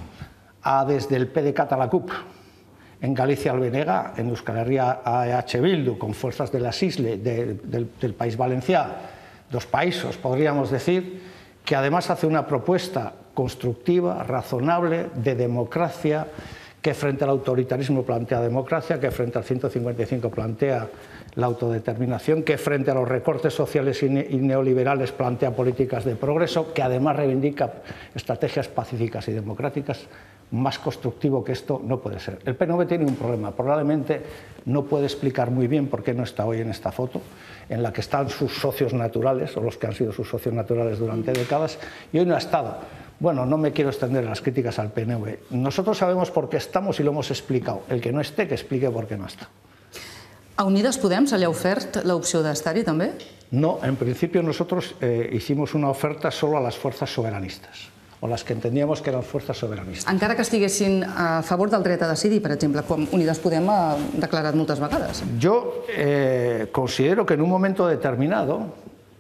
S18: a desde el P D C A T a la C U P, en Galicia al B N G, en Euskal Herria a E H Bildu, con fuerzas de las islas de, del, del País Valencià, dos países, podríamos decir, que además hace una propuesta constructiva, razonable, de democracia, que frente al autoritarismo plantea democracia, que frente al ciento cincuenta y cinco plantea la autodeterminación, que frente a los recortes sociales y, ne y neoliberales plantea políticas de progreso, que además reivindica estrategias pacíficas y democráticas. Más constructivo que esto no puede ser. El P N V tiene un problema, probablemente no puede explicar muy bien por qué no está hoy en esta foto, en la que están sus socios naturales, o los que han sido sus socios naturales durante décadas, y hoy no ha estado. Bueno, no me quiero extender las críticas al P N V. Nosotros sabemos por qué estamos y lo hemos explicado. El que no esté, que explique por qué no está.
S2: A Unides Podem se li ha ofert l'opció d'estar-hi també?
S18: No, en principio nosotros eh, hicimos una oferta solo a las fuerzas soberanistas. o las que entendíamos que eran fuerzas soberanistas.
S2: Encara que estiguessin a favor del dret a decidir, per exemple, com Unides Podem ha declarat moltes vegades.
S18: Yo eh, considero que en un momento determinado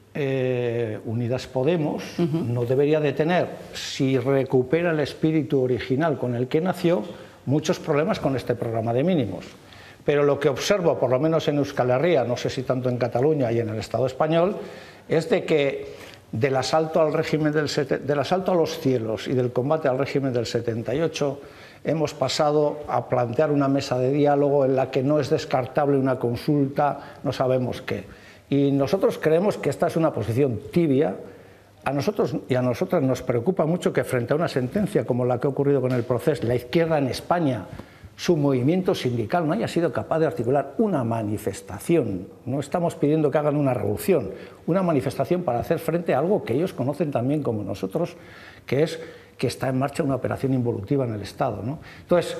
S18: eh, Unidas Podemos uh-huh. no debería de tener, si recupera el espíritu original con el que nació, muchos problemas con este programa de mínimos. Pero lo que observo, por lo menos en Euskal Herria, no sé si tanto en Cataluña y en el Estado español, es de que del asalto al régimen del, del asalto a los cielos y del combate al régimen del setenta y ocho hemos pasado a plantear una mesa de diálogo en la que no es descartable una consulta, no sabemos qué. Y nosotros creemos que esta es una posición tibia. A nosotros y a nosotras nos preocupa mucho que frente a una sentencia como la que ha ocurrido con el proceso, la izquierda en España, su movimiento sindical no haya sido capaz de articular una manifestación. No estamos pidiendo que hagan una revolución, una manifestación para hacer frente a algo que ellos conocen también como nosotros, que es que está en marcha una operación involutiva en el Estado, ¿no? Entonces,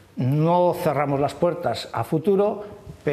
S18: no cerramos las puertas a futuro,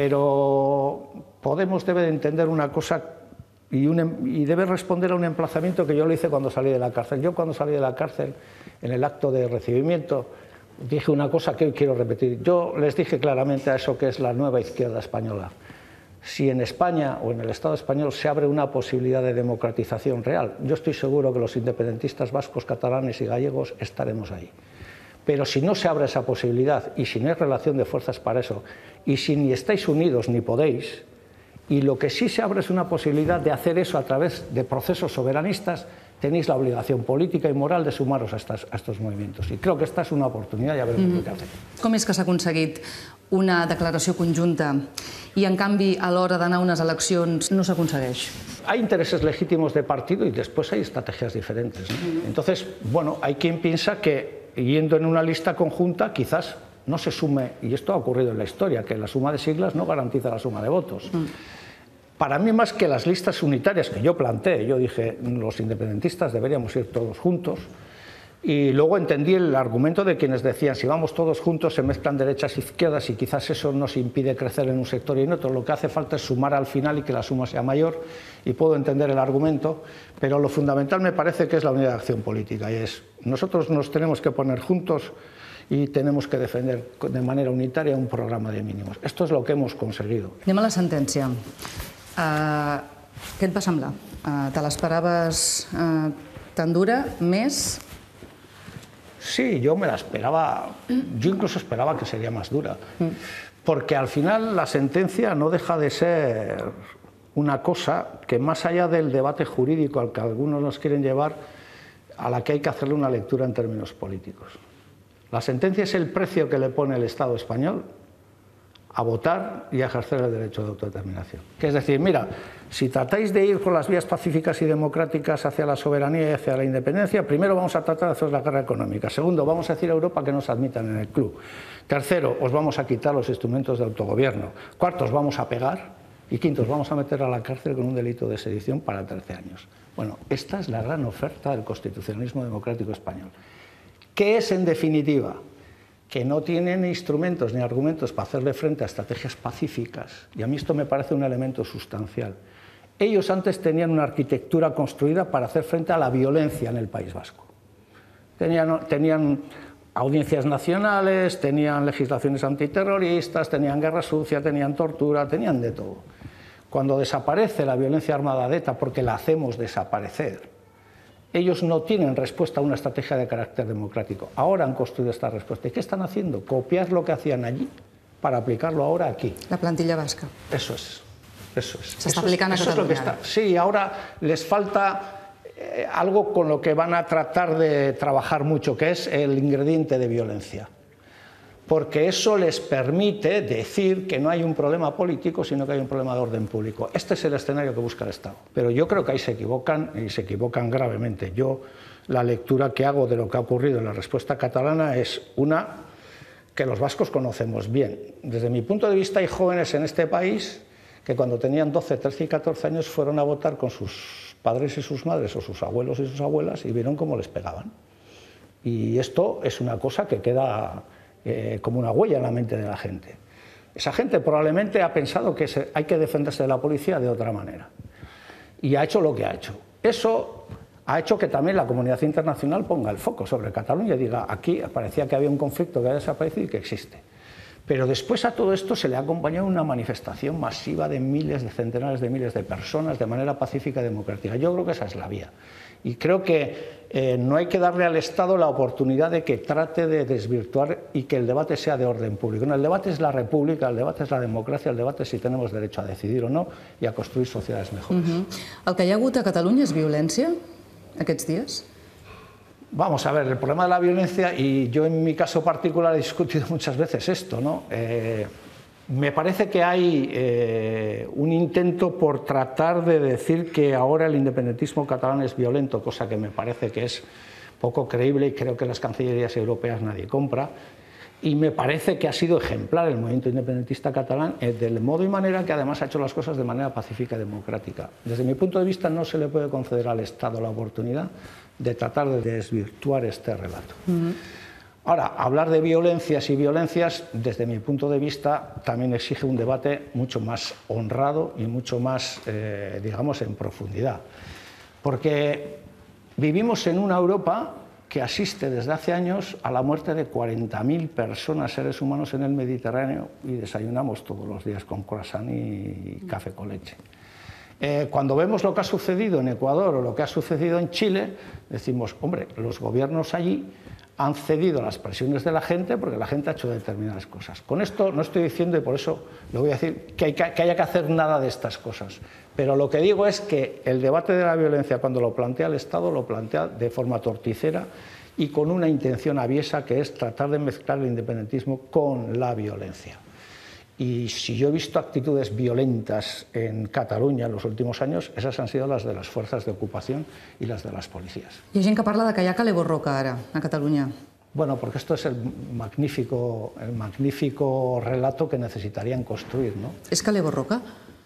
S18: pero Podemos debe de entender una cosa y, un, y debe responder a un emplazamiento que yo le hice cuando salí de la cárcel. Yo cuando salí de la cárcel, en el acto de recibimiento, dije una cosa que hoy quiero repetir. Yo les dije claramente a eso que es la nueva izquierda española. Si en España o en el Estado español se abre una posibilidad de democratización real, yo estoy seguro que los independentistas vascos, catalanes y gallegos estaremos ahí. Pero si no se abre esa posibilidad y si no hay relación de fuerzas para eso, y si ni estáis unidos ni podéis, y lo que sí se abre es una posibilidad de hacer eso a través de procesos soberanistas, tenéis la obligación política i moral de sumaros a, estas, a estos movimientos. I crec que esta és una oportunitat, ja veurem mm. què fer.
S2: Com és que s'ha aconseguit una declaració conjunta i, en canvi, a l'hora d'anar a unes eleccions no s'aconsegueix?
S18: Hay intereses legítimos de partido y después hay estrategias diferentes, ¿no? Mm. Entonces, bueno, hay quien piensa que yendo en una lista conjunta quizás no se sume, y esto ha ocurrido en la historia, que la suma de siglas no garantiza la suma de votos. Mm. Para mí, más que las listas unitarias que yo planteé, yo dije, los independentistas deberíamos ir todos juntos, y luego entendí el argumento de quienes decían, si vamos todos juntos se mezclan derechas e izquierdas y quizás eso nos impide crecer en un sector y en otro, lo que hace falta es sumar al final y que la suma sea mayor, y puedo entender el argumento, pero lo fundamental me parece que es la unidad de acción política, y es, nosotros nos tenemos que poner juntos y tenemos que defender de manera unitaria un programa de mínimos. Esto es lo que hemos conseguido.
S2: Anem a la sentència. Uh, què et va semblar? Uh, te l'esperaves uh, tan dura? ¿Més?
S18: Sí, yo me la esperaba, yo incluso esperaba que sería más dura, porque al final la sentencia no deja de ser una cosa que más allá del debate jurídico al que algunos nos quieren llevar, a la que hay que hacerle una lectura en términos políticos. La sentencia es el precio que le pone el Estado español a votar y a ejercer el derecho de autodeterminación. Que es decir, mira, si tratáis de ir por las vías pacíficas y democráticas hacia la soberanía y hacia la independencia, primero vamos a tratar de hacer la guerra económica. Segundo, vamos a decir a Europa que nos admitan en el club. Tercero, os vamos a quitar los instrumentos de autogobierno. Cuarto, os vamos a pegar. Y quinto, os vamos a meter a la cárcel con un delito de sedición para trece años. Bueno, esta es la gran oferta del constitucionalismo democrático español. ¿Qué es, en definitiva? Que no tienen instrumentos ni argumentos para hacerle frente a estrategias pacíficas, y a mí esto me parece un elemento sustancial. Ellos antes tenían una arquitectura construida para hacer frente a la violencia en el País Vasco. Tenían, tenían audiencias nacionales, tenían legislaciones antiterroristas, tenían guerra sucia, tenían tortura, tenían de todo. Cuando desaparece la violencia armada de ETA, porque la hacemos desaparecer, ellos no tienen respuesta a una estrategia de carácter democrático. Ahora han construido esta respuesta. ¿Y qué están haciendo? Copiar lo que hacían allí para aplicarlo ahora aquí.
S2: La plantilla vasca.
S18: Eso es. Eso es.
S2: Se está aplicando a Cataluña.
S18: Sí, ahora les falta eh, algo con lo que van a tratar de trabajar mucho, que es el ingrediente de violencia. Porque eso les permite decir que no hay un problema político, sino que hay un problema de orden público. Este es el escenario que busca el Estado. Pero yo creo que ahí se equivocan, y se equivocan gravemente. Yo, la lectura que hago de lo que ha ocurrido en la respuesta catalana es una que los vascos conocemos bien. Desde mi punto de vista, hay jóvenes en este país que cuando tenían doce, trece y catorce años fueron a votar con sus padres y sus madres, o sus abuelos y sus abuelas, y vieron cómo les pegaban. Y esto es una cosa que queda Eh, como una huella en la mente de la gente. Esa gente probablemente ha pensado que se, hay que defenderse de la policía de otra manera y ha hecho lo que ha hecho. Eso ha hecho que también la comunidad internacional ponga el foco sobre Cataluña y diga, aquí parecía que había un conflicto que había desaparecido y que existe. Pero después a todo esto se le ha acompañado una manifestación masiva de miles, de centenares de miles de personas de manera pacífica y democrática. Yo creo que esa es la vía. Y creo que eh, no hay que darle al Estado la oportunidad de que trate de desvirtuar y que el debate sea de orden público. No, el debate es la república, el debate es la democracia, el debate es si tenemos derecho a decidir o no y a construir sociedades mejores.
S2: Uh-huh. El que hi ha hagut a Catalunya és violència aquests dies?
S18: Vamos a ver, el problema de la violencia, y yo en mi caso particular he discutido muchas veces esto, ¿no? Eh, me parece que hay eh, un intento por tratar de decir que ahora el independentismo catalán es violento, cosa que me parece que es poco creíble y creo que las cancillerías europeas nadie compra. Y me parece que ha sido ejemplar el movimiento independentista catalán eh, del modo y manera que además ha hecho las cosas de manera pacífica y democrática. Desde mi punto de vista no se le puede conceder al Estado la oportunidad de tratar de desvirtuar este relato. Uh-huh. Ahora, hablar de violencias y violencias, desde mi punto de vista, también exige un debate mucho más honrado y mucho más, eh, digamos, en profundidad. Porque vivimos en una Europa que asiste desde hace años a la muerte de cuarenta mil personas, seres humanos, en el Mediterráneo, y desayunamos todos los días con croissant y café con leche. Eh, cuando vemos lo que ha sucedido en Ecuador o lo que ha sucedido en Chile, decimos, hombre, los gobiernos allí han cedido a las presiones de la gente porque la gente ha hecho determinadas cosas. Con esto no estoy diciendo, y por eso le voy a decir, que, hay que, que haya que hacer nada de estas cosas. Pero lo que digo es que el debate de la violencia, cuando lo plantea el Estado, lo plantea de forma torticera y con una intención aviesa, que es tratar de mezclar el independentismo con la violencia. Y si yo he visto actitudes violentas en Cataluña en los últimos años, esas han sido las de las fuerzas de ocupación y las de las policías.
S2: Hi ha gent que parla de que hi ha cale borroca ara, a Catalunya.
S18: Bueno, porque esto es el magnífico, el magnífico relato que necesitarían construir, ¿no?
S2: ¿Es cale borroca?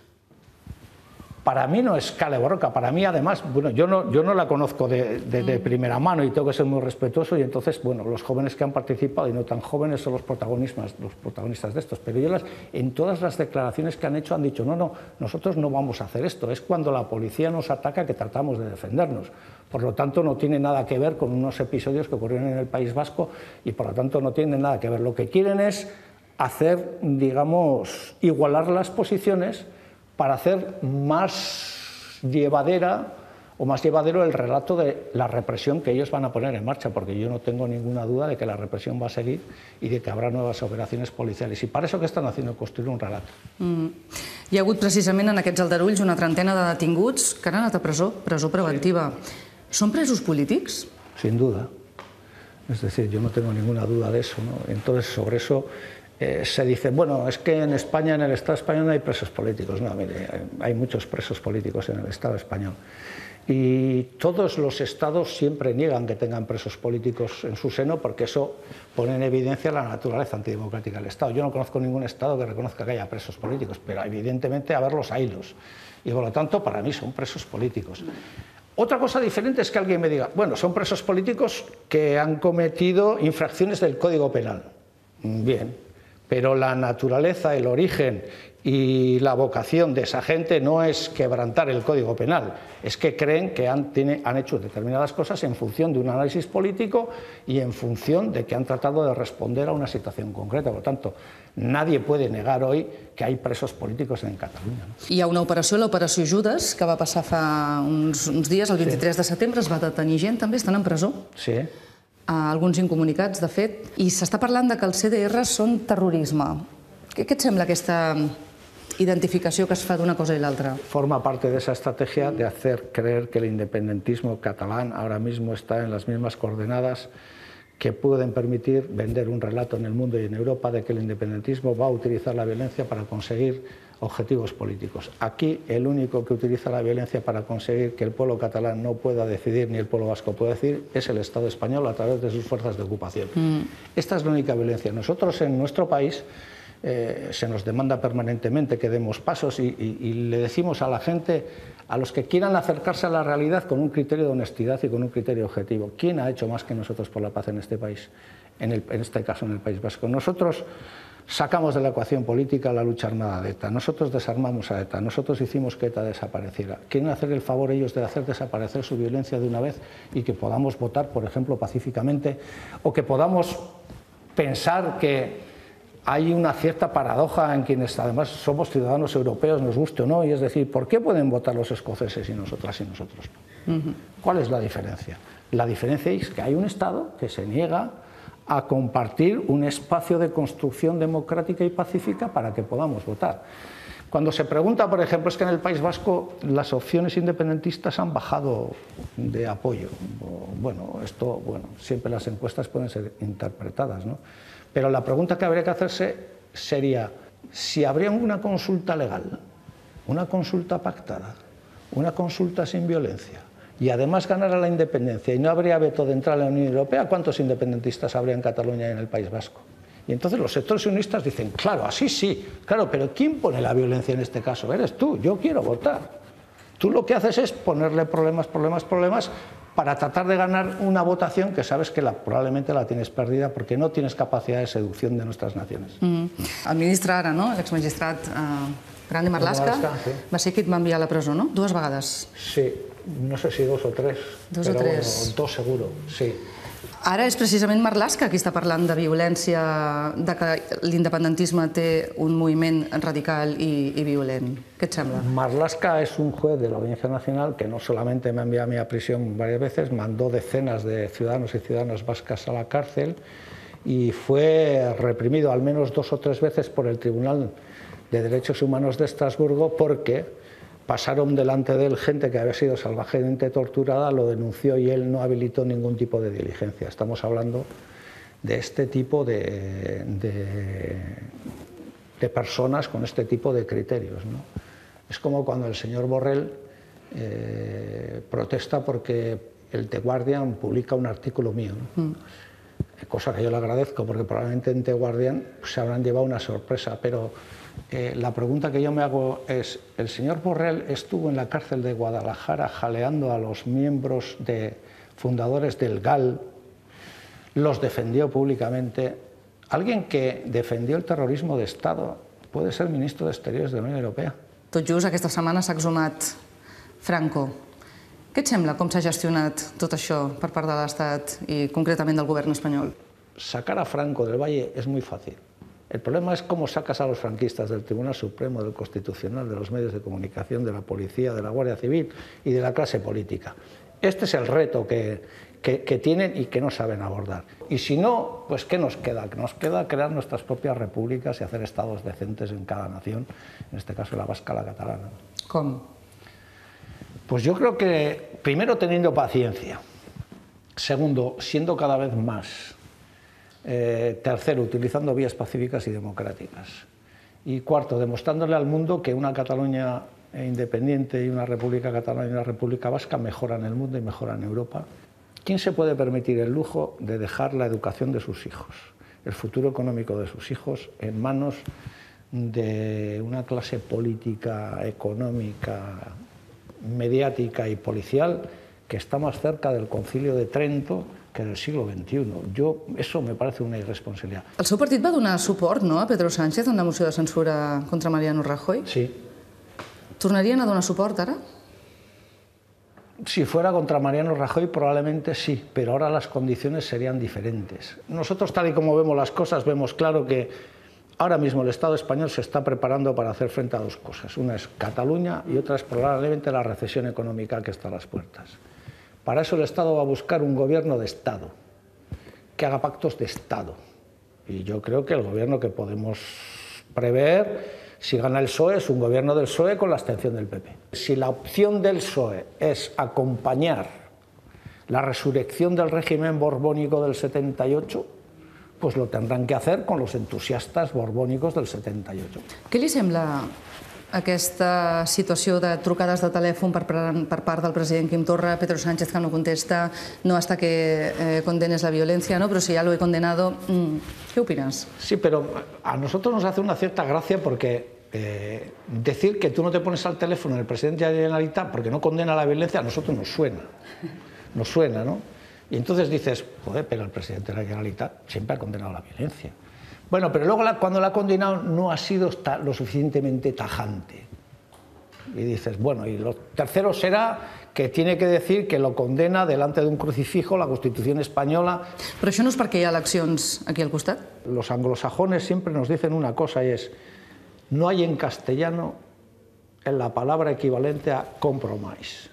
S18: Para mí no es cale borroca, para mí además, bueno, yo no, yo no la conozco de, de, de primera mano y tengo que ser muy respetuoso, y entonces, bueno, los jóvenes que han participado y no tan jóvenes son los protagonistas, los protagonistas de estos, pero yo las, en todas las declaraciones que han hecho han dicho, no, no, nosotros no vamos a hacer esto, es cuando la policía nos ataca que tratamos de defendernos. Por lo tanto, no tiene nada que ver con unos episodios que ocurrieron en el País Vasco y por lo tanto no tienen nada que ver. Lo que quieren es hacer, digamos, igualar las posiciones para hacer más llevadera o más llevadero el relato de la represión que ellos van a poner en marcha, porque yo no tengo ninguna duda de que la represión va a seguir y de que habrá nuevas operaciones policiales. I para això que estan haciendo construir un relato.
S2: Mm. Hi ha hagut precisament en aquests aldarulls una trentena de detinguts que han anat a presó, presó preventiva. Sí. Són presos polítics?
S18: Sin duda. Es decir, yo no tengo ninguna duda de eso, ¿no? Entonces, sobre eso Eh, se dice, bueno, es que en España, en el Estado español no hay presos políticos. No, mire, hay muchos presos políticos en el Estado español. Y todos los estados siempre niegan que tengan presos políticos en su seno porque eso pone en evidencia la naturaleza antidemocrática del Estado. Yo no conozco ningún estado que reconozca que haya presos políticos, pero evidentemente a verlos haylos. Y por lo tanto, para mí son presos políticos. Otra cosa diferente es que alguien me diga, bueno, son presos políticos que han cometido infracciones del Código Penal. Bien. Pero la naturaleza, el origen y la vocación de esa gente no es quebrantar el Código Penal, es que creen que han, tiene, han hecho determinadas cosas en función de un análisis político y en función de que han tratado de responder a una situación concreta. Por lo tanto, nadie puede negar hoy que hay presos políticos en Catalunya. ¿No?
S2: Hi ha una operació, l'operació Judes, que va passar fa uns, uns dies, el vint-i-tres de setembre, es va detenir gent, també estan en presó.
S18: Sí.
S2: Alguns incomunicats, de fet, i s'està parlant de que els C D Rs són terrorisme. Què et sembla aquesta identificació que es fa d'una cosa i l'altra?
S18: Forma parte de esa estrategia de hacer creer que el independentismo catalán ahora mismo está en las mismas coordenadas que pueden permitir vender un relato en el mundo y en Europa de que el independentismo va a utilizar la violencia para conseguir objetivos políticos. Aquí el único que utiliza la violencia para conseguir que el pueblo catalán no pueda decidir ni el pueblo vasco pueda decidir es el Estado español a través de sus fuerzas de ocupación. Mm. Esta es la única violencia. Nosotros en nuestro país eh, se nos demanda permanentemente que demos pasos y, y, y le decimos a la gente, a los que quieran acercarse a la realidad con un criterio de honestidad y con un criterio objetivo. ¿Quién ha hecho más que nosotros por la paz en este país? En, el, en este caso en el País Vasco. Nosotros sacamos de la ecuación política la lucha armada de ETA, nosotros desarmamos a ETA, nosotros hicimos que ETA desapareciera. ¿Quieren hacer el favor ellos de hacer desaparecer su violencia de una vez y que podamos votar, por ejemplo, pacíficamente, o que podamos pensar que hay una cierta paradoja en quienes además somos ciudadanos europeos, nos guste o no, y es decir, ¿por qué pueden votar los escoceses y nosotras y nosotros no? Uh-huh. ¿Cuál es la diferencia? La diferencia es que hay un Estado que se niega a compartir un espacio de construcción democrática y pacífica para que podamos votar. Cuando se pregunta, por ejemplo, es que en el País Vasco las opciones independentistas han bajado de apoyo. Bueno, esto, bueno, siempre las encuestas pueden ser interpretadas, ¿no? Pero la pregunta que habría que hacerse sería si habría una consulta legal, una consulta pactada, una consulta sin violencia, y además ganara la independencia y no habría veto de entrar a la Unión Europea, ¿cuántos independentistas habría en Cataluña y en el País Vasco? Y entonces los sectores unionistas dicen, claro, así sí, claro, pero ¿quién pone la violencia en este caso? Eres tú, yo quiero votar. Tú lo que haces es ponerle problemas, problemas, problemas, para tratar de ganar una votación que sabes que la, probablement la tienes perdida perquè no tienes capacitat de seducció de nostres nacions.
S2: Mm. El ministre ara, no? L'exmagistrat eh, Grande Marlaska, sí. Va ser qui et va enviar a la presó, no? Dues vegades.
S18: Sí, no sé si dos o tres,
S2: dos
S18: però
S2: o tres.
S18: Bueno, dos seguro, sí.
S2: Ara és precisament Marlaska qui està parlant de violència, de que l'independentisme té un moviment radical i, y violent. ¿Qué te sembla?
S18: Marlaska es un juez de la Audiencia Nacional que no solamente me ha enviado a mí a prisión varias veces, mandó decenas de ciudadanos y ciudadanas vascas a la cárcel y fue reprimido al menos dos o tres veces por el Tribunal de Derechos Humanos de Estrasburgo porque pasaron delante de él gente que había sido salvajemente torturada, lo denunció y él no habilitó ningún tipo de diligencia. Estamos hablando de este tipo de, de, de personas con este tipo de criterios, ¿no? Es como cuando el señor Borrell eh, protesta porque el The Guardian publica un artículo mío, ¿no? Mm. Cosa que yo le agradezco porque probablemente en The Guardian se habrán llevado una sorpresa, pero Eh, la pregunta que yo me hago es, ¿el señor Borrell estuvo en la cárcel de Guadalajara jaleando a los miembros de, fundadores del G A L, los defendió públicamente? ¿Alguien que defendió el terrorismo de Estado puede ser ministro de Exteriors de la Unió Europea?
S2: Tot just aquesta setmana s'ha exhumat Franco. Què et sembla com s'ha gestionat tot això per part de l'Estat i concretament del govern espanyol?
S18: Sacar a Franco del Valle es muy fácil. El problema es cómo sacas a los franquistas del Tribunal Supremo, del Constitucional, de los medios de comunicación, de la policía, de la Guardia Civil y de la clase política. Este es el reto que, que, que tienen y que no saben abordar. Y si no, pues ¿qué nos queda? Nos queda crear nuestras propias repúblicas y hacer estados decentes en cada nación, en este caso la vasca, la catalana.
S2: ¿Cómo?
S18: Pues yo creo que, primero, teniendo paciencia. Segundo, siendo cada vez más. Eh, tercero, utilizando vías pacíficas y democráticas. Y cuarto, demostrándole al mundo que una Cataluña independiente y una República Catalana y una República Vasca mejoran el mundo y mejoran Europa. ¿Quién se puede permitir el lujo de dejar la educación de sus hijos, el futuro económico de sus hijos, en manos de una clase política, económica, mediática y policial que está más cerca del Concilio de Trento que del siglo veintiuno. Yo, eso me parece una irresponsabilidad.
S2: El seu partit va donar suport, no, a Pedro Sánchez en la moció de censura contra Mariano Rajoy?
S18: Sí.
S2: Tornarien a donar suport ara?
S18: Si fuera contra Mariano Rajoy probablemente sí, pero ahora las condiciones serían diferentes. Nosotros, tal y como vemos las cosas, vemos claro que ahora mismo el Estado español se está preparando para hacer frente a dos cosas. Una es Cataluña y otra es probablemente la recesión económica que está a las puertas. Para eso el Estado va a buscar un gobierno de Estado, que haga pactos de Estado. Y yo creo que el gobierno que podemos prever, si gana el P S O E, es un gobierno del P S O E con la abstención del P P. Si la opción del P S O E es acompañar la resurrección del régimen borbónico del setenta y ocho, pues lo tendrán que hacer con los entusiastas borbónicos del setenta y ocho.
S2: Què li sembla aquesta situació de trucades de telèfon per part del president Quim Torra, Pedro Sánchez que no contesta, no hasta que condenes la violencia, ¿no? Pero si ya lo he condenado, ¿qué opinas?
S18: Sí, pero a nosotros nos hace una cierta gracia porque eh, decir que tú no te pones al teléfono del presidente de la Generalitat porque no condena la violencia, a nosotros nos suena, nos suena, ¿no? Y entonces dices, joder, pero el presidente de la Generalitat siempre ha condenado la violencia. Bueno, pero luego la, cuando la ha condenado no ha sido lo suficientemente tajante. Y dices, bueno, y lo tercero será que tiene que decir que lo condena delante de un crucifijo la Constitución española.
S2: Però això no és perquè hi ha eleccions aquí al costat?
S18: Los anglosajones siempre nos dicen una cosa y es, no hay en castellano en la palabra equivalente a compromise.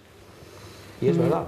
S18: Y es mm. verdad.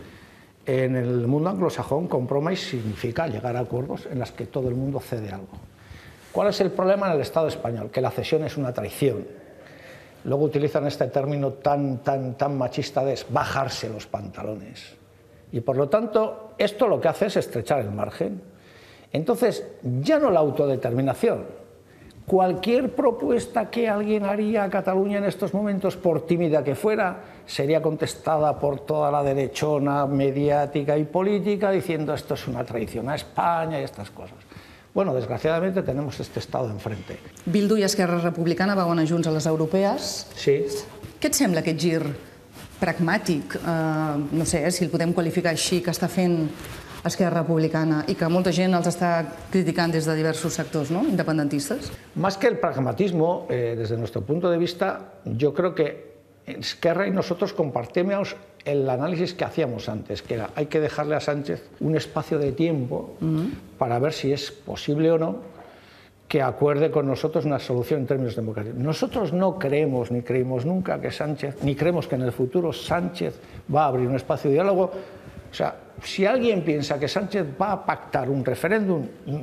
S18: En el mundo anglosajón, compromise significa llegar a acuerdos en los que todo el mundo cede algo. ¿Cuál es el problema en el Estado español? Que la cesión es una traición. Luego utilizan este término tan, tan, tan machista de bajarse los pantalones. Y por lo tanto, esto lo que hace es estrechar el margen. Entonces, ya no la autodeterminación. Cualquier propuesta que alguien haría a Cataluña en estos momentos, por tímida que fuera, sería contestada por toda la derechona mediática y política diciendo esto es una traición a España y estas cosas. Bueno, desgraciadamente tenemos este estado enfrente.
S2: Bildu i Esquerra Republicana van anar junts a les europees.
S18: Sí.
S2: Què et sembla aquest gir pragmàtic, eh, no sé si el podem qualificar així, que està fent Esquerra Republicana y que molta gent els està criticant des de diversos sectors, ¿no? Independentistas?
S18: Más que el pragmatismo, eh, desde nuestro punto de vista, yo creo que Esquerra y nosotros compartimos el análisis que hacíamos antes, que era hay que dejarle a Sánchez un espacio de tiempo uh-huh. para ver si es posible o no que acuerde con nosotros una solución en términos democráticos. Nosotros no creemos ni creímos nunca que Sánchez, ni creemos que en el futuro Sánchez va a abrir un espacio de diálogo. O sea, si alguien piensa que Sánchez va a pactar un referéndum,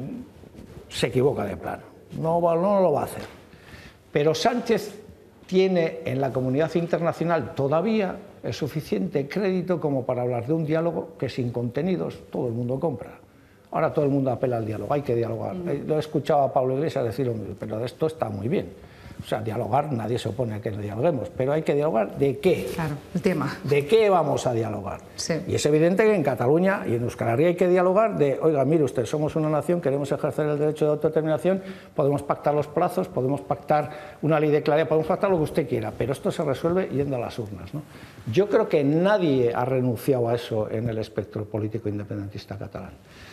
S18: se equivoca de plano. No, no lo va a hacer. Pero Sánchez tiene en la comunidad internacional todavía el suficiente crédito como para hablar de un diálogo que sin contenidos todo el mundo compra. Ahora todo el mundo apela al diálogo, hay que dialogar. Mm. Lo he escuchado a Pablo Iglesias decir, pero esto está muy bien. O sea, dialogar, nadie se opone a que dialoguemos, pero hay que dialogar ¿de qué?
S2: Claro, el tema.
S18: ¿De qué vamos a dialogar?
S2: Sí.
S18: Y es evidente que en Cataluña y en Euskal Herria hay que dialogar de, oiga, mire usted, somos una nación, queremos ejercer el derecho de autodeterminación, podemos pactar los plazos, podemos pactar una ley de claridad, podemos pactar lo que usted quiera, pero esto se resuelve yendo a las urnas, ¿no? Yo creo que nadie ha renunciado a eso en el espectro político independentista catalán.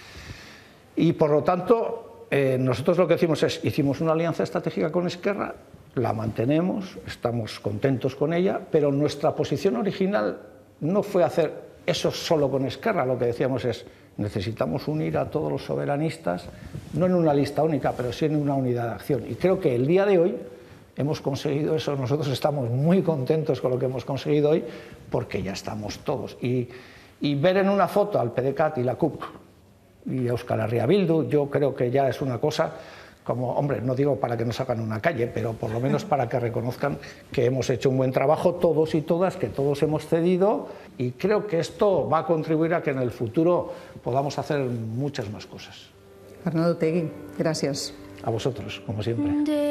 S18: Y por lo tanto, eh, nosotros lo que hicimos es, hicimos una alianza estratégica con Esquerra, la mantenemos, estamos contentos con ella, pero nuestra posición original no fue hacer eso solo con Esquerra, lo que decíamos es, necesitamos unir a todos los soberanistas, no en una lista única, pero sí en una unidad de acción. Y creo que el día de hoy hemos conseguido eso, nosotros estamos muy contentos con lo que hemos conseguido hoy, porque ya estamos todos. Y, y ver en una foto al PDeCAT y la C U P y Euskal Herria Bildu, yo creo que ya es una cosa como, hombre, no digo para que nos hagan una calle, pero por lo menos para que reconozcan que hemos hecho un buen trabajo todos y todas, que todos hemos cedido, y creo que esto va a contribuir a que en el futuro podamos hacer muchas más cosas.
S2: Arnaldo Otegi, gracias.
S18: A vosotros, como siempre.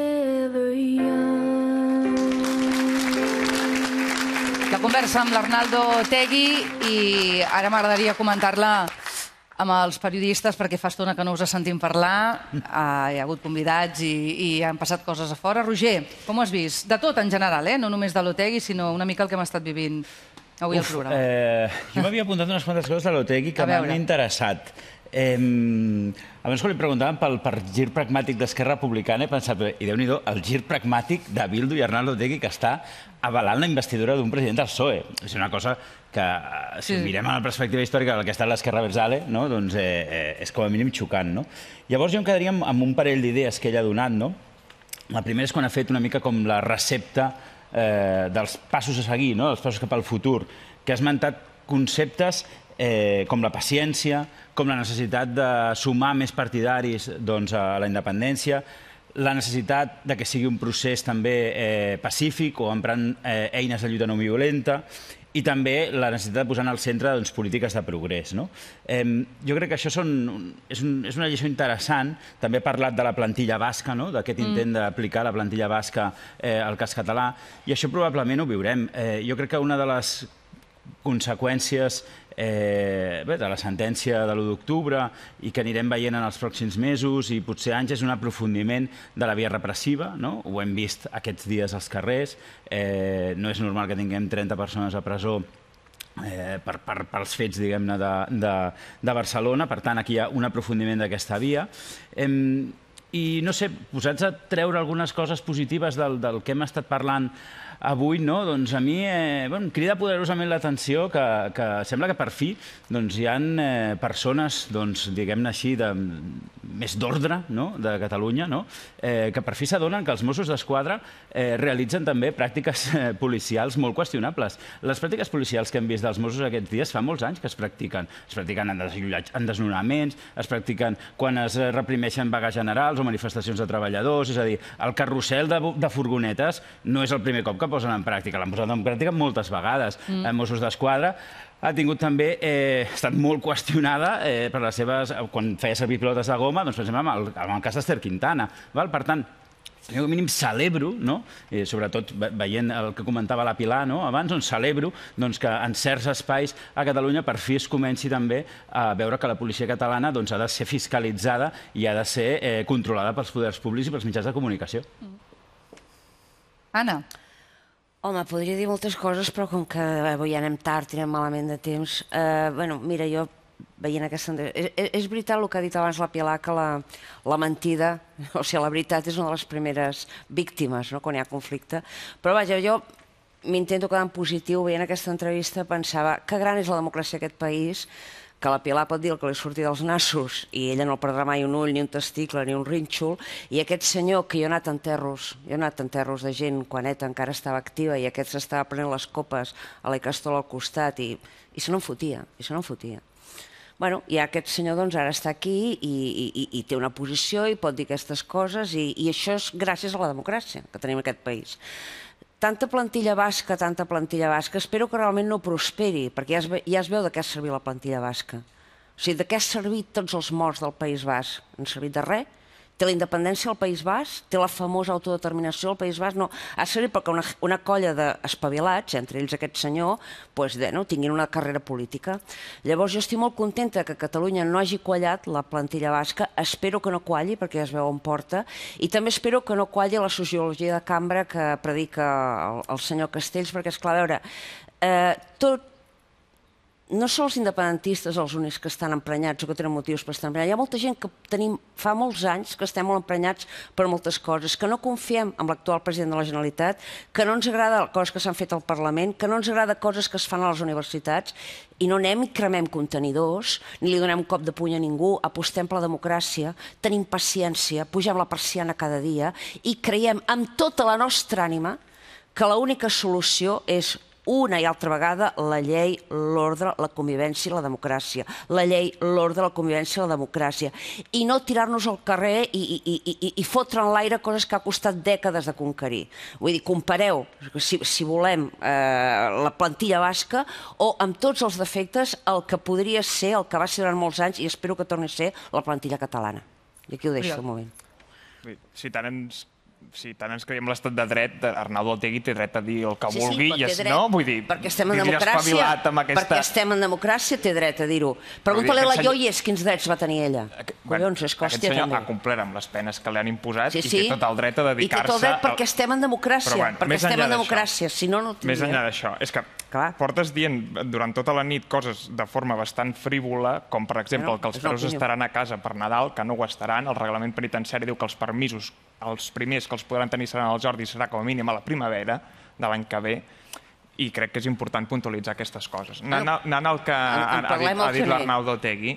S2: La conversa amb l'Arnaldo Otegi i ara m'agradaria comentar-la amb els periodistes, perquè fa estona que no us sentim parlar, hi ha hagut convidats i, i han passat coses a fora. Roger, com ho has vist? De tot en general, eh? No només de l'Otegi, sinó una mica el que hem estat vivint avui al programa.
S10: Eh, jo m'havia apuntat unes quantes coses de l'Otegi que m'han interessat. Eh, abans quan li preguntàvem pel, per gir pragmàtic d'Esquerra Republicana he pensat, i déu-n'hi-do, el gir pragmàtic de Bildu i Arnaldo Otegi que està avalant la investidura d'un president del P S O E. És una cosa que, si sí. mirem en la perspectiva històrica del que ha estat l'Esquerra Abertzale, no? doncs eh, eh, és com a mínim xocant. No? Llavors jo em quedaria amb, amb un parell d'idees que ell ha donat. No? La primera és quan ha fet una mica com la recepta eh, dels passos a seguir, no? dels passos cap al futur, que ha esmentat conceptes eh, com la paciència, com la necessitat de sumar més partidaris doncs, a la independència, la necessitat de que sigui un procés també eh, pacífic o emprant eh, eines de lluita no violenta i també la necessitat de posar en el centre polítiques de progrés. Jo crec que això és una lliçó interessant. També he parlat de la plantilla basca, d'aquest intent d'aplicar la plantilla basca al cas català, i això probablement ho viurem. Jo crec que una de les conseqüències de la sentència de l'u d'octubre i que anirem veient en els pròxims mesos i potser anys és un aprofundiment de la via repressiva. Ho hem vist aquests dies als carrers. No és normal que tinguem trenta persones a presó pels fets, diguem-ne, de Barcelona. Per tant, aquí hi ha un aprofundiment d'aquesta via. I, no sé, posats a treure algunes coses positives del que hem estat parlant avui, doncs a mi em crida poderosament l'atenció que sembla que per fi hi ha persones, diguem-ne així, més d'ordre de Catalunya, que per fi s'adonen que els Mossos d'Esquadra realitzen també pràctiques policials molt qüestionables. Les pràctiques policials que hem vist dels Mossos aquests dies fa molts anys que es practiquen. Es practiquen en desnonaments, es practiquen quan es reprimeixen vagues generals o manifestacions de treballadors, és a dir, el carrusel de furgonetes no és el primer cop que posen en pràctica, l'han posat en pràctica moltes vegades. Mossos d'Esquadra ha tingut també, ha estat molt qüestionada per les seves, quan feia servir pilotes de goma, doncs per exemple en el cas d'Ester Quintana. Per tant, jo mínim celebro, sobretot veient el que comentava la Pilar abans, celebro que en certs espais a Catalunya per fi es comenci també a veure que la policia catalana ha de ser fiscalitzada i ha de ser controlada pels poders públics i pels mitjans de comunicació.
S2: Anna.
S12: Home, podria dir moltes coses, però com que avui anem tard, anem malament de temps... Bueno, mira, jo veient aquesta... És veritat el que ha dit abans la Pilar, que la mentida, o sigui, la veritat és una de les primeres víctimes quan hi ha conflicte. Però vaja, jo m'intento quedar en positiu, veient aquesta entrevista pensava que gran és la democràcia d'aquest país, que la Pilar pot dir el que li surti dels nassos i ella no perdrà mai un ull, ni un testicle, ni un rínxol, i aquest senyor, que jo he anat a enterros, jo he anat a enterros de gent quan ETA encara estava activa i aquest s'estava prenent les copes a la Icastola al costat i se no en fotia, i se no en fotia. Bueno, i aquest senyor doncs ara està aquí i té una posició i pot dir aquestes coses i això és gràcies a la democràcia que tenim en aquest país. Tanta plantilla basca, tanta plantilla basca, espero que realment no prosperi, perquè ja es veu de què ha servit la plantilla basca. O sigui, de què ha servit tots els morts del País Basc? No ha servit de res? Té la independència del País Basc? Té la famosa autodeterminació del País Basc? No, ha servit perquè una colla d'espavilats, entre ells aquest senyor, tinguin una carrera política. Llavors jo estic molt contenta que Catalunya no hagi quallat la plantilla basca, espero que no qualli perquè ja es veu on porta, i també espero que no qualli la sociologia de cambra que predica el senyor Castells, perquè esclar, a veure, tot no són els independentistes els únics que estan emprenyats o que tenen motius per estar emprenyats. Hi ha molta gent que tenim fa molts anys que estem molt emprenyats per moltes coses, que no confiem en l'actual president de la Generalitat, que no ens agrada coses que s'han fet al Parlament, que no ens agrada coses que es fan a les universitats, i no anem i cremem contenidors, ni li donem un cop de puny a ningú, apostem per la democràcia, tenim paciència, pugem la persiana cada dia i creiem amb tota la nostra ànima que l'única solució és una i altra vegada la llei, l'ordre, la convivència i la democràcia. La llei, l'ordre, la convivència i la democràcia. I no tirar-nos al carrer i fotre en l'aire coses que ha costat dècades de conquerir. Vull dir, compareu, si volem, la plantilla basca o amb tots els defectes el que podria ser, el que va ser durant molts anys, i espero que torni a ser la plantilla catalana. I aquí ho deixo un moment.
S11: Si tant ens... Si tant ens creiem l'estat de dret, Arnaldo Otegi té dret a dir el que vulgui, no? Vull dir,
S12: perquè estem en democràcia, perquè estem en democràcia té dret a dir-ho. Pregunta-li a la Joyes quins drets va tenir ella. Collons, és que hòstia també.
S11: Aquest senyor ha complert amb les penes que li han imposat i té tot el dret a dedicar-se...
S12: I té tot el dret perquè estem en democràcia, perquè estem en democràcia, si no, no tindria.
S11: Més enllà d'això, és que portes dient durant tota la nit coses de forma bastant frívola, com per exemple que els presos estaran a casa per Nadal, que no ho estaran, el reglament penitenciari diu que els permisos, els primers que els podran tenir seran al Jordi, serà com a mínim a la primavera de l'any que ve, i crec que és important puntualitzar aquestes coses. Anant al que ha dit l'Arnaldo Otegi,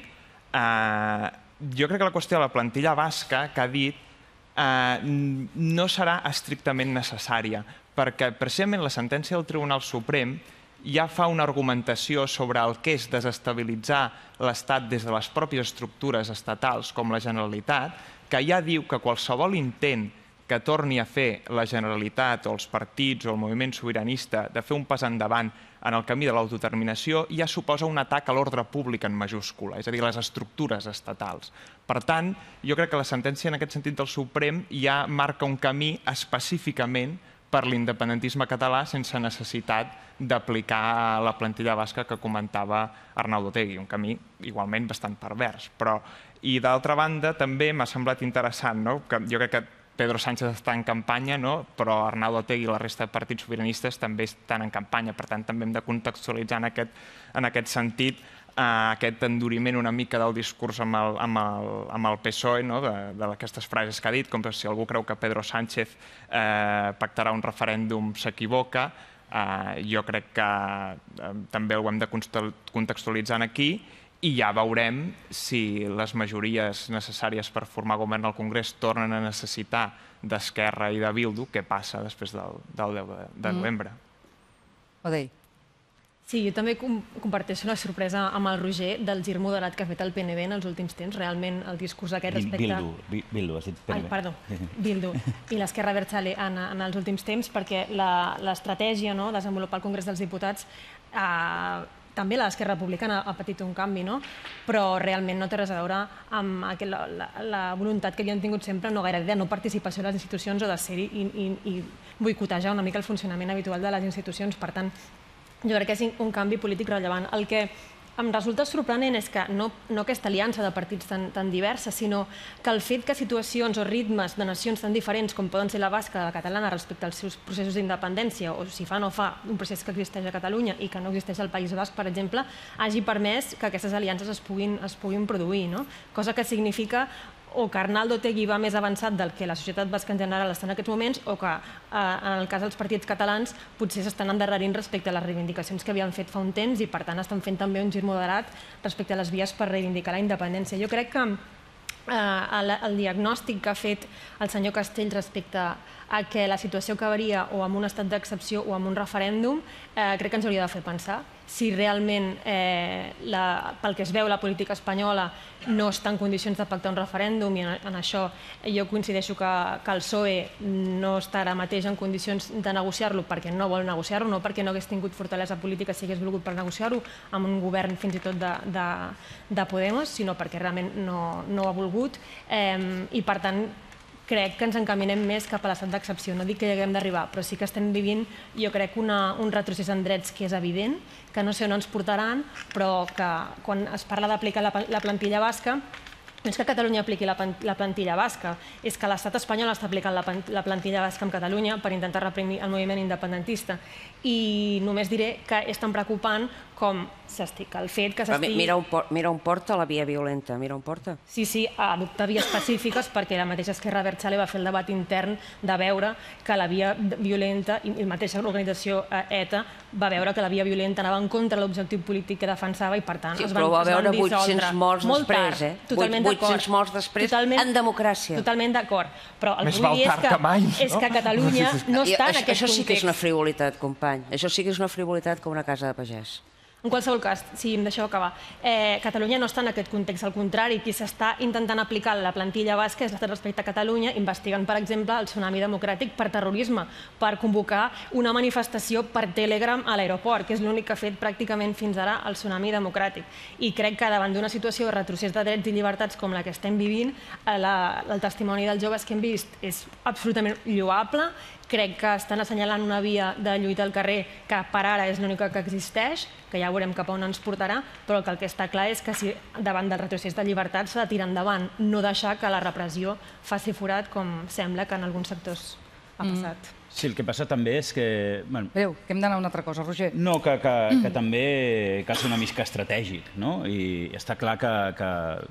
S11: jo crec que la qüestió de la plantilla basca que ha dit no serà estrictament necessària, perquè precisament la sentència del Tribunal Suprem ja fa una argumentació sobre el que és desestabilitzar l'Estat des de les pròpies estructures estatals com la Generalitat, que ja diu que qualsevol intent que torni a fer la Generalitat o els partits o el moviment sobiranista de fer un pas endavant en el camí de l'autodeterminació ja suposa un atac a l'ordre públic en majúscula, és a dir, les estructures estatals. Per tant, jo crec que la sentència en aquest sentit del Suprem ja marca un camí específicament per l'independentisme català sense necessitat d'aplicar la plantilla basca que comentava Arnaldo Otegi, un camí igualment bastant pervers. Però, i d'altra banda, també m'ha semblat interessant, no? Que jo crec que Pedro Sánchez està en campanya, no? Però Arnaldo Otegi i la resta de partits sobiranistes també estan en campanya. Per tant, també hem de contextualitzar en aquest, en aquest sentit eh, aquest enduriment una mica del discurs amb el, amb el, amb el P S O E, no? d'aquestes frases que ha dit, com si algú creu que Pedro Sánchez eh, pactarà un referèndum s'equivoca. Eh, jo crec que eh, també ho hem de contextualitzar aquí i ja veurem si les majories necessàries per formar govern al Congrés tornen a necessitar d'Esquerra i de Bildu, què passa després del, del deu de novembre.
S2: Odei.
S13: Sí, jo també comparteixo la sorpresa amb el Roger del gir moderat que ha fet el P N B en els últims temps. Realment, el discurs aquest respecte...
S10: Bildu, Bildu, has dit P N B.
S13: Ai, perdó, Bildu i l'Esquerra Abertzale en, en els últims temps, perquè l'estratègia, no?, desenvolupar el Congrés dels Diputats, eh, també l'Esquerra Republicana ha patit un canvi, no? Però realment no té res a veure amb aquest, la, la, la voluntat que havien tingut sempre, no gaire de no participació a les institucions o de ser-hi i, i, i boicotejar una mica el funcionament habitual de les institucions. Per tant, jo crec que és un canvi polític rellevant. El que em resulta sorprenent és que no, no aquesta aliança de partits tan, tan diversa, sinó que el fet que situacions o ritmes de nacions tan diferents com poden ser la basca o la catalana respecte als seus processos d'independència, o si fa o no fa un procés que existeix a Catalunya i que no existeix al País Basc, per exemple, hagi permès que aquestes aliances es puguin, es puguin produir, no? Cosa que significa o que Arnaldo Otegi va més avançat del que la societat basca en general està en aquests moments, o que eh, en el cas dels partits catalans potser s'estan endarrerint respecte a les reivindicacions que havien fet fa un temps i per tant estan fent també un gir moderat respecte a les vies per reivindicar la independència. Jo crec que eh, el, el diagnòstic que ha fet el senyor Castells respecte a que la situació acabaria o amb un estat d'excepció o amb un referèndum, eh, crec que ens hauria de fer pensar si realment, eh, la, pel que es veu, la política espanyola no està en condicions de pactar un referèndum, i en, en això jo coincideixo que, que el P S O E no està ara mateix en condicions de negociar-lo perquè no vol negociar-lo, no perquè no hagués tingut fortalesa política si hagués volgut per negociar-ho amb un govern fins i tot de, de, de Podemos, sinó perquè realment no, no ha volgut, eh, i per tant crec que ens encaminem més cap a l'estat d'excepció. No dic que hi haguem d'arribar, però sí que estem vivint, jo crec, una, un retrocés en drets que és evident, que no sé on ens portaran, però que quan es parla d'aplicar la, la plantilla basca, no és que Catalunya apliqui la, la plantilla basca, és que l'estat espanyol està aplicant la, la plantilla basca en Catalunya per intentar reprimir el moviment independentista. I només diré que és tan preocupant com s'estic el fet que s'estigui...
S12: Mira, mira on porta la via violenta, mira on porta.
S13: Sí, sí, a adoptar vies específiques perquè la mateixa Esquerra Abertzale va fer el debat intern de veure que la via violenta, i la mateixa organització ETA va veure que la via violenta anava en contra de l'objectiu polític que defensava i per tant
S12: sí,
S13: es van,
S12: però va
S13: es van
S12: veure
S13: dissoldre.
S12: vuit-cents morts
S13: molt
S12: després,
S13: tard,
S12: eh?
S13: Totalment d'acord.
S12: vuit-cents morts després totalment, en democràcia.
S13: Totalment d'acord. Però el
S11: Més
S13: que vull dir és que,
S11: que mai, no?
S13: és que Catalunya no està en
S12: això,
S13: aquest
S12: això sí que és
S13: context.
S12: una frivolitat, company. Això sí que és una frivolitat com una casa de pagès.
S13: En qualsevol cas, si em deixeu acabar, eh, Catalunya no està en aquest context, al contrari, qui s'està intentant aplicar la plantilla basca és l'estat respecte a Catalunya, investigant, per exemple, el tsunami democràtic per terrorisme, per convocar una manifestació per Telegram a l'aeroport, que és l'únic que ha fet pràcticament fins ara el tsunami democràtic. I crec que davant d'una situació de retrocés de drets i llibertats com la que estem vivint, eh, la, el testimoni dels joves que hem vist és absolutament lloable. Crec que estan assenyalant una via de lluita al carrer que per ara és l'única que existeix, que ja veurem cap a on ens portarà, però que el que està clar és que si davant del retrocés de llibertat s'ha de tirar endavant, no deixar que la repressió faci forat com sembla que en alguns sectors ha passat. Mm.
S10: Sí, el que passa també és que... Bueno,
S2: Breu, que hem d'anar a una altra cosa, Roger.
S10: No, que, que, que també cal ser una mica estratègic, no? I està clar que, que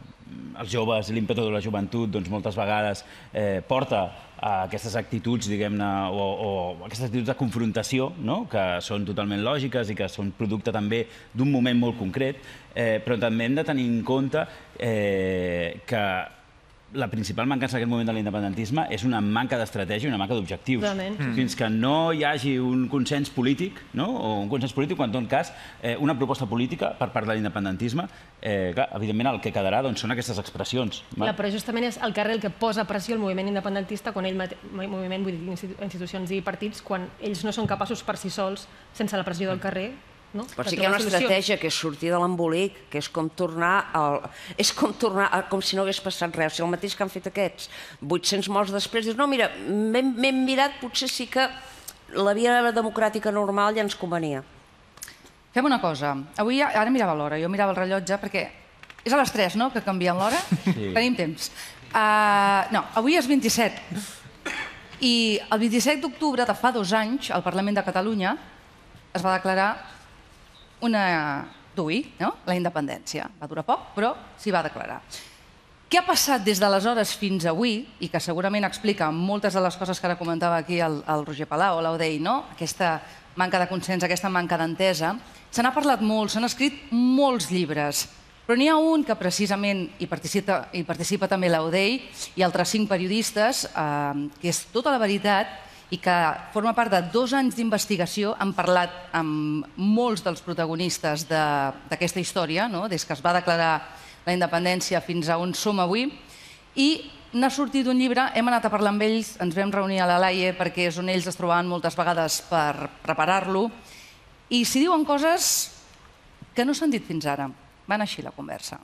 S10: els joves i l'ímpetu de la joventut doncs, moltes vegades eh, porta a aquestes actituds, diguem-ne, o, o aquestes actituds de confrontació, no? Que són totalment lògiques i que són producte també d'un moment molt concret, eh, però també hem de tenir en compte eh, que la principal mancança d'aquest moment de l'independentisme és una manca d'estratègia i una manca d'objectius.
S13: Realment.
S10: Fins que no hi hagi un consens polític, no? O un consens polític, o en tot cas, eh, una proposta política per part de l'independentisme, eh, clar, evidentment el que quedarà doncs, són aquestes expressions.
S13: Clar, però justament és el carrer el que posa pressió al moviment independentista, quan ell, mate- moviment, vull dir, institucions i partits, quan ells no són capaços per si sols, sense la pressió del carrer, no?
S12: Però sí que hi ha una estratègia que és sortir de l'embolic, que és com tornar al... és com tornar a... com si no hagués passat res. O sigui, el mateix que han fet aquests vuit-cents morts després, dius, no, mira, m'he mirat, potser sí que la via democràtica normal ja ens convenia.
S2: Fem una cosa. Avui, ara mirava l'hora, jo mirava el rellotge, perquè és a les tres, no?, que canviem l'hora?
S10: Sí.
S2: Tenim temps. Uh, no, avui és vint-i-set. I el vint-i-set d'octubre de fa dos anys, al Parlament de Catalunya es va declarar una D U I, no?, la independència. Va durar poc, però s'hi va declarar. Què ha passat des d'aleshores fins avui, i que segurament explica moltes de les coses que ara comentava aquí el, el Roger Palau o l'Audei, no?, aquesta manca de consens, aquesta manca d'entesa, se n'ha parlat molt, s'han escrit molts llibres, però n'hi ha un que precisament hi participa, hi participa també l'Audei i altres cinc periodistes, eh, que és Tota la veritat, i que forma part de dos anys d'investigació. Han parlat amb molts dels protagonistes d'aquesta història, no?, des que es va declarar la independència fins a on som avui, i n'ha sortit un llibre, hem anat a parlar amb ells, ens vam reunir a la Laie perquè és on ells es trobaven moltes vegades per preparar-lo, i s'hi diuen coses que no s'han dit fins ara. Va anar així la conversa.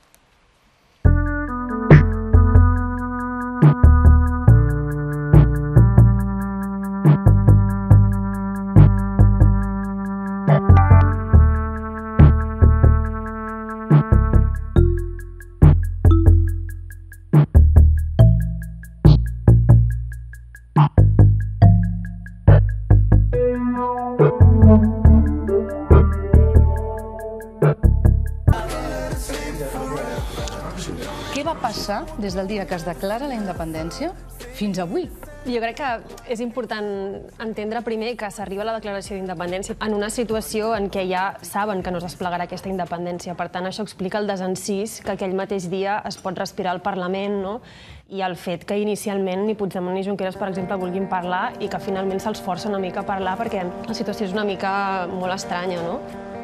S2: Què va passar des del dia que es declara la independència fins avui?
S13: Jo crec que és important entendre primer que s'arriba a la declaració d'independència en una situació en què ja saben que no es desplegarà aquesta independència. Per tant, això explica el desencís que aquell mateix dia es pot respirar al Parlament, no? I el fet que inicialment ni Puigdemont ni Junqueras, per exemple, vulguin parlar i que finalment se'ls força una mica a parlar perquè la situació és una mica molt estranya, no?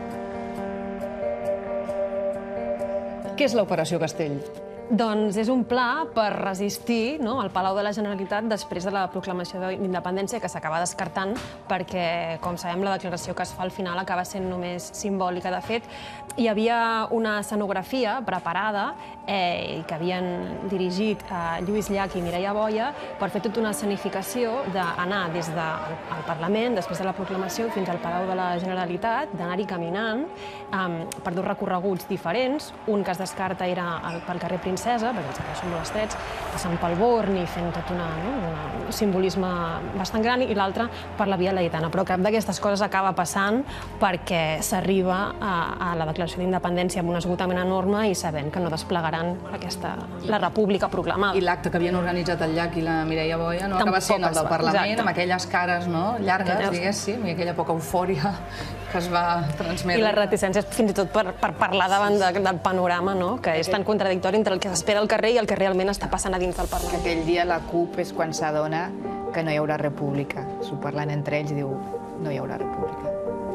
S2: Què és l'Operació Castell?
S13: Doncs és un pla per resistir al Palau de la Generalitat després de la proclamació d'independència, que s'acaba descartant perquè, com sabem, la declaració que es fa al final acaba sent només simbòlica. De fet, hi havia una escenografia preparada eh, que havien dirigit a Lluís Llach i Mireia Boia per fer tota una escenificació d'anar des del Parlament, després de la proclamació, fins al Palau de la Generalitat, d'anar-hi caminant eh, per dos recorreguts diferents. Un que es descarta era el, pel carrer Princesa, perquè els carrers són molt estrets, passant pel Born i fent tot una, no, un simbolisme bastant gran, i l'altre per la Via Laietana. Però cap d'aquestes coses acaba passant perquè s'arriba a, a la declaració d'independència amb un esgotament enorme i sabent que no desplegaran aquesta, la república proclamada.
S2: I l'acte que havien organitzat el Llach i la Mireia Boia no acaba
S13: Tampoc
S2: sent el
S13: es
S2: del
S13: fa,
S2: Parlament,
S13: exacte.
S2: amb aquelles cares, no?, llargues,
S13: Aquelles-
S2: diguéssim, i aquella poca eufòria que es va transmetre.
S13: I les reticències fins i tot per, per parlar davant de, del panorama, no? Que és tan contradictori entre el que s'espera al carrer i el que realment està passant a dins del Parlament.
S19: Aquell dia la CUP és quan s'adona que no hi haurà república. S'ho parlen entre ells i diu no hi haurà república.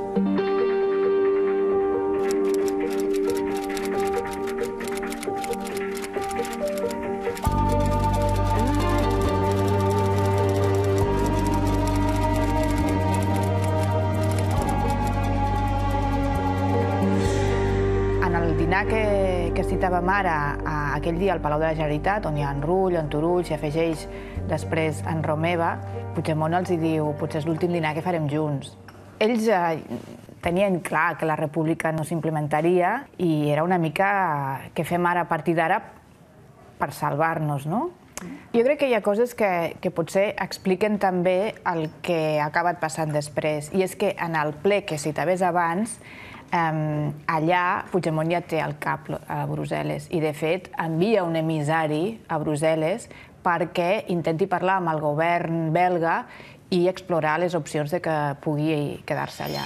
S19: En el dinar que, que citàvem ara, a aquell dia al Palau de la Generalitat, on hi ha en Rull, en Turull, s'hi afegeix després en Romeva, Puigdemont els hi diu potser és l'últim dinar que farem junts. Ells eh, tenien clar que la república no s'implementaria i era una mica què fem ara a partir d'ara per salvar-nos, no? Jo crec que hi ha coses que, que potser expliquen també el que ha acabat passant després, i és que en el ple que citaves abans, Um, allà Puigdemont ja té el cap a Brussel·les i, de fet, envia un emissari a Brussel·les perquè intenti parlar amb el govern belga i explorar les opcions de que pugui quedar-se allà.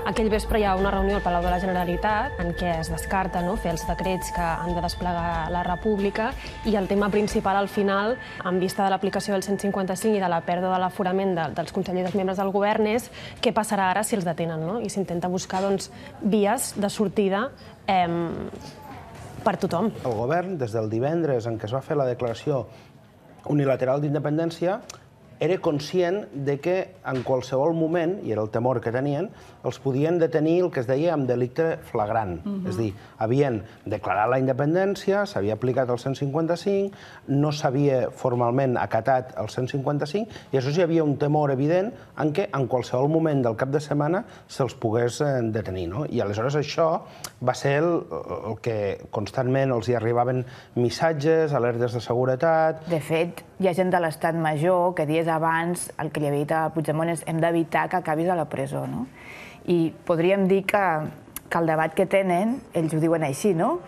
S13: Aquell vespre hi ha una reunió al Palau de la Generalitat en què es descarta fer els decrets que han de desplegar la República i el tema principal al final, en vista de l'aplicació del cent cinquanta cinc i de la pèrdua de l'aforament dels consellers membres del govern, és què passarà ara si els detenen, i s'intenta buscar vies de sortida per tothom.
S20: El govern, des del divendres en què es va fer la declaració unilateral d'independència, era conscient que en qualsevol moment, i era el temor que tenien, els podien detenir el que es deia amb delicte flagrant. És a dir, havien declarat la independència, s'havia aplicat el cent cinquanta cinc, no s'havia formalment acatat el cent cinquanta cinc, i això hi havia un temor evident en què en qualsevol moment del cap de setmana se'ls pogués detenir. I aleshores això va ser el que constantment els hi arribaven missatges, alertes de seguretat...
S19: De fet, hi ha gent de l'Estat Major que dies abans el que li havia dit a Puigdemont és hem d'evitar que acabis a la presó, no? I podríem dir que el debat que tenen, ells ho diuen així, no?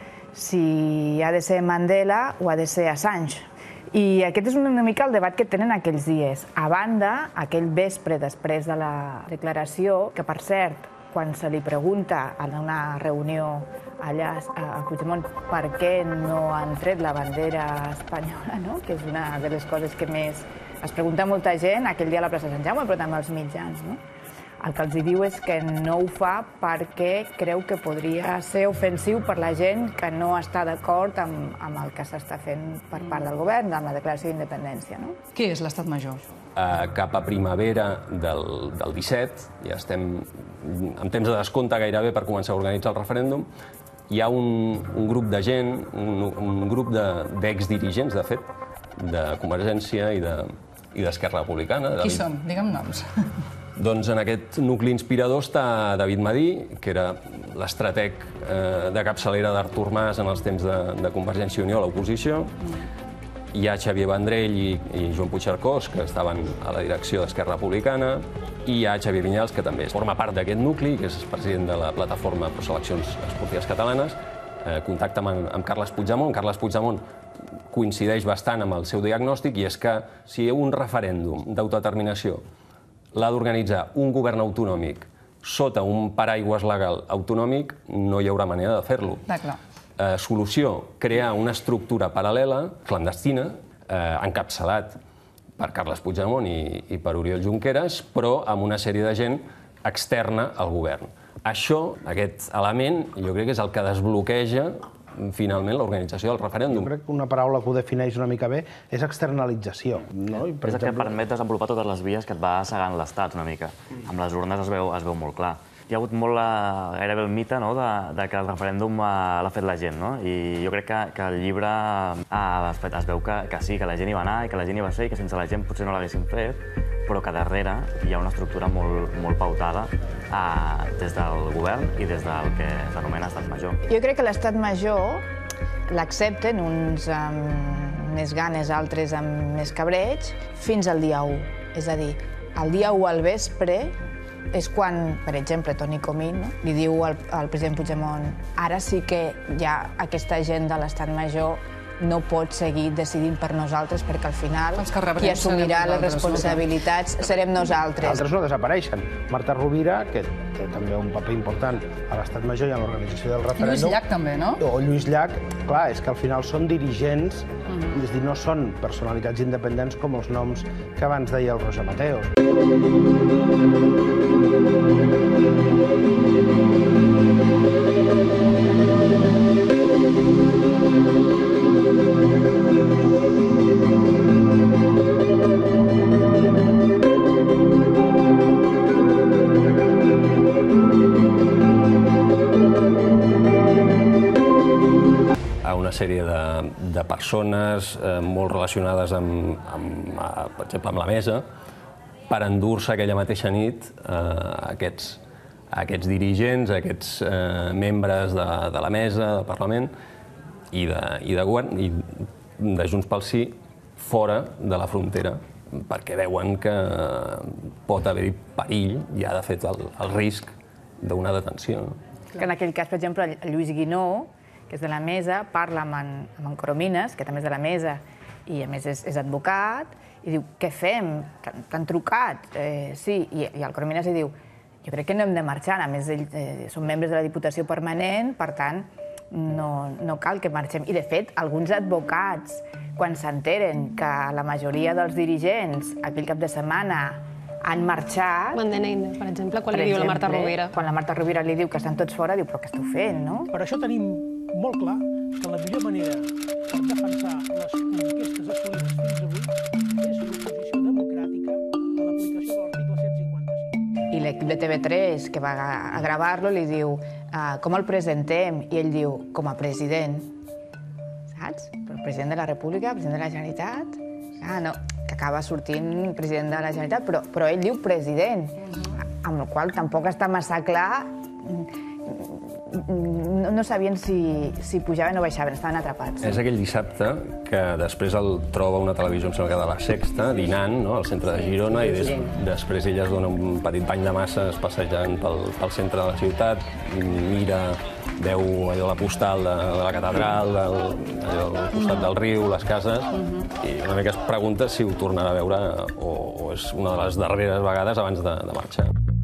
S19: Si ha de ser Mandela o ha de ser Assange. I aquest és una mica el debat que tenen aquells dies. A banda, aquell vespre després de la declaració, que per cert, quan se li pregunta en una reunió allà a Puigdemont per què no han tret la bandera espanyola, que és una de les coses que més es pregunta molta gent aquell dia a la plaça de Sant Jaume, però també als mitjans. El que els diu és que no ho fa perquè creu que podria ser ofensiu per la gent que no està d'acord amb el que s'està fent per part del govern, amb la declaració d'independència.
S2: Què és l'Estat Major?
S21: Cap a primavera del disset, ja estem en temps de descompte gairebé per començar a organitzar el referèndum, hi ha un grup de gent, un grup d'exdirigents, de fet, de Convergència i d'Esquerra Republicana.
S2: Qui són? Digue'm noms.
S21: Doncs en aquest nucli inspirador està David Madí, que era l'estrateg de capçalera d'Artur Mas en els temps de Convergència i Unió a l'oposició. Hi ha Xavier Vendrell i Joan Puigcercós, que estaven a la direcció d'Esquerra Republicana, i hi ha Xavier Vinyals, que també forma part d'aquest nucli, que és president de la plataforma Pro Seleccions Esportives Catalanes, contacta amb Carles Puigdemont. Carles Puigdemont coincideix bastant amb el seu diagnòstic, i és que si un referèndum d'autodeterminació l'ha d'organitzar un govern autonòmic sota un paraigües legal autonòmic, no hi haurà manera de fer-lo. Solució, crear una estructura paral·lela, clandestina, encapçalat per Carles Puigdemont i per Oriol Junqueras, però amb una sèrie de gent externa al govern. Això, aquest element, jo crec que és el que desbloqueja finalment l'organització del referèndum.
S20: Jo crec que una paraula que ho defineix una mica bé és externalització.
S22: És el que permet desenvolupar totes les vies que et va assegant l'Estat una mica. Amb les urnes es veu molt clar. Hi ha hagut molt gairebé el mite que el referèndum l'ha fet la gent, i jo crec que el llibre es veu que sí, que la gent hi va anar i que la gent hi va ser i que sense la gent potser no l'haguessin fet, però que darrere hi ha una estructura molt pautada des del govern i des del que s'anomena Estat Major.
S19: Jo crec que l'Estat Major l'accepten uns amb més ganes, altres amb més cabreig, fins al dia u. És a dir, el dia u al vespre és quan, per exemple, Toni Comín li diu al president Puigdemont ara sí que ja aquesta gent de l'Estat Major no pot seguir decidint per nosaltres perquè al final qui assumirà les responsabilitats serem nosaltres.
S20: Altres no desapareixen. Marta Rovira, que té també un paper important a l'Estat Major i a l'organització del referèndum.
S2: Lluís Llach també, no?
S20: O Lluís Llach, clar, és que al final són dirigents, és a dir, no són personalitats independents com els noms que abans deia el Roger Mateo.
S21: Una sèrie de persones molt relacionades, per exemple, amb la mesa, per endur-se aquella mateixa nit aquests dirigents, aquests membres de la mesa, del Parlament i de govern, i de Junts pel Sí, fora de la frontera, perquè veuen que pot haver-hi perill, ja de fet el risc d'una detenció.
S19: En aquell cas, per exemple, Lluís Guinó, que és de la mesa, parla amb en Coromines, que també és de la mesa, i a més és advocat, i diu, què fem? T'han trucat? Sí, i el Coromines li diu, jo crec que no hem de marxar. A més, ells són membres de la Diputació Permanent, per tant, no cal que marxem. I, de fet, alguns advocats, quan s'enteren que la majoria dels dirigents aquell cap de setmana han marxat...
S3: Mandeneina, per exemple, quan li diu la Marta Rovira.
S19: Quan la Marta Rovira li diu que estan tots fora, diu, però què esteu fent, no?
S18: Per això tenim molt clar que la millor manera per defensar les conquestes assolides fins avui és l'oposició democràtica a l'aplicació de l'article cent cinquanta-cinc.
S19: I l'equip de T V tres, que va a gravar-lo, li diu com el presentem? I ell diu, com a president. Saps? El president de la República, president de la Generalitat... Ah, no, que acaba sortint president de la Generalitat, però ell diu president, amb el qual tampoc està massa clar. No sabien si pujaven o baixaven, estaven atrapats.
S21: És aquell dissabte que després el troba una televisió, em sembla que de la Sexta, dinant al centre de Girona, i després ella es dona un petit bany de masses passejant pel centre de la ciutat, mira, veu allò la postal de la catedral, al costat del riu, les cases, i una mica es pregunta si ho tornarà a veure o és una de les darreres vegades abans de marxar.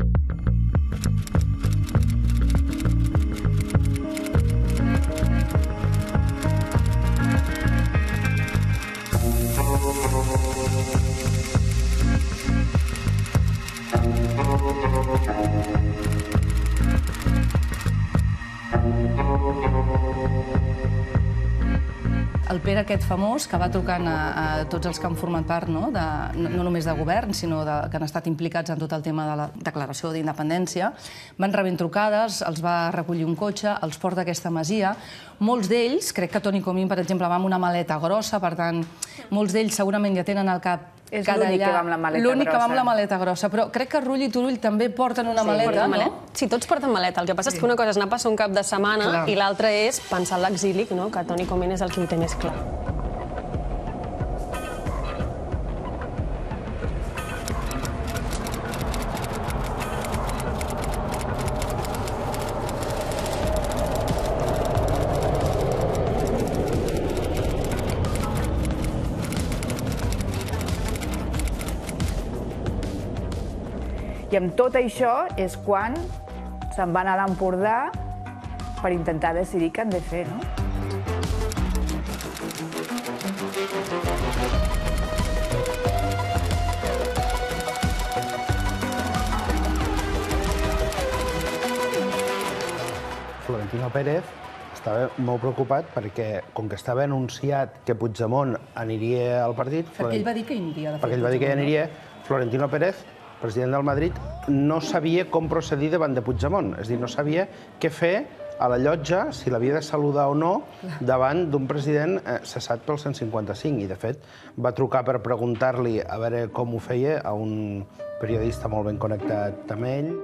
S2: El Pere aquest famós, que va trucant a tots els que han format part, no només de govern, sinó que han estat implicats en tot el tema de la declaració d'independència, van rebent trucades, els va recollir un cotxe, els porta a aquesta masia. Molts d'ells, crec que Toni Comín, per exemple, va amb una maleta grossa, per tant, molts d'ells segurament ja tenen al cap
S19: És l'únic que va amb la maleta grossa.
S2: L'únic que va amb la maleta grossa, però crec que Rull i Turull també porten una maleta, no?
S3: Sí, tots porten maleta. El que passa és que una cosa és anar a passar un cap de setmana i l'altra és pensar en l'exili, que Toni Comín és el que ho té més clar.
S19: I amb tot això és quan se'n van a l'Empordà per intentar decidir què han de fer, no?
S20: Florentino Pérez estava molt preocupat perquè, com que estava anunciat que Puigdemont aniria al partit...
S2: Perquè ell va dir que aniria.
S20: Perquè ell va dir que aniria, Florentino Pérez, president del Madrid, no sabia com procedir davant de Puigdemont. És a dir, no sabia què fer a la llotja, si l'havia de saludar o no, davant d'un president cessat pel cent cinquanta-cinc. I, de fet, va trucar per preguntar-li a veure com ho feia a un periodista molt ben connectat amb ell.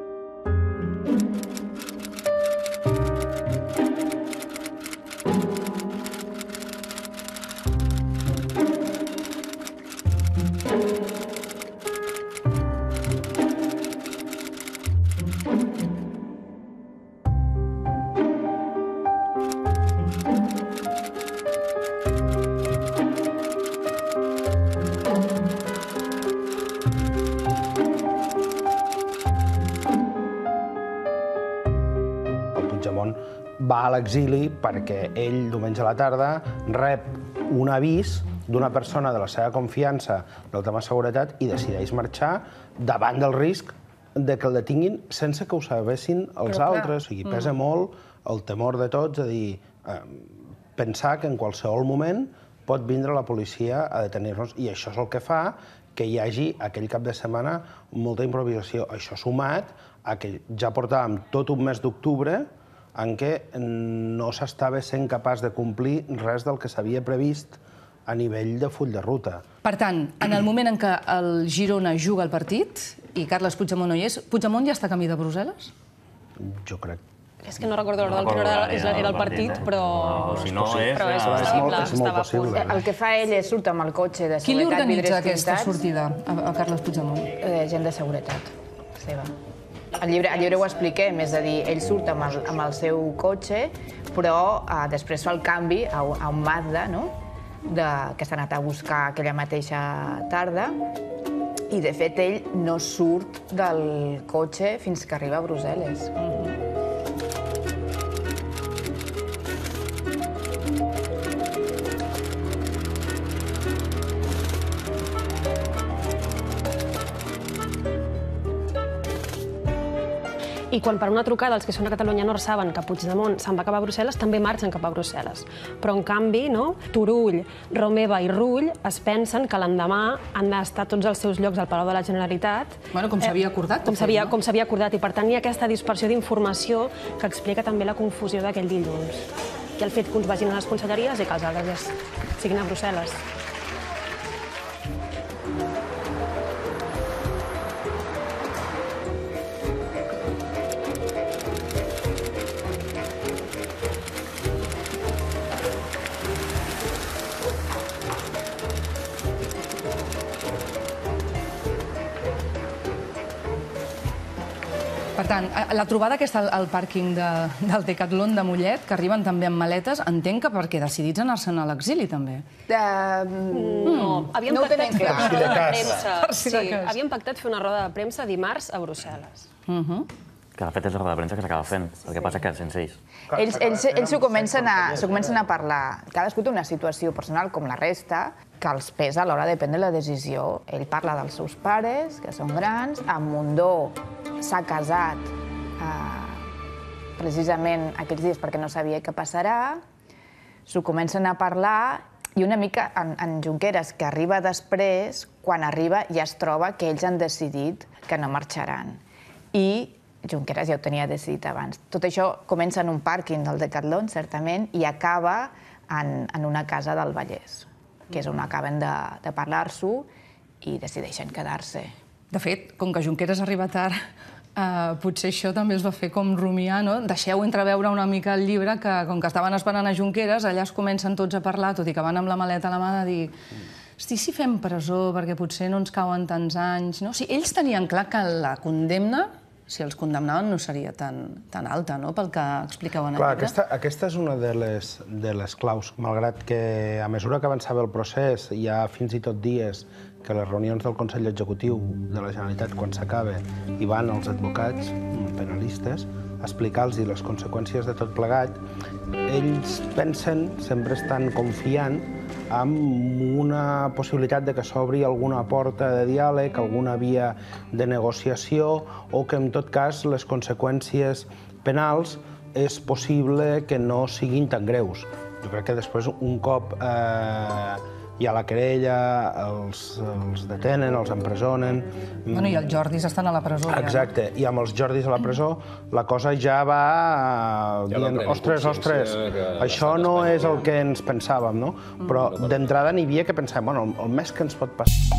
S20: Va a l'exili perquè ell, diumenge a la tarda, rep un avís d'una persona de la seva confiança del tema seguretat i decideix marxar davant del risc de que el detinguin sense que ho sabessin els altres. O sigui, pesa molt el temor de tots, és a dir, pensar que en qualsevol moment pot vindre la policia a detenir-nos. I això és el que fa que hi hagi aquell cap de setmana molta improvisació. Això sumat a que ja portàvem tot un mes d'octubre en què no s'estava sent capaç de complir res del que s'havia previst a nivell de full de ruta.
S2: Per tant, en el moment en què el Girona juga el partit i Carles Puigdemont no hi és, Puigdemont ja està a camí de Brussel·les?
S20: Jo crec.
S3: És que no recordo l'hora del quina hora era el partit, però és possible.
S20: És molt possible.
S19: El que fa ell és surt amb el cotxe de seguretat.
S2: Qui li organitza aquesta sortida a Carles Puigdemont?
S19: Gent de seguretat seva. Al llibre, al llibre ho expliquem, és a dir, ell surt amb el, amb el seu cotxe, però eh, després fa el canvi a, a un Mazda, no?, de, que s'ha anat a buscar aquella mateixa tarda, I, de fet, ell no surt del cotxe fins que arriba a Brussel·les.
S3: I quan per una trucada els que són a Catalunya Nord saben que Puigdemont se'n va cap a Brussel·les, també marxen cap a Brussel·les. Però, en canvi, Turull, Romeva i Rull es pensen que l'endemà han d'estar tots els seus llocs al Palau de la Generalitat.
S2: Bueno, com s'havia acordat.
S3: Com s'havia acordat. I, per tant, hi ha aquesta dispersió d'informació que explica també la confusió d'aquell dilluns. I el fet que uns vagin a les conselleries i que els altres siguin a Brussel·les.
S2: Per tant, la trobada aquesta al pàrquing del Decathlon de Mollet, que arriben també amb maletes, entenc que perquè decidits anar-se'n a l'exili, també.
S3: No, havíem pactat fer una roda de premsa. Havíem pactat fer una roda de premsa dimarts a Brussel·les.
S22: Que de fet és la roda de premsa que s'acaba fent. El que passa que sense ells.
S19: Ells s'ho comencen a parlar. Cadascú té una situació personal com la resta, que els pesa a l'hora de prendre la decisió. Ell parla dels seus pares, que són grans. En Mundó s'ha casat precisament aquests dies perquè no sabia què passarà. S'ho comencen a parlar i una mica en Junqueras, que arriba després, quan arriba ja es troba que ells han decidit que no marxaran. I Junqueras ja ho tenia decidit abans. Tot això comença en un pàrquing del Decathlon, certament, i acaba en una casa del Vallès, que és on acaben de parlar-s'ho i decideixen quedar-se.
S2: De fet, com que Junqueras arriba tard, potser això també es va fer com rumiar, no? Deixeu entreveure una mica el llibre, que com que estaven esperant a Junqueras, allà es comencen tots a parlar, tot i que van amb la maleta a la mà, de dir hosti, si fem presó perquè potser no ens cauen tants anys, no? O sigui, ells tenien clar que la condemna, si els condemnaven, no seria tan alta, no?, pel que explicaven al llibre.
S20: Clar, aquesta és una de les claus. Malgrat que a mesura que avançava el procés, hi ha fins i tot dies que les reunions del Consell Executiu de la Generalitat, quan s'acaba, hi van els advocats penalistes a explicar-los les conseqüències de tot plegat, ells pensen, sempre estan confiant amb una possibilitat de que s'obri alguna porta de diàleg, alguna via de negociació, o que, en tot cas, les conseqüències penals és possible que no siguin tan greus. Jo crec que després, un cop hi ha la querella, els detenen, els empresonen...
S2: Bueno, i els Jordis estan a la presó.
S20: Exacte, i amb els Jordis a la presó la cosa ja va dient, ostres, ostres, això no és el que ens pensàvem, no? Però d'entrada n'hi havia que pensàvem, bueno, el més que ens pot passar...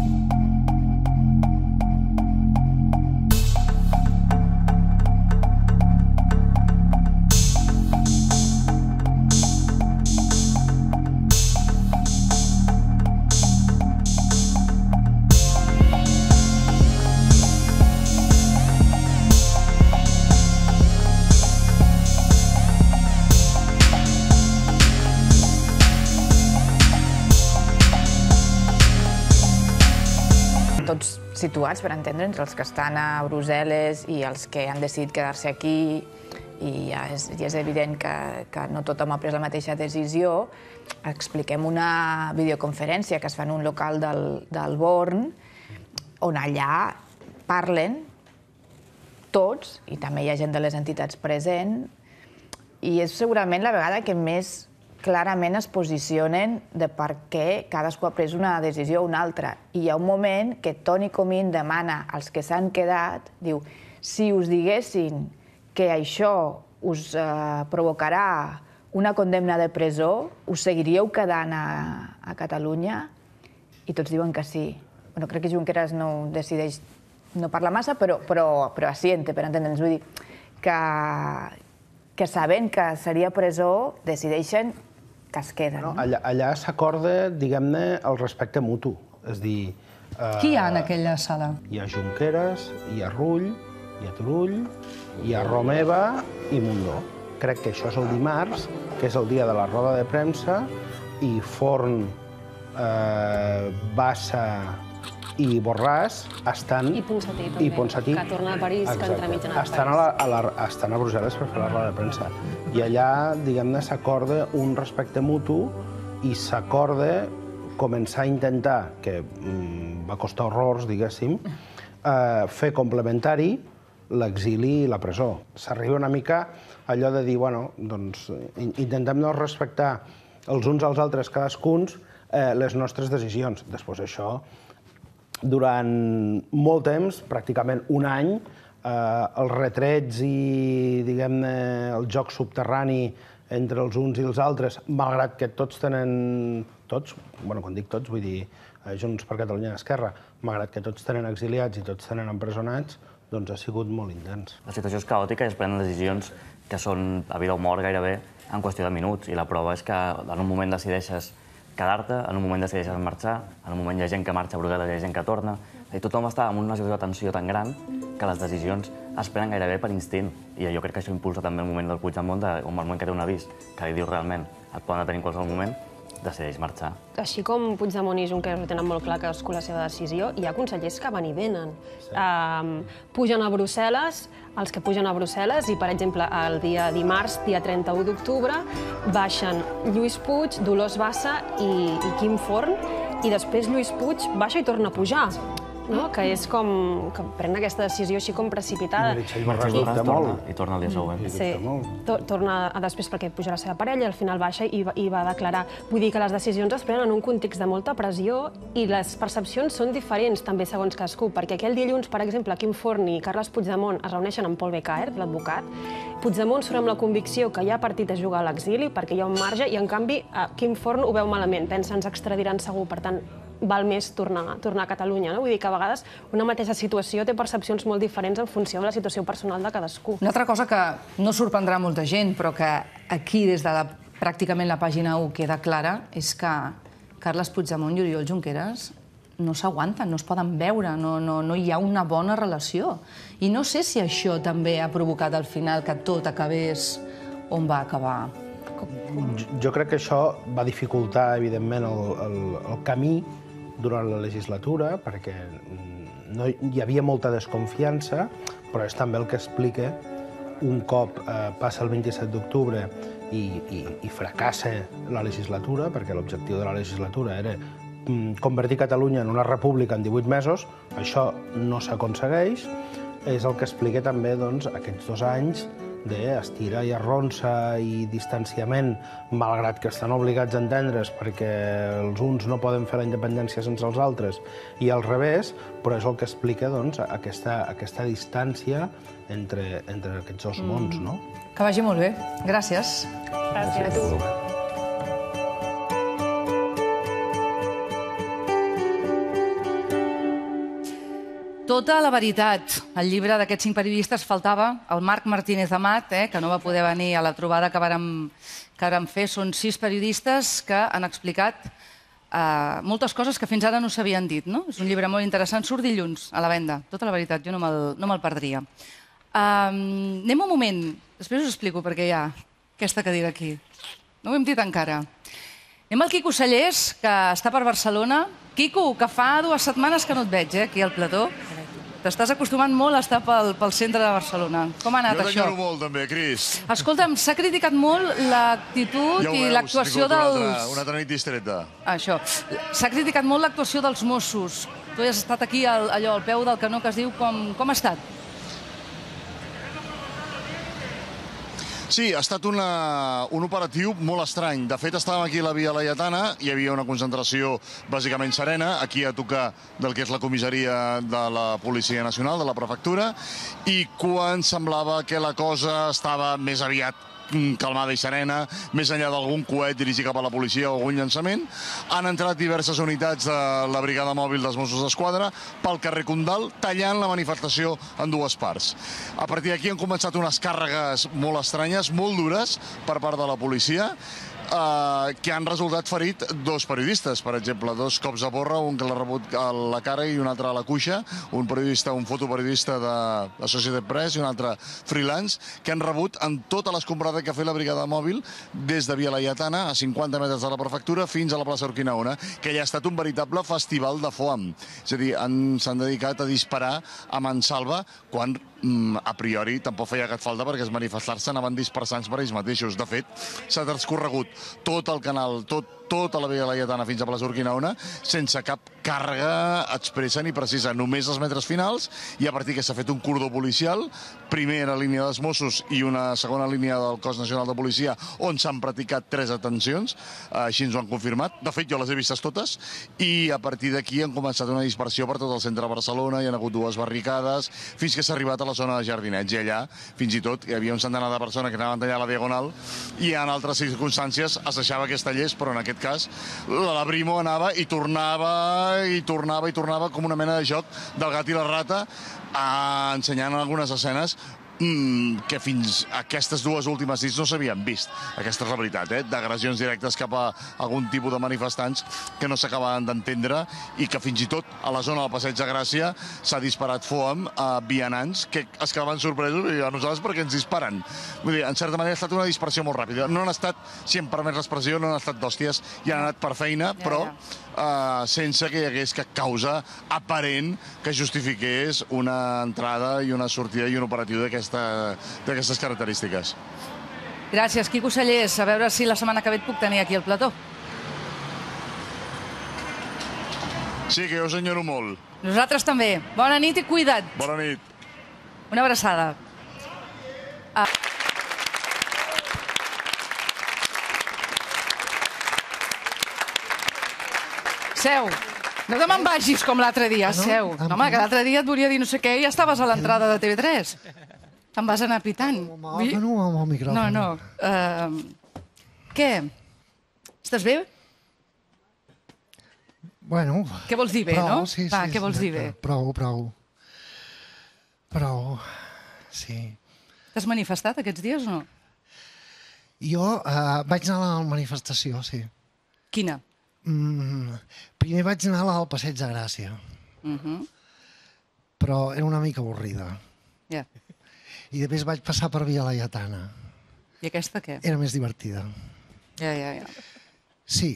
S19: Tots situats, per entendre, entre els que estan a Brussel·les i els que han decidit quedar-se aquí, i ja és evident que no tothom ha pres la mateixa decisió, expliquem una videoconferència que es fa en un local del Born, on allà parlen tots, i també hi ha gent de les entitats present, i és segurament la vegada que més clarament es posicionen de per què cadascú ha pres una decisió o una altra. I hi ha un moment que Toni Comín demana als que s'han quedat, diu, si us diguessin que això us provocarà una condemna de presó, us seguiríeu quedant a Catalunya? I tots diuen que sí. Bueno, crec que Junqueras no decideix, no parla massa, però assiente, per entendre'ns. Vull dir que sabent que seria presó, decideixen que es queden.
S20: Allà s'acorda, diguem-ne, el respecte mutu. És dir...
S2: Qui hi ha en aquella sala?
S20: Hi ha Junqueras, hi ha Rull, hi ha Turull, hi ha Romeva i Mundó. Crec que això és el dimarts, que és el dia de la roda de premsa, i Forn, Bassa i Borràs estan...
S3: I Ponsatí, també,
S20: i Ponsatí,
S3: que torna de París, que entremig ha anat a
S20: estan a, la, a, la, estan a Brussel·les per fer la roda de premsa. I allà, diguem-ne, s'acorda un respecte mutu i s'acorda començar a intentar, que mm, va costar horrors, diguéssim, eh, fer complementari l'exili i la presó. S'arriba una mica allò de dir, bueno, doncs, intentem no respectar els uns als altres cadascuns eh, les nostres decisions. Després això, durant molt temps, pràcticament un any, eh, els retrets i, diguem-ne, el joc subterrani entre els uns i els altres, malgrat que tots tenen... Tots, bueno, quan dic tots, vull dir Junts per Catalunya i Esquerra, malgrat que tots tenen exiliats i tots tenen empresonats, doncs ha sigut molt intens.
S22: La situació és caòtica i es prenen decisions que són a vida o mort gairebé en qüestió de minuts. I la prova és que en un moment decideixes quedar-te, en un moment decideixes marxar, en un moment hi ha gent que marxa a Brussel·les i hi ha gent que torna. I tothom està en una situació de tensió tan gran que les decisions es prenen gairebé per instint. I jo crec que això impulsa també el moment del Puigdemont, de, un moment que té un avís, que li diu realment et poden detenir en qualsevol moment, decideix marxar.
S3: Així com Puigdemont i Junqueras ho tenen molt clar que cadascú la seva decisió, hi ha consellers que van i venen. Sí. Um, pugen a Brussel·les, els que pugen a Brussel·les, i, per exemple, el dia dimarts, dia trenta-u d'octubre, baixen Lluís Puig, Dolors Bassa i, i Quim Forn, i després Lluís Puig baixa i torna a pujar. No? Que és com... que pren aquesta decisió així com precipitada.
S20: I Meritxell Borràs dubta molt.
S22: I torna el dia següent.
S3: Sí, torna després perquè puja la seva parella, al final baixa i va, i va declarar. Vull dir que les decisions es prenen en un context de molta pressió i les percepcions són diferents també segons cadascú, perquè aquell dilluns, per exemple, Quim Forn i Carles Puigdemont es reuneixen amb Paul Becaert, l'advocat. Puigdemont surt amb la convicció que hi ha partit a jugar a l'exili perquè hi ha un marge i, en canvi, Quim Forn ho veu malament, pensa ens extradiran segur, per tant, val més tornar, tornar a Catalunya. No? Vull dir que a vegades una mateixa situació té percepcions molt diferents en funció de la situació personal de cadascú.
S2: Una altra cosa que no sorprendrà molta gent, però que aquí, des de la, pràcticament la pàgina u, queda clara, és que Carles Puigdemont i Oriol Junqueras no s'aguanten, no es poden veure, no, no, no hi ha una bona relació. I no sé si això també ha provocat al final que tot acabés on va acabar.
S20: Jo crec que això va dificultar, evidentment, el, el, el camí durant la legislatura, perquè no, hi havia molta desconfiança, però és també el que explica un cop eh, passa el vint-i-set d'octubre i, i, i fracassa la legislatura, perquè l'objectiu de la legislatura era mm, convertir Catalunya en una república en divuit mesos, això no s'aconsegueix, és el que explica també doncs, aquests dos anys d'estira i arronsa i distanciament, malgrat que estan obligats a entendre's perquè els uns no poden fer la independència sense els altres i al revés, però és el que explica doncs, aquesta, aquesta distància entre, entre aquests dos mons. No?
S2: Que vagi molt bé. Gràcies.
S3: Gràcies a tu.
S2: Tota la veritat. El llibre d'aquests cinc periodistes faltava el Marc Martínez Amat, eh, que no va poder venir a la trobada que vàrem, que vàrem fer. Són sis periodistes que han explicat eh, moltes coses que fins ara no s'havien dit. No? És un llibre molt interessant. Surt dilluns a la venda. Tota la veritat, jo no me'l no me'l perdria. Um, anem un moment. Després us explico perquè hi ha aquesta cadira aquí. No ho hem dit encara. Anem al Quico Sallés, que està per Barcelona. Quico, que fa dues setmanes que no et veig, eh, aquí al plató. T'estàs acostumant molt a estar pel, pel centre de Barcelona. Com ha anat,
S4: jo
S2: això?
S4: Jo t'enyoro molt, també, Cris.
S2: Escolta'm, s'ha criticat molt l'actitud
S4: ja
S2: i l'actuació dels...
S4: Una altra, una altra nit distreta.
S2: Això. S'ha criticat molt l'actuació dels Mossos. Tu has estat aquí, al, allò, al peu del canó que es diu. Com, com ha estat?
S4: Sí, ha estat una, un operatiu molt estrany. De fet, estàvem aquí a la Via Laietana, hi havia una concentració bàsicament serena, aquí a tocar del que és la comissaria de la Policia Nacional, de la prefectura, i quan semblava que la cosa estava més aviat calmada i serena, més enllà d'algun coet dirigit cap a la policia o algun llançament, han entrat diverses unitats de la brigada mòbil dels Mossos d'Esquadra pel carrer Condal, tallant la manifestació en dues parts. A partir d'aquí han començat unes càrregues molt estranyes, molt dures, per part de la policia, que han resultat ferit dos periodistes, per exemple, dos cops de porra, un que l'ha rebut a la cara i un altre a la cuixa, un periodista, un fotoperiodista de Associated Press i un altre freelance, que han rebut en tota l'escombrada que ha fet la brigada mòbil des de Via Laietana, a cinquanta metres de la prefectura, fins a la plaça Urquinaona, que ja ha estat un veritable festival de foam. És a dir, s'han dedicat a disparar a mansalva quan a priori tampoc feia cap falta perquè els manifestants s'anaven dispersant per ells mateixos. De fet, s'ha transcorregut tot el canal, tot tota la Via Laietana fins a plaça Urquinaona sense cap càrrega expressa ni precisa, només els metres finals, i a partir que s'ha fet un cordó policial, primer a la línia dels Mossos i una segona línia del Cos Nacional de Policia, on s'han practicat tres detencions, així ens ho han confirmat. De fet, jo les he vistes totes, i a partir d'aquí han començat una dispersió per tot el centre de Barcelona, hi ha hagut dues barricades, fins que s'ha arribat a la zona de Jardinets, i allà, fins i tot, hi havia un centenar de persones que anaven tallant la Diagonal, i en altres circumstàncies es deixava que es tallés, però en aquest cas la Brimo anava i tornava i tornava i tornava com una mena de joc del gat i la rata, ensenyant algunes escenes que fins aquestes dues últimes nits no s'havien vist. Aquesta és la veritat, eh? D'agressions directes cap a algun tipus de manifestants que no s'acabaven d'entendre i que fins i tot a la zona del Passeig de Gràcia s'ha disparat foam a vianants que es quedaven sorpresos i a nosaltres perquè ens disparen. Vull dir, en certa manera ha estat una dispersió molt ràpida. No han estat, si em permet l'expressió, no han estat d'hòsties i han anat per feina, però sense que hi hagués cap causa aparent que justifiqués una entrada i una sortida i un operatiu d'aquestes característiques.
S2: Gràcies, Quico Cellers. A veure si la setmana que ve et puc tenir aquí al plató.
S4: Sí, que jo us enyoro molt.
S2: Nosaltres també. Bona nit i cuida't.
S4: Bona nit.
S2: Una abraçada. Seu. No te me'n vagis com l'altre dia, seu. Home, que l'altre dia et volia dir no sé què i ja estaves a l'entrada de T V tres. Te'n vas anar pitant.
S6: No, amb el micròfon.
S2: No, no. Què? Estàs bé?
S6: Bueno...
S2: Què vols dir bé, no?
S6: Sí, sí.
S2: Va, què vols dir bé?
S6: Prou, prou. Prou, sí.
S2: T'has manifestat aquests dies o no?
S6: Jo vaig anar a la manifestació, sí.
S2: Quina?
S6: Primer vaig anar a la del Passeig de Gràcia. Però era una mica avorrida.
S2: Ja.
S6: I després vaig passar per Via Laietana.
S2: I aquesta què?
S6: Era més divertida.
S2: Ja, ja, ja.
S6: Sí.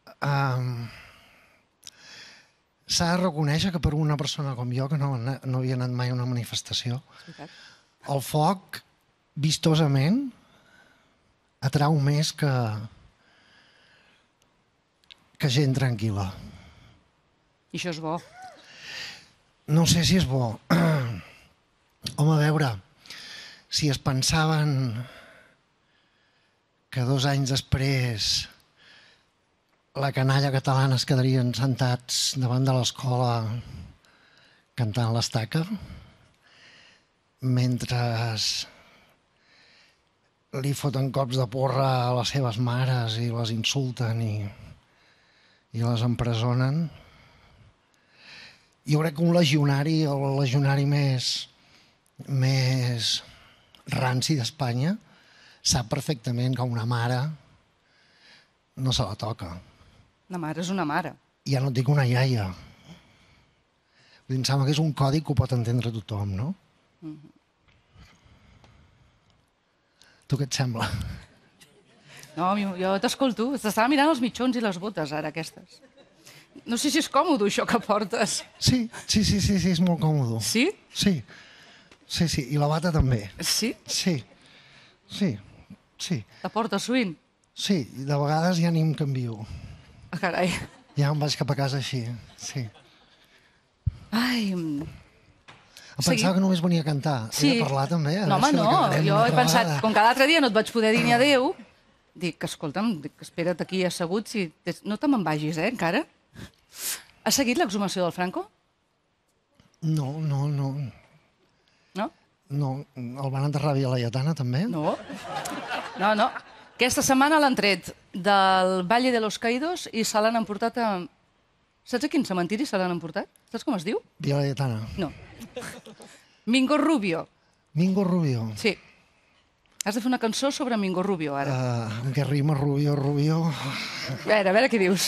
S6: S'ha de reconèixer que per una persona com jo, que no havia anat mai a una manifestació, el foc, vistosament, atrau més que... que gent tranquil·la.
S2: I això és bo?
S6: No sé si és bo. Home, a veure, si es pensaven que dos anys després la canalla catalana es quedarien sentats davant de l'escola cantant l'estaca, mentre li foten cops de porra a les seves mares i les insulten i... i les empresonen. Jo crec que un legionari, el legionari més, més ranci d'Espanya, sap perfectament que una mare no se la toca.
S2: Una mare és una mare.
S6: Ja no et dic una iaia. Em sembla que és un codi que ho pot entendre tothom, no? Tu què et sembla?
S2: No, jo t'escolto. T'estava mirant els mitjons i les botes, ara, aquestes. No sé si és còmode, això que portes.
S6: Sí, sí, sí, sí, és molt còmode.
S2: Sí?
S6: Sí, sí, sí. I la bata també.
S2: Sí?
S6: Sí, sí, sí.
S2: La portes sovint?
S6: Sí, i de vegades ja ni em canvio.
S2: Ah, carai.
S6: Ja em vaig cap a casa així, sí.
S2: Ai...
S6: Em pensava que només venia a cantar. He de parlar també?
S2: No, home, no. Jo he pensat, com que l'altre dia no et vaig poder dir ni adéu, dic, escolta'm, espera't aquí assegut, si no te me'n vagis, eh, encara? Has seguit l'exhumació del Franco?
S6: No, no, no.
S2: No?
S6: No, el van enterrar a Via Laietana, també?
S2: No. No, no. Aquesta setmana l'han tret del Valle de los Caídos i se l'han emportat a... Saps a quin cementiri se l'han emportat? Saps com es diu?
S6: Via Laietana.
S2: No. Mingo Rubio.
S6: Mingo Rubio?
S2: Sí. Has de fer una cançó sobre Mingo Rubio, ara.
S6: Amb què rima Rubio, Rubio...
S2: A veure, a veure què dius.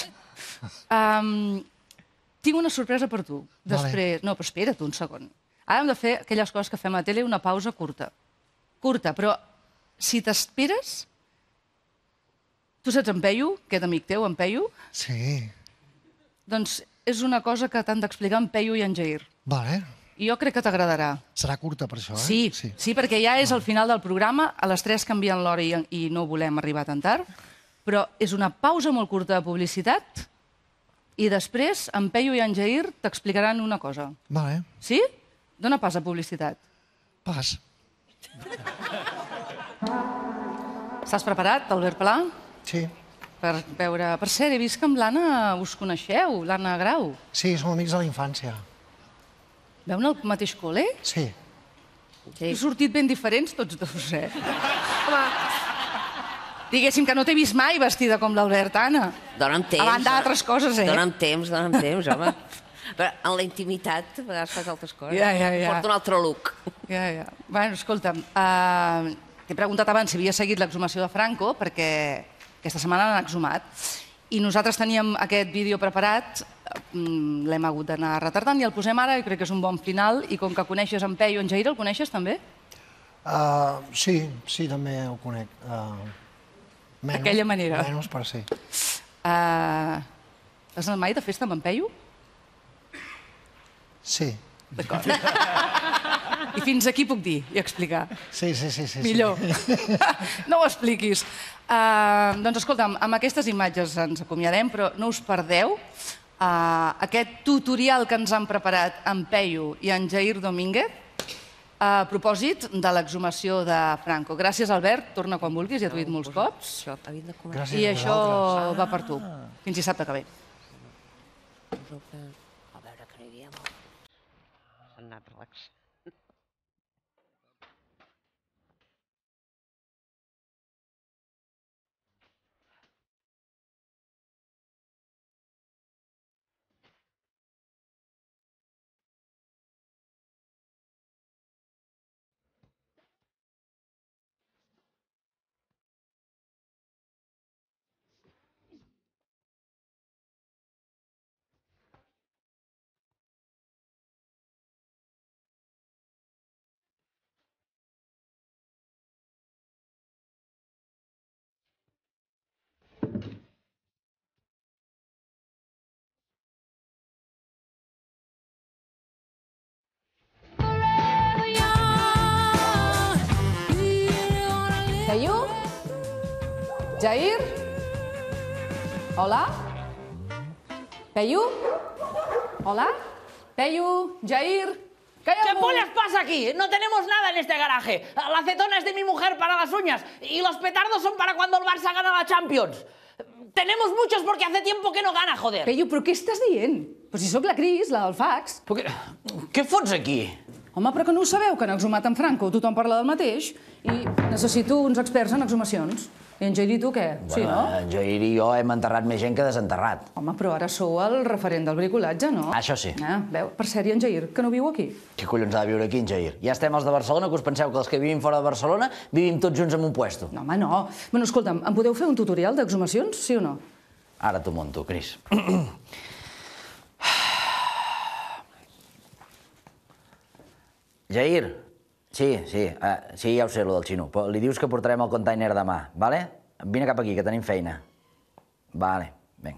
S2: Tinc una sorpresa per tu. Després... No, però espera't un segon. Ara hem de fer aquelles coses que fem a tele, una pausa curta. Curta, però si t'esperes... Tu saps en Peyu, aquest amic teu, en Peyu?
S6: Sí.
S2: Doncs és una cosa que t'han d'explicar en Peyu i en Jair.
S6: Vale.
S2: I jo crec que t'agradarà.
S6: Serà curta per això, eh?
S2: Sí, sí, perquè ja és al final del programa, a les tres canvien l'hora i no volem arribar tan tard, però és una pausa molt curta de publicitat i després en Peyu i en Jair t'explicaran una cosa.
S6: Vale.
S2: Sí? Dóna pas a publicitat.
S6: Pas.
S2: Estàs preparat, Albert Pla?
S6: Sí.
S2: Per veure... Per cert, he vist que amb l'Anna us coneixeu, l'Anna Grau.
S6: Sí, som amics de la infància.
S2: Veu en el mateix col·le?
S6: Sí.
S2: Heu sortit ben diferents tots dos, eh? Home, diguéssim que no t'he vist mai vestida com l'Albert, Anna.
S12: Dóna'm temps.
S2: A banda d'altres coses, eh?
S12: Dóna'm temps, dóna'm temps, home. Però en la intimitat a vegades fas altres coses.
S2: Ja, ja, ja.
S12: Porto un altre look.
S2: Ja, ja. Bueno, escolta'm, t'he preguntat abans si havia seguit l'exhumació de Franco, perquè aquesta setmana l'han exhumat. I nosaltres teníem aquest vídeo preparat, l'hem hagut d'anar retardant i el posem ara, i crec que és un bon final, i com que coneixes en Peyu i en Jair, el coneixes també?
S6: Sí, sí, també ho conec.
S2: D'aquella manera.
S6: Menys, però sí.
S2: Has anat mai de festa amb en Peyu?
S6: Sí.
S2: D'acord. I fins aquí puc dir i explicar.
S6: Sí, sí, sí.
S2: Millor. No ho expliquis. Doncs escolta'm, amb aquestes imatges ens acomiadem, però no us perdeu aquest tutorial que ens han preparat en Peyu i en Jair Domínguez a propòsit de l'exhumació de Franco. Gràcies, Albert. Torna quan vulguis, ja t'ho he dit molts cops. I això va per tu. Fins dissabte que ve.
S12: A veure, que no hi havia molt. S'han anat relaxant.
S2: Peyu? Jair? Hola? Peyu? Hola? Peyu? Jair?
S5: ¿Qué pollas pasa aquí? No tenemos nada en este garaje. La acetona es de mi mujer para las uñas y los petardos son para cuando el Barça gana la Champions. Tenemos muchos porque hace tiempo que no gana, joder.
S2: Peyu, però què estàs dient? Però si sóc la Cris, la del fax.
S5: Què, què fots aquí?
S2: Home, però que no ho sabeu, que han exhumat en Franco. Tothom parla del mateix i necessito uns experts en exhumacions. I en Jair i tu què? Sí, no?
S5: En Jair i jo hem enterrat més gent que desenterrat.
S2: Home, però ara sou el referent del bricolatge, no?
S5: Això sí.
S2: Ah, veu, per cert, i en Jair, que no viu aquí?
S5: Què collons ha de viure aquí, en Jair? Ja estem els de Barcelona, que us penseu que els que vivim fora de Barcelona vivim tots junts en un puesto.
S2: No, home, no. Bueno, escolta'm, em podeu fer un tutorial d'exhumacions, sí o no?
S5: Ara t'ho monto, Cris. Jair, sí, sí, uh, sí, ja ho sé, lo del xino, però li dius que portarem el container demà, vale? Vine cap aquí, que tenim feina. Vale, vinga.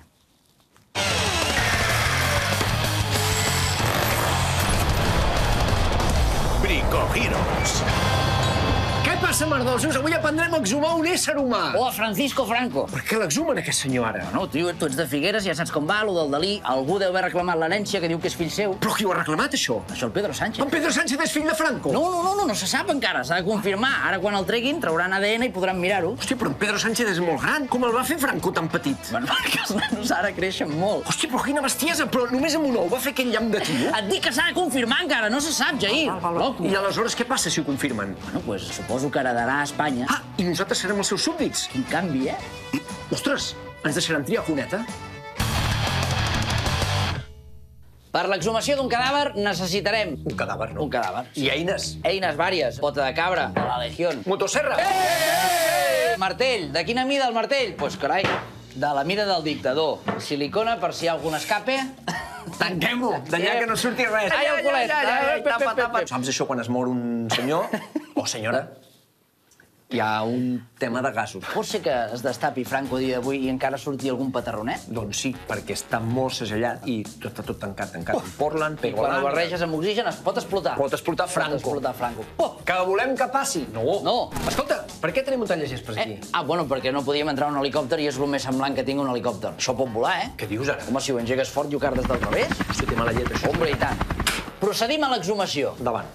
S9: Bricogiros. Què passa, merdossos? Avui aprendrem a exhumar un ésser humà.
S5: Oh, Francisco Franco.
S9: Per què l'exhumen, aquest senyor, ara?
S5: No, tio, tu ets de Figueres, ja saps com va, lo del Dalí. Algú deu haver reclamat l'herència, que diu que és fill seu.
S9: Però qui ho ha reclamat, això?
S5: Això el Pedro Sánchez.
S9: En Pedro Sánchez és fill de Franco?
S5: No, no, no, no, no se sap encara, s'ha de confirmar. Ara, quan el treguin, trauran A D N i podran mirar-ho.
S9: Hòstia, però en Pedro Sánchez és molt gran. Com el va fer Franco tan petit?
S5: Bueno, perquè els nanos ara creixen molt.
S9: Hòstia, però quina bestiesa, però només amb un ou va fer aquell llamp de tio?
S5: Et dic que s'ha de confirmar encara, no se sap, Jair.
S9: I aleshores què passa si ho confirmen?
S5: Bueno, pues suposo que heredarà a Espanya.
S9: Ah, i nosaltres serem els seus súbdits.
S5: Quin canvi, eh?
S9: Ostres, ens deixaran triar cuneta?
S5: Per l'exhumació d'un cadàver necessitarem...
S9: Un cadàver, no?
S5: Un cadàver.
S9: I eines?
S5: Eines vàries. Pota de cabra, de la Legión.
S9: Motosserra!
S5: Martell. De quina mida el martell? Doncs, pues, carai, de la mida del dictador. Silicona per si hi ha algun escape.
S9: Tanquem-ho, d'allà que no surti res.
S5: Ai, el culet.
S9: Tapa, tapa. Saps això quan es mor un senyor o senyora? Hi ha un tema de gasos.
S5: Pot ser que es destapi Franco a dia d'avui i encara surti algun petarronet?
S9: Doncs sí, perquè està molt segellat i tot està tot tancat, tancat. Uf. Portland,
S5: I quan el barreges amb oxigen es pot explotar.
S9: Pot explotar Franco.
S5: Pot explotar Franco.
S9: Oh, que volem que passi? No.
S5: No.
S9: Escolta, per què tenim muntanyes gespres aquí?
S5: Eh? Ah, bueno, perquè no podíem entrar en un helicòpter i és el més semblant que tinc un helicòpter. Això pot volar, eh?
S9: Què dius ara?
S5: Home, si ho engegues fort i ho cardes del revés...
S9: Això té mala llet, això.
S5: Hombre, i tant. Procedim a l'exhumació.
S9: Endavant.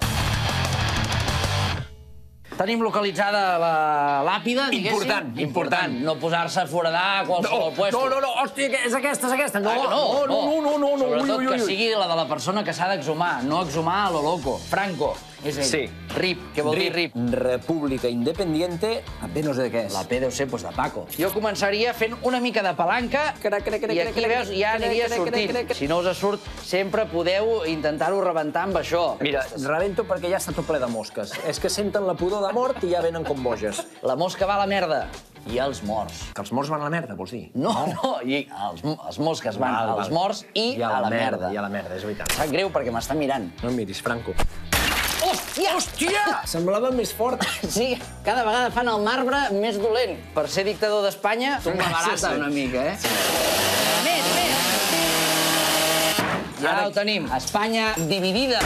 S5: Tenim localitzada la làpida, diguéssim.
S9: Important, important.
S5: No posar-se a foradar a qualsevol puesto.
S9: No, no, no, hòstia, és aquesta, és aquesta. No,
S5: no,
S9: no, no, no, no.
S5: Sobretot que sigui la de la persona que s'ha d'exhumar, no exhumar a lo loco. Franco, és ell.
S9: Sí.
S5: R I P, què vol dir R I P?
S9: República Independiente, a B no sé de què és.
S5: La P deu ser doncs, de Paco. Jo començaria fent una mica de palanca i aquí veus, ja aniria sortint. Si no us surt, sempre podeu intentar-ho rebentar amb això.
S9: Mira, rebento perquè ja està tot ple de mosques. És que senten la pudor de mort i ja venen com boges.
S5: La mosca va a la merda. I els morts.
S9: Que els morts van a la merda, vols dir?
S5: No, no, i els, els mosques van val, als val. morts i,
S9: I a,
S5: a la merda.
S9: merda. I a la merda, és veritat.
S5: Sap greu perquè m'està mirant.
S9: No em miris, Franco.
S5: Hòstia!
S9: Hòstia! Semblava més fort.
S5: Sí, cada vegada fan el marbre més dolent. Per ser dictador d'Espanya, tomba barata
S9: sí, sí.
S5: una mica, eh? Sí. Més, més! Ja Ara... ho tenim. Espanya dividida.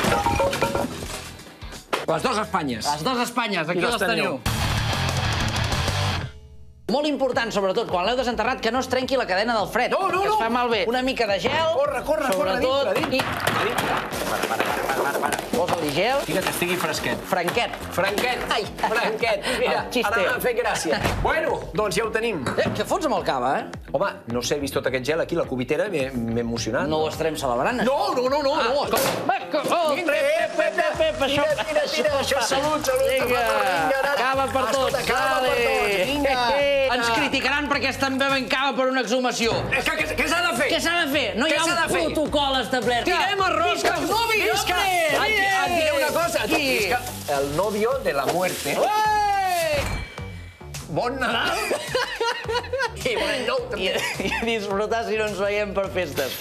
S9: Les dues Espanyes.
S5: Les dues Espanyes, aquí les teniu. Molt important, sobretot, quan l'heu desenterrat, que no es trenqui la cadena del fred.
S9: No, no, no!
S5: Que es fa malbé. Una mica de gel.
S9: Corre, corre, corre, a dintre, a dintre.
S5: I... Para, para, para, para, para. Posa-li gel.
S9: Fica't, estigui fresquet.
S5: Franquet.
S9: Franquet. Ai, franquet. Mira, ara m'ha fet gràcia. Bueno, doncs ja ho tenim.
S5: Eh, què fots amb el cava, eh?
S9: Home, no sé, he vist tot aquest gel aquí, la cubitera, m'he emocionat.
S5: No ho estarem celebrant,
S9: No, no, no, no, no.
S5: Oh,
S9: Tira, tira, tira, això, salut, salut.
S5: Vinga, cava per tots.
S9: Cava per tots, vinga.
S5: Ens criticaran perquè estan bevent cava per una exhumació.
S9: Què s'ha de fer?
S5: Què s'ha de fer? No hi ha un protocol establert.
S9: Tirem arròs.
S5: Visca els nòvios,
S9: Visca. Et diré una cosa. Visca el novio de la muerte. Bon Nadal. I bon any nou, també.
S5: I a disfrutar si no ens veiem per festes.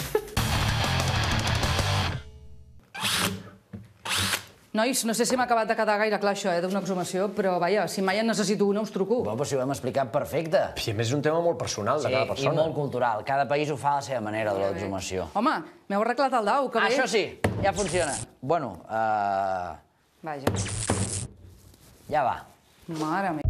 S2: Nois, no sé si m'ha acabat de quedar gaire clar això, eh, d'una exhumació, però vaja, si mai en necessito una us truco.
S5: Bueno, però si ho hem explicat perfecte.
S9: I a més és un tema molt personal de cada persona.
S5: Sí, i molt cultural. Cada país ho fa a la seva manera, de l'exhumació.
S2: Home, m'heu arreglat el dau, que bé.
S5: Això sí, ja funciona. Bueno, eh...
S2: Vaja.
S5: ja va.
S2: Mare meva.